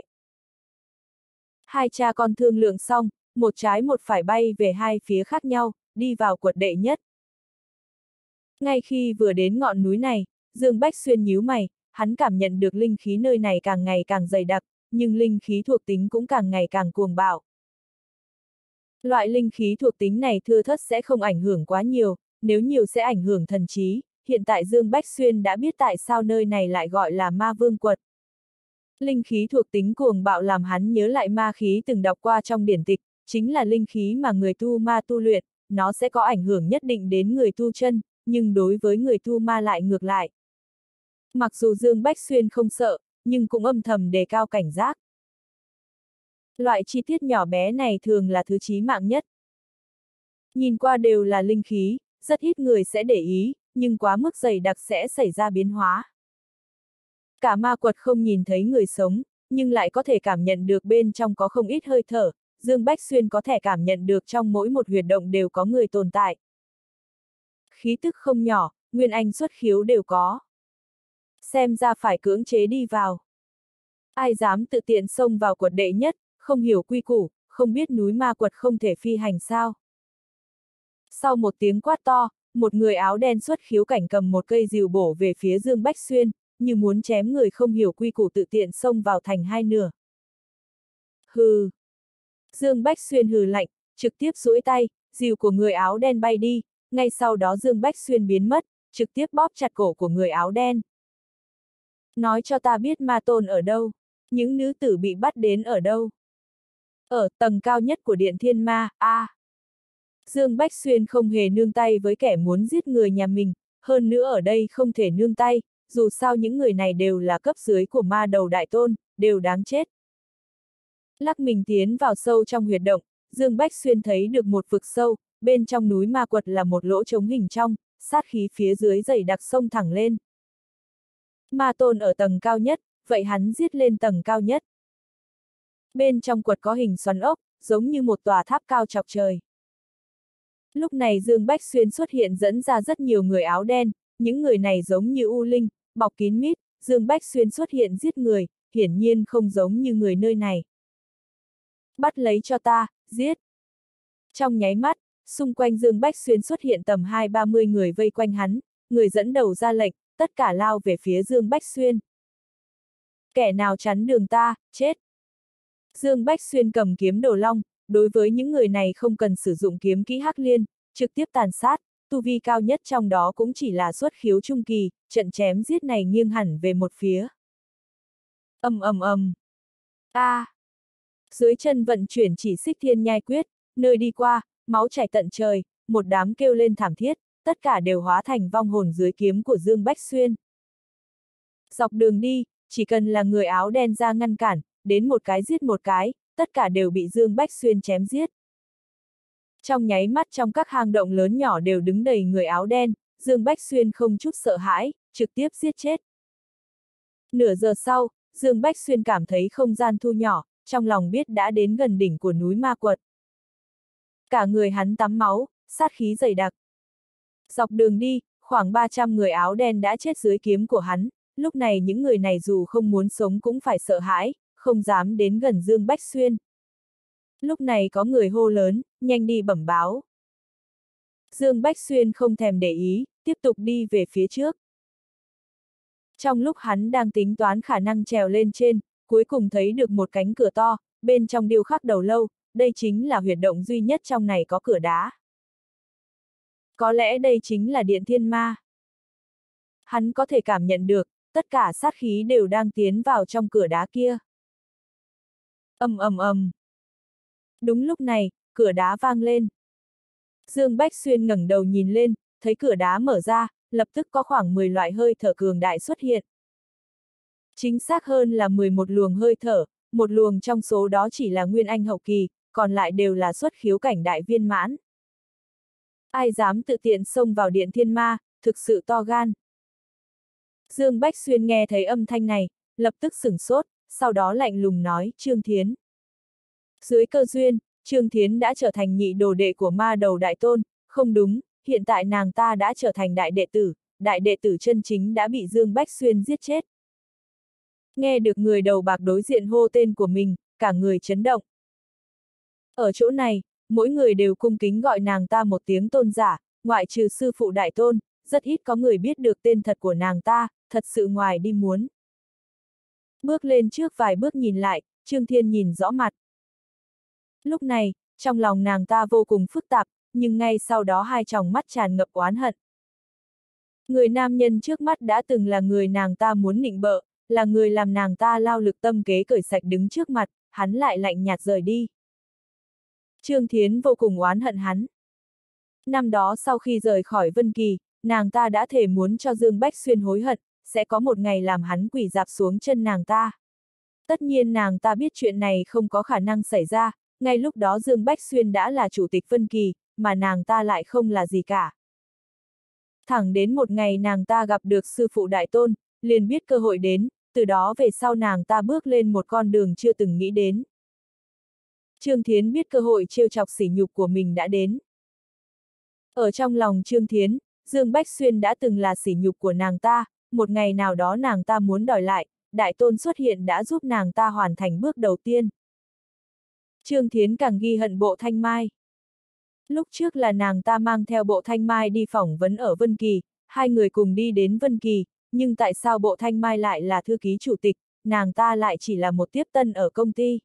S1: Hai cha con thương lượng xong, một trái một phải bay về hai phía khác nhau, đi vào quật đệ nhất. Ngay khi vừa đến ngọn núi này, Dương Bách Xuyên nhíu mày, hắn cảm nhận được linh khí nơi này càng ngày càng dày đặc, nhưng linh khí thuộc tính cũng càng ngày càng cuồng bạo. Loại linh khí thuộc tính này thưa thớt sẽ không ảnh hưởng quá nhiều, nếu nhiều sẽ ảnh hưởng thần trí, hiện tại Dương Bách Xuyên đã biết tại sao nơi này lại gọi là Ma Vương quật. Linh khí thuộc tính cuồng bạo làm hắn nhớ lại ma khí từng đọc qua trong điển tịch, chính là linh khí mà người tu ma tu luyện, nó sẽ có ảnh hưởng nhất định đến người tu chân, nhưng đối với người tu ma lại ngược lại. Mặc dù Dương Bách Xuyên không sợ, nhưng cũng âm thầm đề cao cảnh giác. Loại chi tiết nhỏ bé này thường là thứ chí mạng nhất. Nhìn qua đều là linh khí, rất ít người sẽ để ý, nhưng quá mức dày đặc sẽ xảy ra biến hóa. Cả ma quật không nhìn thấy người sống, nhưng lại có thể cảm nhận được bên trong có không ít hơi thở, Dương Bách Xuyên có thể cảm nhận được trong mỗi một huyệt động đều có người tồn tại. Khí tức không nhỏ, nguyên anh xuất khiếu đều có. Xem ra phải cưỡng chế đi vào. Ai dám tự tiện xông vào quật đệ nhất, không hiểu quy củ, không biết núi ma quật không thể phi hành sao. Sau một tiếng quát to, một người áo đen xuất khiếu cảnh cầm một cây rìu bổ về phía Dương Bách Xuyên, như muốn chém người không hiểu quy củ tự tiện xông vào thành hai nửa. Hừ! Dương Bách Xuyên hừ lạnh, trực tiếp duỗi tay, rìu của người áo đen bay đi, ngay sau đó Dương Bách Xuyên biến mất, trực tiếp bóp chặt cổ của người áo đen. Nói cho ta biết ma tôn ở đâu, những nữ tử bị bắt đến ở đâu. Ở tầng cao nhất của điện thiên ma, Dương Bách Xuyên không hề nương tay với kẻ muốn giết người nhà mình, hơn nữa ở đây không thể nương tay, dù sao những người này đều là cấp dưới của ma đầu đại tôn, đều đáng chết. Lắc mình tiến vào sâu trong huyệt động, Dương Bách Xuyên thấy được một vực sâu, bên trong núi ma quật là một lỗ trống hình trong, sát khí phía dưới dày đặc sông thẳng lên. Ma tôn ở tầng cao nhất, vậy hắn giết lên tầng cao nhất. Bên trong quật có hình xoắn ốc, giống như một tòa tháp cao chọc trời. Lúc này Dương Bách Xuyên xuất hiện dẫn ra rất nhiều người áo đen, những người này giống như u linh, bọc kín mít, Dương Bách Xuyên xuất hiện giết người, hiển nhiên không giống như người nơi này. Bắt lấy cho ta, giết. Trong nháy mắt, xung quanh Dương Bách Xuyên xuất hiện tầm 20-30 người vây quanh hắn, người dẫn đầu ra lệnh, tất cả lao về phía Dương Bách Xuyên. Kẻ nào chắn đường ta, chết. Dương Bách Xuyên cầm kiếm đồ long, đối với những người này không cần sử dụng kiếm kỹ hắc liên, trực tiếp tàn sát, tu vi cao nhất trong đó cũng chỉ là xuất khiếu trung kỳ, trận chém giết này nghiêng hẳn về một phía. Dưới chân vận chuyển chỉ xích thiên nhai quyết, nơi đi qua, máu chảy tận trời, một đám kêu lên thảm thiết, tất cả đều hóa thành vong hồn dưới kiếm của Dương Bách Xuyên. Dọc đường đi, chỉ cần là người áo đen ra ngăn cản, đến một cái giết một cái, tất cả đều bị Dương Bách Xuyên chém giết. Trong nháy mắt trong các hang động lớn nhỏ đều đứng đầy người áo đen, Dương Bách Xuyên không chút sợ hãi, trực tiếp giết chết. Nửa giờ sau, Dương Bách Xuyên cảm thấy không gian thu nhỏ, trong lòng biết đã đến gần đỉnh của núi ma quật. Cả người hắn tắm máu, sát khí dày đặc. Dọc đường đi, khoảng 300 người áo đen đã chết dưới kiếm của hắn, lúc này những người này dù không muốn sống cũng phải sợ hãi, không dám đến gần Dương Bách Xuyên. Lúc này có người hô lớn, nhanh đi bẩm báo. Dương Bách Xuyên không thèm để ý, tiếp tục đi về phía trước. Trong lúc hắn đang tính toán khả năng trèo lên trên, cuối cùng thấy được một cánh cửa to, bên trong điêu khắc đầu lâu, đây chính là huyệt động duy nhất trong này có cửa đá. Có lẽ đây chính là điện thiên ma. Hắn có thể cảm nhận được, tất cả sát khí đều đang tiến vào trong cửa đá kia. Đúng lúc này, cửa đá vang lên. Dương Bách Xuyên ngẩng đầu nhìn lên, thấy cửa đá mở ra, lập tức có khoảng 10 loại hơi thở cường đại xuất hiện. Chính xác hơn là 11 luồng hơi thở, một luồng trong số đó chỉ là Nguyên Anh hậu kỳ, còn lại đều là xuất khiếu cảnh đại viên mãn. Ai dám tự tiện xông vào điện thiên ma, thực sự to gan. Dương Bách Xuyên nghe thấy âm thanh này, lập tức sửng sốt, sau đó lạnh lùng nói, Trương Thiến. Dưới cơ duyên, Trương Thiến đã trở thành nhị đồ đệ của ma đầu đại tôn, không đúng, hiện tại nàng ta đã trở thành đại đệ tử chân chính đã bị Dương Bách Xuyên giết chết. Nghe được người đầu bạc đối diện hô tên của mình, cả người chấn động. Ở chỗ này, mỗi người đều cung kính gọi nàng ta một tiếng tôn giả, ngoại trừ sư phụ đại tôn, rất ít có người biết được tên thật của nàng ta, thật sự ngoài đi muốn. Bước lên trước vài bước nhìn lại, Trương Thiên nhìn rõ mặt. Lúc này, trong lòng nàng ta vô cùng phức tạp, nhưng ngay sau đó hai tròng mắt tràn ngập oán hận. Người nam nhân trước mắt đã từng là người nàng ta muốn nịnh bợ, là người làm nàng ta lao lực tâm kế cởi sạch đứng trước mặt, hắn lại lạnh nhạt rời đi. Trương Thiến vô cùng oán hận hắn. Năm đó sau khi rời khỏi Vân Kỳ, nàng ta đã thề muốn cho Dương Bách Xuyên hối hận, sẽ có một ngày làm hắn quỳ rạp xuống chân nàng ta. Tất nhiên nàng ta biết chuyện này không có khả năng xảy ra, ngay lúc đó Dương Bách Xuyên đã là chủ tịch Vân Kỳ, mà nàng ta lại không là gì cả. Thẳng đến một ngày nàng ta gặp được sư phụ đại tôn, liền biết cơ hội đến, từ đó về sau nàng ta bước lên một con đường chưa từng nghĩ đến. Trương Thiến biết cơ hội trêu chọc sỉ nhục của mình đã đến. Ở trong lòng Trương Thiến, Dương Bách Xuyên đã từng là sỉ nhục của nàng ta, một ngày nào đó nàng ta muốn đòi lại, đại tôn xuất hiện đã giúp nàng ta hoàn thành bước đầu tiên. Trương Thiến càng ghi hận Bộ Thanh Mai. Lúc trước là nàng ta mang theo Bộ Thanh Mai đi phỏng vấn ở Vân Kỳ, hai người cùng đi đến Vân Kỳ, nhưng tại sao Bộ Thanh Mai lại là thư ký chủ tịch, nàng ta lại chỉ là một tiếp tân ở công ty.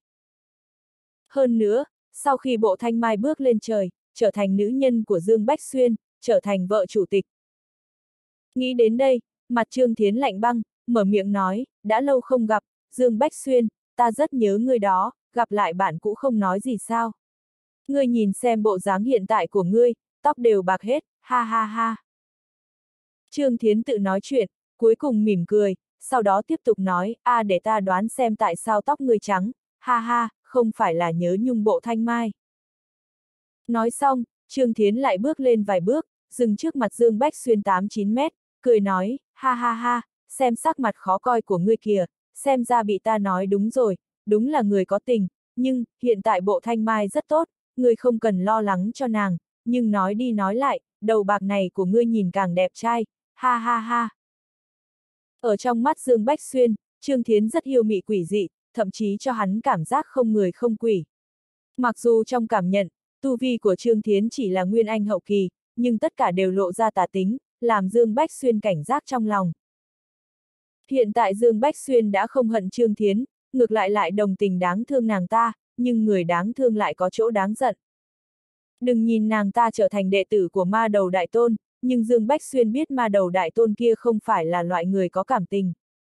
S1: Hơn nữa, sau khi Bộ Thanh Mai bước lên trời, trở thành nữ nhân của Dương Bách Xuyên, trở thành vợ chủ tịch. Nghĩ đến đây, mặt Trương Thiến lạnh băng, mở miệng nói, đã lâu không gặp, Dương Bách Xuyên, ta rất nhớ ngươi đó, gặp lại bạn cũng không nói gì sao. Ngươi nhìn xem bộ dáng hiện tại của ngươi, tóc đều bạc hết, ha ha ha. Trương Thiến tự nói chuyện, cuối cùng mỉm cười, sau đó tiếp tục nói, để ta đoán xem tại sao tóc ngươi trắng, ha ha, không phải là nhớ nhung Bộ Thanh Mai. Nói xong, Trương Thiến lại bước lên vài bước, dừng trước mặt Dương Bách Xuyên 8-9 mét, cười nói, ha ha ha, xem sắc mặt khó coi của ngươi kìa, xem ra bị ta nói đúng rồi, đúng là người có tình, nhưng, hiện tại Bộ Thanh Mai rất tốt, ngươi không cần lo lắng cho nàng, nhưng nói đi nói lại, đầu bạc này của ngươi nhìn càng đẹp trai, ha ha ha. Ở trong mắt Dương Bách Xuyên, Trương Thiến rất yêu mị quỷ dị, thậm chí cho hắn cảm giác không người không quỷ. Mặc dù trong cảm nhận, tu vi của Trương Thiến chỉ là Nguyên Anh hậu kỳ, nhưng tất cả đều lộ ra tà tính, làm Dương Bách Xuyên cảnh giác trong lòng. Hiện tại Dương Bách Xuyên đã không hận Trương Thiến, ngược lại lại đồng tình đáng thương nàng ta, nhưng người đáng thương lại có chỗ đáng giận. Đừng nhìn nàng ta trở thành đệ tử của ma đầu đại tôn, nhưng Dương Bách Xuyên biết ma đầu đại tôn kia không phải là loại người có cảm tình.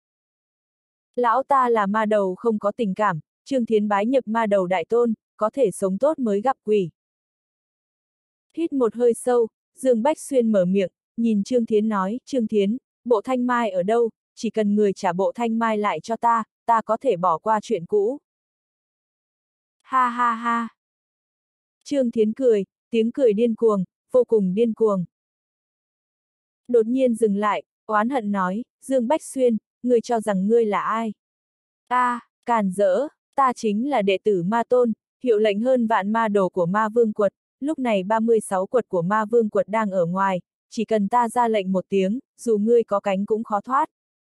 S1: Lão ta là ma đầu không có tình cảm, Trương Thiến bái nhập ma đầu đại tôn, có thể sống tốt mới gặp quỷ. Hít một hơi sâu, Dương Bách Xuyên mở miệng, nhìn Trương Thiến nói, Trương Thiến, Bộ Thanh Mai ở đâu, chỉ cần người trả Bộ Thanh Mai lại cho ta, ta có thể bỏ qua chuyện cũ. Ha ha ha. Trương Thiến cười, tiếng cười điên cuồng, vô cùng điên cuồng. Đột nhiên dừng lại, oán hận nói, Dương Bách Xuyên, ngươi cho rằng ngươi là ai? Càn rỡ, ta chính là đệ tử ma tôn, hiệu lệnh hơn vạn ma đồ của ma vương quật, lúc này 36 quật của ma vương quật đang ở ngoài, chỉ cần ta ra lệnh một tiếng, dù ngươi có cánh cũng khó thoát.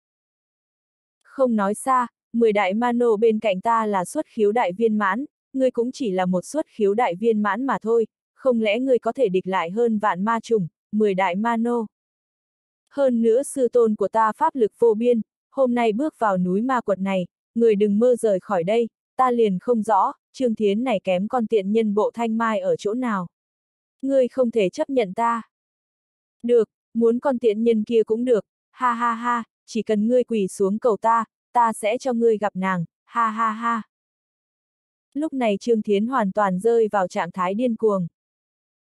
S1: Không nói xa, 10 đại ma nô bên cạnh ta là xuất khiếu đại viên mãn, ngươi cũng chỉ là một xuất khiếu đại viên mãn mà thôi, không lẽ ngươi có thể địch lại hơn vạn ma trùng, 10 đại ma nô. Hơn nữa sư tôn của ta pháp lực vô biên, hôm nay bước vào núi ma quật này, người đừng mơ rời khỏi đây, ta liền không rõ, Trương Thiến này kém con tiện nhân Bộ Thanh Mai ở chỗ nào. Ngươi không thể chấp nhận ta. Được, muốn con tiện nhân kia cũng được, ha ha ha, chỉ cần ngươi quỳ xuống cầu ta, ta sẽ cho ngươi gặp nàng, ha ha ha. Lúc này Trương Thiến hoàn toàn rơi vào trạng thái điên cuồng.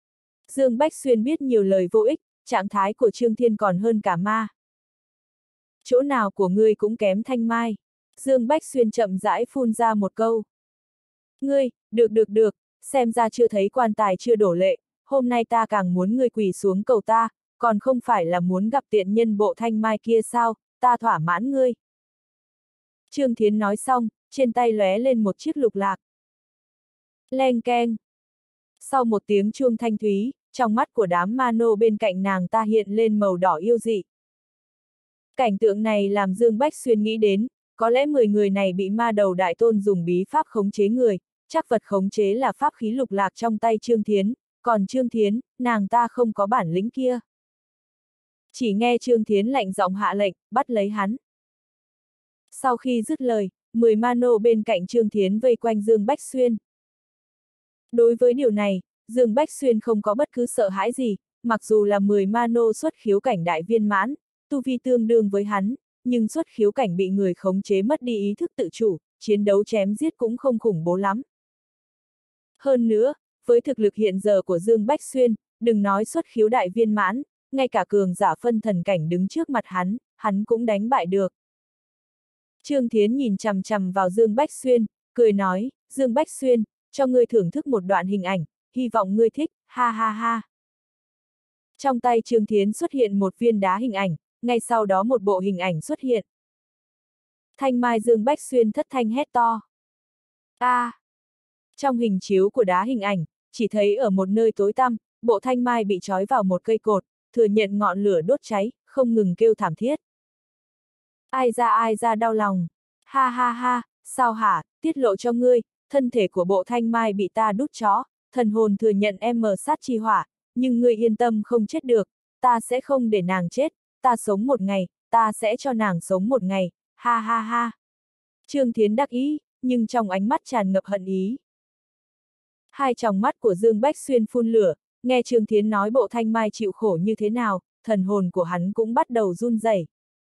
S1: Dương Bách Xuyên biết nhiều lời vô ích, trạng thái của Trương Thiên còn hơn cả ma. Chỗ nào của ngươi cũng kém Thanh Mai. Dương Bách Xuyên chậm rãi phun ra một câu. Ngươi, được, xem ra chưa thấy quan tài chưa đổ lệ, hôm nay ta càng muốn ngươi quỳ xuống cầu ta, còn không phải là muốn gặp tiện nhân bộ Thanh Mai kia sao, ta thỏa mãn ngươi. Trương Thiến nói xong, trên tay lóe lên một chiếc lục lạc. Leng keng. Sau một tiếng chuông thanh thúy, trong mắt của đám ma nô bên cạnh nàng ta hiện lên màu đỏ yêu dị. Cảnh tượng này làm Dương Bách Xuyên nghĩ đến, có lẽ 10 người này bị ma đầu đại tôn dùng bí pháp khống chế người, chắc vật khống chế là pháp khí lục lạc trong tay Trương Thiến, còn Trương Thiến, nàng ta không có bản lĩnh kia. Chỉ nghe Trương Thiến lạnh giọng hạ lệnh, bắt lấy hắn. Sau khi dứt lời, 10 ma nô bên cạnh Trương Thiến vây quanh Dương Bách Xuyên. Đối với điều này, Dương Bách Xuyên không có bất cứ sợ hãi gì, mặc dù là 10 ma nô xuất khiếu cảnh đại viên mãn, tu vi tương đương với hắn, nhưng xuất khiếu cảnh bị người khống chế mất đi ý thức tự chủ, chiến đấu chém giết cũng không khủng bố lắm. Hơn nữa, với thực lực hiện giờ của Dương Bách Xuyên, đừng nói xuất khiếu đại viên mãn, ngay cả cường giả phân thần cảnh đứng trước mặt hắn cũng đánh bại được. Trương Thiến nhìn chằm chằm vào Dương Bách Xuyên, cười nói, Dương Bách Xuyên, cho ngươi thưởng thức một đoạn hình ảnh, hy vọng ngươi thích, ha ha ha. Trong tay Trương Thiến xuất hiện một viên đá hình ảnh, ngay sau đó một bộ hình ảnh xuất hiện. Thanh Mai Dương Bách Xuyên thất thanh hét to. Trong hình chiếu của đá hình ảnh, chỉ thấy ở một nơi tối tăm, bộ Thanh Mai bị trói vào một cây cột, thừa nhận ngọn lửa đốt cháy, không ngừng kêu thảm thiết. Ai ra đau lòng. Ha ha ha, sao hả, tiết lộ cho ngươi, thân thể của bộ Thanh Mai bị ta đút chó, thần hồn thừa nhận sát chi hỏa, nhưng ngươi yên tâm không chết được, ta sẽ không để nàng chết, ta sống một ngày, ta sẽ cho nàng sống một ngày, ha ha ha. Trương Thiến đắc ý, nhưng trong ánh mắt tràn ngập hận ý. Hai tròng mắt của Dương Bách Xuyên phun lửa, nghe Trương Thiến nói bộ Thanh Mai chịu khổ như thế nào, thần hồn của hắn cũng bắt đầu run rẩy.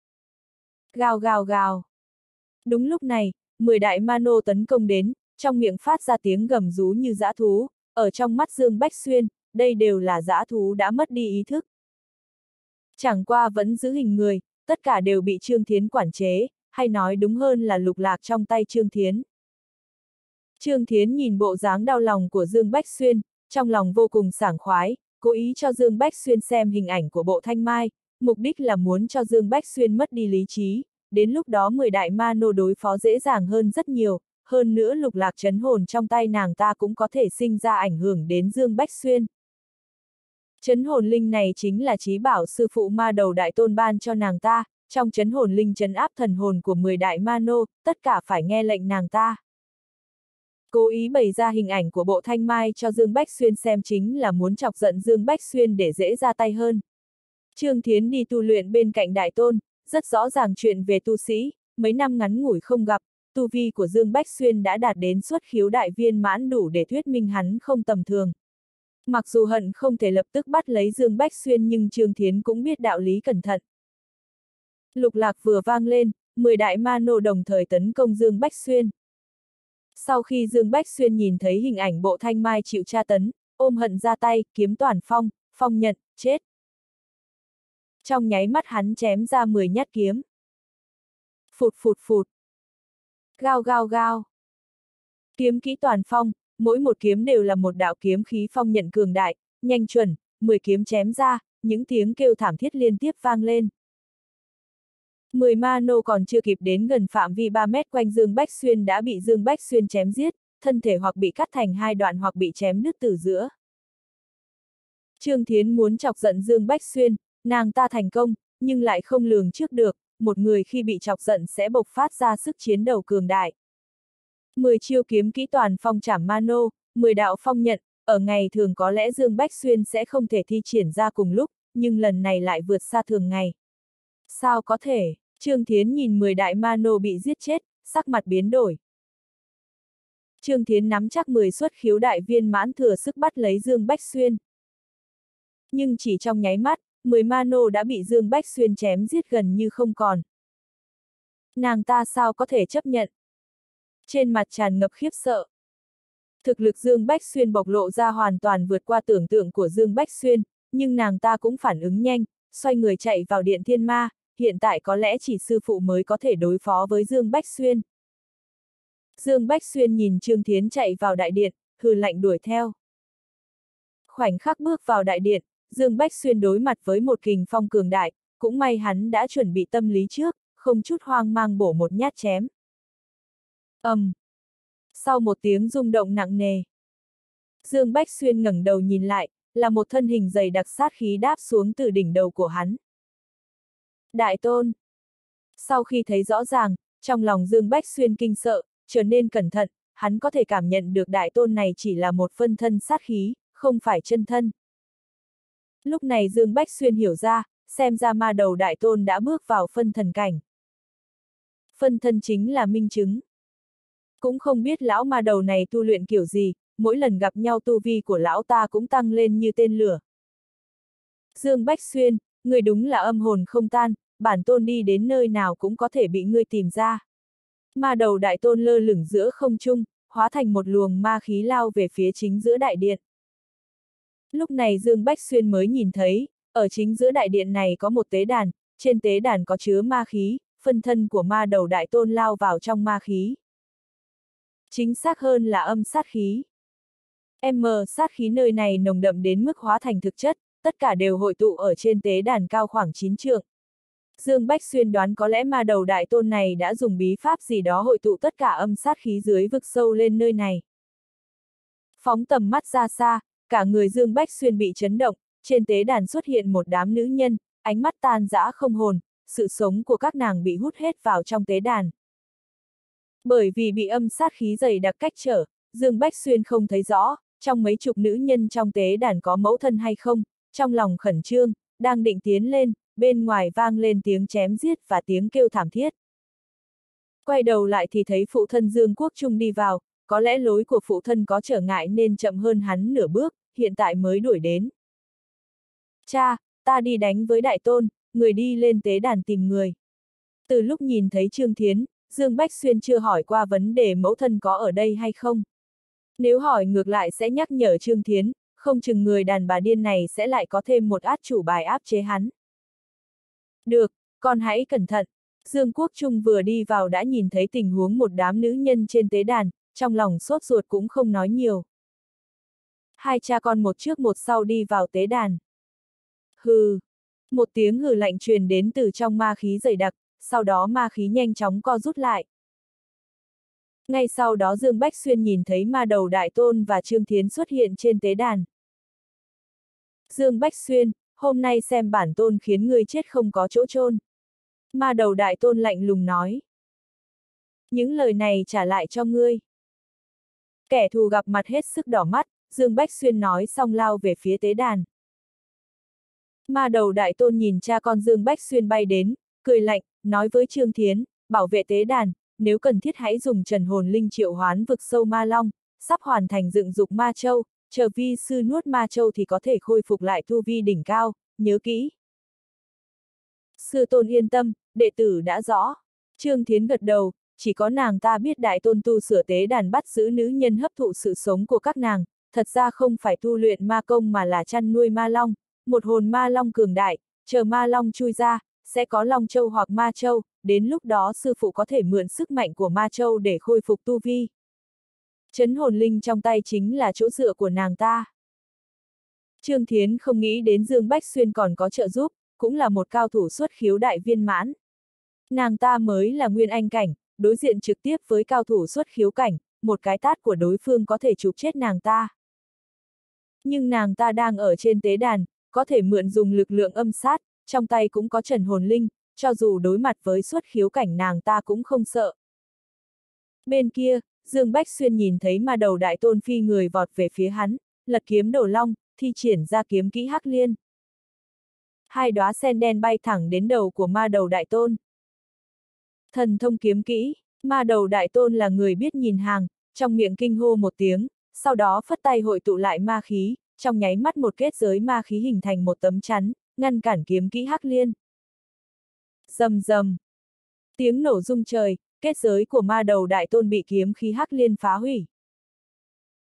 S1: Gào gào gào. Đúng lúc này, 10 đại ma nô tấn công đến, trong miệng phát ra tiếng gầm rú như dã thú, ở trong mắt Dương Bách Xuyên, đây đều là dã thú đã mất đi ý thức. Chẳng qua vẫn giữ hình người, tất cả đều bị Trương Thiến quản chế, hay nói đúng hơn là lục lạc trong tay Trương Thiến. Trương Thiến nhìn bộ dáng đau lòng của Dương Bách Xuyên, trong lòng vô cùng sảng khoái, cố ý cho Dương Bách Xuyên xem hình ảnh của bộ Thanh Mai, mục đích là muốn cho Dương Bách Xuyên mất đi lý trí, đến lúc đó 10 đại ma nô đối phó dễ dàng hơn rất nhiều, hơn nữa lục lạc trấn hồn trong tay nàng ta cũng có thể sinh ra ảnh hưởng đến Dương Bách Xuyên. Trấn hồn linh này chính là chí bảo sư phụ ma đầu đại tôn ban cho nàng ta, trong trấn hồn linh trấn áp thần hồn của 10 đại ma nô, tất cả phải nghe lệnh nàng ta. Cố ý bày ra hình ảnh của bộ Thanh Mai cho Dương Bách Xuyên xem chính là muốn chọc giận Dương Bách Xuyên để dễ ra tay hơn. Trương Thiến đi tu luyện bên cạnh đại tôn, rất rõ ràng chuyện về tu sĩ, mấy năm ngắn ngủi không gặp, tu vi của Dương Bách Xuyên đã đạt đến xuất khiếu đại viên mãn đủ để thuyết minh hắn không tầm thường. Mặc dù hận không thể lập tức bắt lấy Dương Bách Xuyên nhưng Trương Thiến cũng biết đạo lý cẩn thận. Lục lạc vừa vang lên, 10 đại ma nô đồng thời tấn công Dương Bách Xuyên. Sau khi Dương Bách Xuyên nhìn thấy hình ảnh bộ Thanh Mai chịu tra tấn, ôm hận ra tay, kiếm toàn phong, phong nhận, chết. Trong nháy mắt hắn chém ra 10 nhát kiếm. Phụt phụt phụt. Gao gao gao. Kiếm kỹ toàn phong, mỗi một kiếm đều là một đạo kiếm khí phong nhận cường đại, nhanh chuẩn, 10 kiếm chém ra, những tiếng kêu thảm thiết liên tiếp vang lên. 10 ma nô còn chưa kịp đến gần phạm vi 3 mét quanh Dương Bách Xuyên đã bị Dương Bách Xuyên chém giết, thân thể hoặc bị cắt thành hai đoạn hoặc bị chém đứt từ giữa. Trương Thiến muốn chọc giận Dương Bách Xuyên, nàng ta thành công, nhưng lại không lường trước được, một người khi bị chọc giận sẽ bộc phát ra sức chiến đấu cường đại. 10 chiêu kiếm kỹ toàn phong trảm ma nô, 10 đạo phong nhận, ở ngày thường có lẽ Dương Bách Xuyên sẽ không thể thi triển ra cùng lúc, nhưng lần này lại vượt xa thường ngày. Sao có thể? Trương Thiến nhìn 10 đại ma nô bị giết chết, sắc mặt biến đổi. Trương Thiến nắm chắc 10 xuất khiếu đại viên mãn thừa sức bắt lấy Dương Bách Xuyên. Nhưng chỉ trong nháy mắt, 10 ma nô đã bị Dương Bách Xuyên chém giết gần như không còn. Nàng ta sao có thể chấp nhận? Trên mặt tràn ngập khiếp sợ. Thực lực Dương Bách Xuyên bộc lộ ra hoàn toàn vượt qua tưởng tượng của Dương Bách Xuyên, nhưng nàng ta cũng phản ứng nhanh, xoay người chạy vào điện thiên ma, hiện tại có lẽ chỉ sư phụ mới có thể đối phó với Dương Bách Xuyên. Dương Bách Xuyên nhìn Trương Thiến chạy vào đại điện, hừ lạnh đuổi theo. Khoảnh khắc bước vào đại điện, Dương Bách Xuyên đối mặt với một kình phong cường đại, cũng may hắn đã chuẩn bị tâm lý trước, không chút hoang mang bổ một nhát chém. Sau một tiếng rung động nặng nề, Dương Bách Xuyên ngẩng đầu nhìn lại, là một thân hình dày đặc sát khí đáp xuống từ đỉnh đầu của hắn. Đại Tôn! Sau khi thấy rõ ràng, trong lòng Dương Bách Xuyên kinh sợ, trở nên cẩn thận, hắn có thể cảm nhận được Đại Tôn này chỉ là một phân thân sát khí, không phải chân thân. Lúc này Dương Bách Xuyên hiểu ra, xem ra ma đầu Đại Tôn đã bước vào phân thần cảnh. Phân thân chính là minh chứng. Cũng không biết lão ma đầu này tu luyện kiểu gì, mỗi lần gặp nhau tu vi của lão ta cũng tăng lên như tên lửa. Dương Bách Xuyên, người đúng là âm hồn không tan, bản tôn đi đến nơi nào cũng có thể bị ngươi tìm ra. Ma đầu Đại Tôn lơ lửng giữa không trung, hóa thành một luồng ma khí lao về phía chính giữa đại điện. Lúc này Dương Bách Xuyên mới nhìn thấy, ở chính giữa đại điện này có một tế đàn, trên tế đàn có chứa ma khí, phân thân của ma đầu Đại Tôn lao vào trong ma khí. Chính xác hơn là âm sát khí. Sát khí nơi này nồng đậm đến mức hóa thành thực chất, tất cả đều hội tụ ở trên tế đàn cao khoảng 9 trượng. Dương Bách Xuyên đoán có lẽ ma đầu Đại Tôn này đã dùng bí pháp gì đó hội tụ tất cả âm sát khí dưới vực sâu lên nơi này. Phóng tầm mắt ra xa, cả người Dương Bách Xuyên bị chấn động, trên tế đàn xuất hiện một đám nữ nhân, ánh mắt tan rã không hồn, sự sống của các nàng bị hút hết vào trong tế đàn. Bởi vì bị âm sát khí dày đặc cách trở, Dương Bách Xuyên không thấy rõ, trong mấy chục nữ nhân trong tế đàn có mẫu thân hay không, trong lòng khẩn trương, đang định tiến lên, bên ngoài vang lên tiếng chém giết và tiếng kêu thảm thiết. Quay đầu lại thì thấy phụ thân Dương Quốc Trung đi vào, có lẽ lối của phụ thân có trở ngại nên chậm hơn hắn nửa bước, hiện tại mới đuổi đến. Cha, ta đi đánh với Đại Tôn, người đi lên tế đàn tìm người. Từ lúc nhìn thấy Trương Thiến, Dương Bách Xuyên chưa hỏi qua vấn đề mẫu thân có ở đây hay không. Nếu hỏi ngược lại sẽ nhắc nhở Trương Thiến, không chừng người đàn bà điên này sẽ lại có thêm một át chủ bài áp chế hắn. Được, con hãy cẩn thận. Dương Quốc Trung vừa đi vào đã nhìn thấy tình huống một đám nữ nhân trên tế đàn, trong lòng sốt ruột cũng không nói nhiều. Hai cha con một trước một sau đi vào tế đàn. Hừ. Một tiếng hừ lạnh truyền đến từ trong ma khí dày đặc, sau đó ma khí nhanh chóng co rút lại. Ngay sau đó Dương Bách Xuyên nhìn thấy ma đầu Đại Tôn và Trương Thiến xuất hiện trên tế đàn. Dương Bách Xuyên, hôm nay xem bản tôn khiến ngươi chết không có chỗ chôn. Ma đầu Đại Tôn lạnh lùng nói. Những lời này trả lại cho ngươi. Kẻ thù gặp mặt hết sức đỏ mắt, Dương Bách Xuyên nói xong lao về phía tế đàn. Ma đầu Đại Tôn nhìn cha con Dương Bách Xuyên bay đến, cười lạnh, nói với Trương Thiến, bảo vệ tế đàn, nếu cần thiết hãy dùng trần hồn linh triệu hoán vực sâu ma long, sắp hoàn thành dựng dục ma châu, chờ vi sư nuốt ma châu thì có thể khôi phục lại tu vi đỉnh cao, nhớ kỹ. Sư tôn yên tâm, đệ tử đã rõ. Trương Thiến gật đầu, chỉ có nàng ta biết Đại Tôn tu sửa tế đàn bắt giữ nữ nhân hấp thụ sự sống của các nàng, thật ra không phải tu luyện ma công mà là chăn nuôi ma long, một hồn ma long cường đại, chờ ma long chui ra, sẽ có long châu hoặc ma châu, đến lúc đó sư phụ có thể mượn sức mạnh của ma châu để khôi phục tu vi. Trấn hồn linh trong tay chính là chỗ dựa của nàng ta. Trương Thiến không nghĩ đến Dương Bách Xuyên còn có trợ giúp, cũng là một cao thủ xuất khiếu đại viên mãn. Nàng ta mới là nguyên anh cảnh, đối diện trực tiếp với cao thủ xuất khiếu cảnh, một cái tát của đối phương có thể chụp chết nàng ta. Nhưng nàng ta đang ở trên tế đàn, có thể mượn dùng lực lượng âm sát, trong tay cũng có trần hồn linh, cho dù đối mặt với xuất khiếu cảnh nàng ta cũng không sợ. Bên kia, Dương Bách Xuyên nhìn thấy ma đầu Đại Tôn phi người vọt về phía hắn, lật kiếm đầu long, thi triển ra kiếm kỹ Hắc Liên. Hai đóa sen đen bay thẳng đến đầu của ma đầu Đại Tôn. Thần thông kiếm kỹ, ma đầu Đại Tôn là người biết nhìn hàng, trong miệng kinh hô một tiếng, sau đó phất tay hội tụ lại ma khí, trong nháy mắt một kết giới ma khí hình thành một tấm chắn, ngăn cản kiếm kỹ Hắc Liên. Rầm rầm. Tiếng nổ rung trời, kết giới của ma đầu Đại Tôn bị kiếm khí Hắc Liên phá hủy.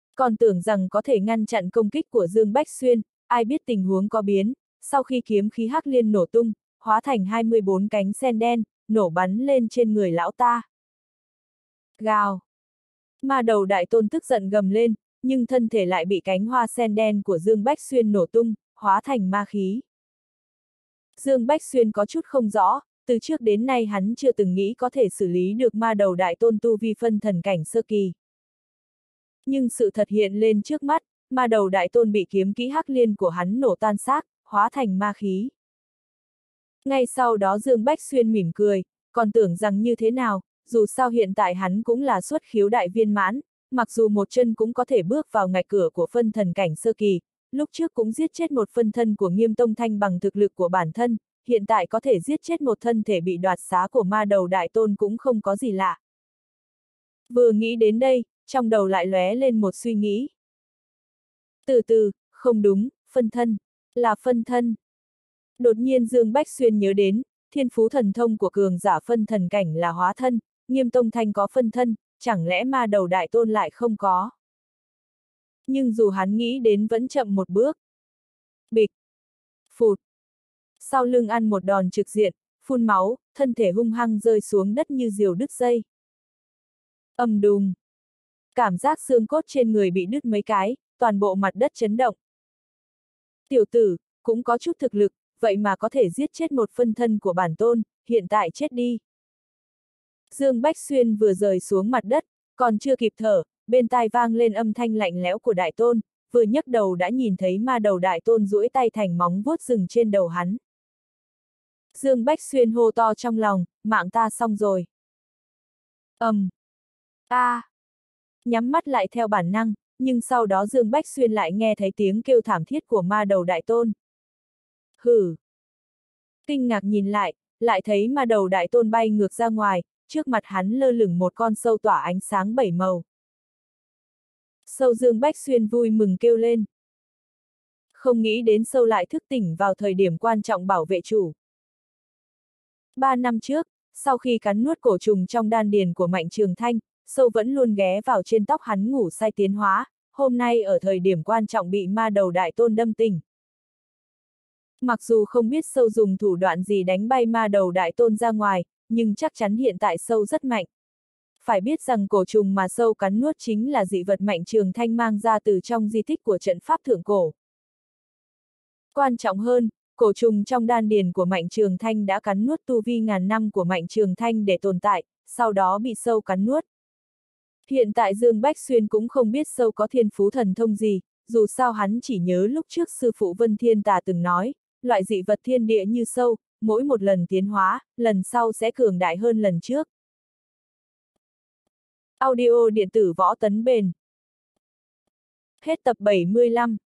S1: Còn tưởng rằng có thể ngăn chặn công kích của Dương Bách Xuyên, ai biết tình huống có biến, sau khi kiếm khí hắc liên nổ tung, hóa thành 24 cánh sen đen, nổ bắn lên trên người lão ta. Gào! Ma đầu đại tôn tức giận gầm lên, nhưng thân thể lại bị cánh hoa sen đen của Dương Bách Xuyên nổ tung, hóa thành ma khí. Dương Bách Xuyên có chút không rõ, từ trước đến nay hắn chưa từng nghĩ có thể xử lý được ma đầu đại tôn tu vi phân thần cảnh sơ kỳ. Nhưng sự thật hiện lên trước mắt, ma đầu đại tôn bị kiếm kỹ hắc liên của hắn nổ tan xác, hóa thành ma khí. Ngay sau đó Dương Bách Xuyên mỉm cười, còn tưởng rằng như thế nào, dù sao hiện tại hắn cũng là xuất khiếu đại viên mãn, mặc dù một chân cũng có thể bước vào ngạch cửa của phân thần cảnh sơ kỳ, lúc trước cũng giết chết một phân thân của Nghiêm Tông Thanh bằng thực lực của bản thân, hiện tại có thể giết chết một thân thể bị đoạt xá của ma đầu đại tôn cũng không có gì lạ. Vừa nghĩ đến đây, trong đầu lại lóe lên một suy nghĩ. Từ từ, không đúng, phân thân, là phân thân. Đột nhiên Dương Bách Xuyên nhớ đến, thiên phú thần thông của cường giả phân thần cảnh là hóa thân, Nghiêm Tông Thanh có phân thân, chẳng lẽ ma đầu đại tôn lại không có? Nhưng dù hắn nghĩ đến vẫn chậm một bước. Bịch! Phụt! Sau lưng ăn một đòn trực diện, phun máu, thân thể hung hăng rơi xuống đất như diều đứt dây. Ầm đùng! Cảm giác xương cốt trên người bị đứt mấy cái, toàn bộ mặt đất chấn động. Tiểu tử, cũng có chút thực lực, vậy mà có thể giết chết một phân thân của bản tôn, hiện tại chết đi. Dương Bách Xuyên vừa rời xuống mặt đất, còn chưa kịp thở, bên tai vang lên âm thanh lạnh lẽo của đại tôn, vừa nhấc đầu đã nhìn thấy ma đầu đại tôn duỗi tay thành móng vuốt rừng trên đầu hắn. Dương Bách Xuyên hô to trong lòng, mạng ta xong rồi. Nhắm mắt lại theo bản năng, nhưng sau đó Dương Bách Xuyên lại nghe thấy tiếng kêu thảm thiết của ma đầu đại tôn. Hử! Kinh ngạc nhìn lại thấy ma đầu đại tôn bay ngược ra ngoài, trước mặt hắn lơ lửng một con sâu tỏa ánh sáng 7 màu. Sâu Dương Bách Xuyên vui mừng kêu lên. Không nghĩ đến sâu lại thức tỉnh vào thời điểm quan trọng bảo vệ chủ. 3 năm trước, sau khi cắn nuốt cổ trùng trong đan điền của Mạnh Trường Thanh, sâu vẫn luôn ghé vào trên tóc hắn ngủ say tiến hóa, hôm nay ở thời điểm quan trọng bị ma đầu đại tôn đâm tỉnh. Mặc dù không biết sâu dùng thủ đoạn gì đánh bay ma đầu đại tôn ra ngoài, nhưng chắc chắn hiện tại sâu rất mạnh. Phải biết rằng cổ trùng mà sâu cắn nuốt chính là dị vật Mạnh Trường Thanh mang ra từ trong di tích của trận pháp thượng cổ. Quan trọng hơn, cổ trùng trong đan điền của Mạnh Trường Thanh đã cắn nuốt tu vi ngàn năm của Mạnh Trường Thanh để tồn tại, sau đó bị sâu cắn nuốt. Hiện tại Dương Bách Xuyên cũng không biết sâu có thiên phú thần thông gì, dù sao hắn chỉ nhớ lúc trước sư phụ Vân Thiên Tà từng nói, loại dị vật thiên địa như sâu, mỗi một lần tiến hóa, lần sau sẽ cường đại hơn lần trước. Audio điện tử Võ Tấn Bền. Hết tập 75.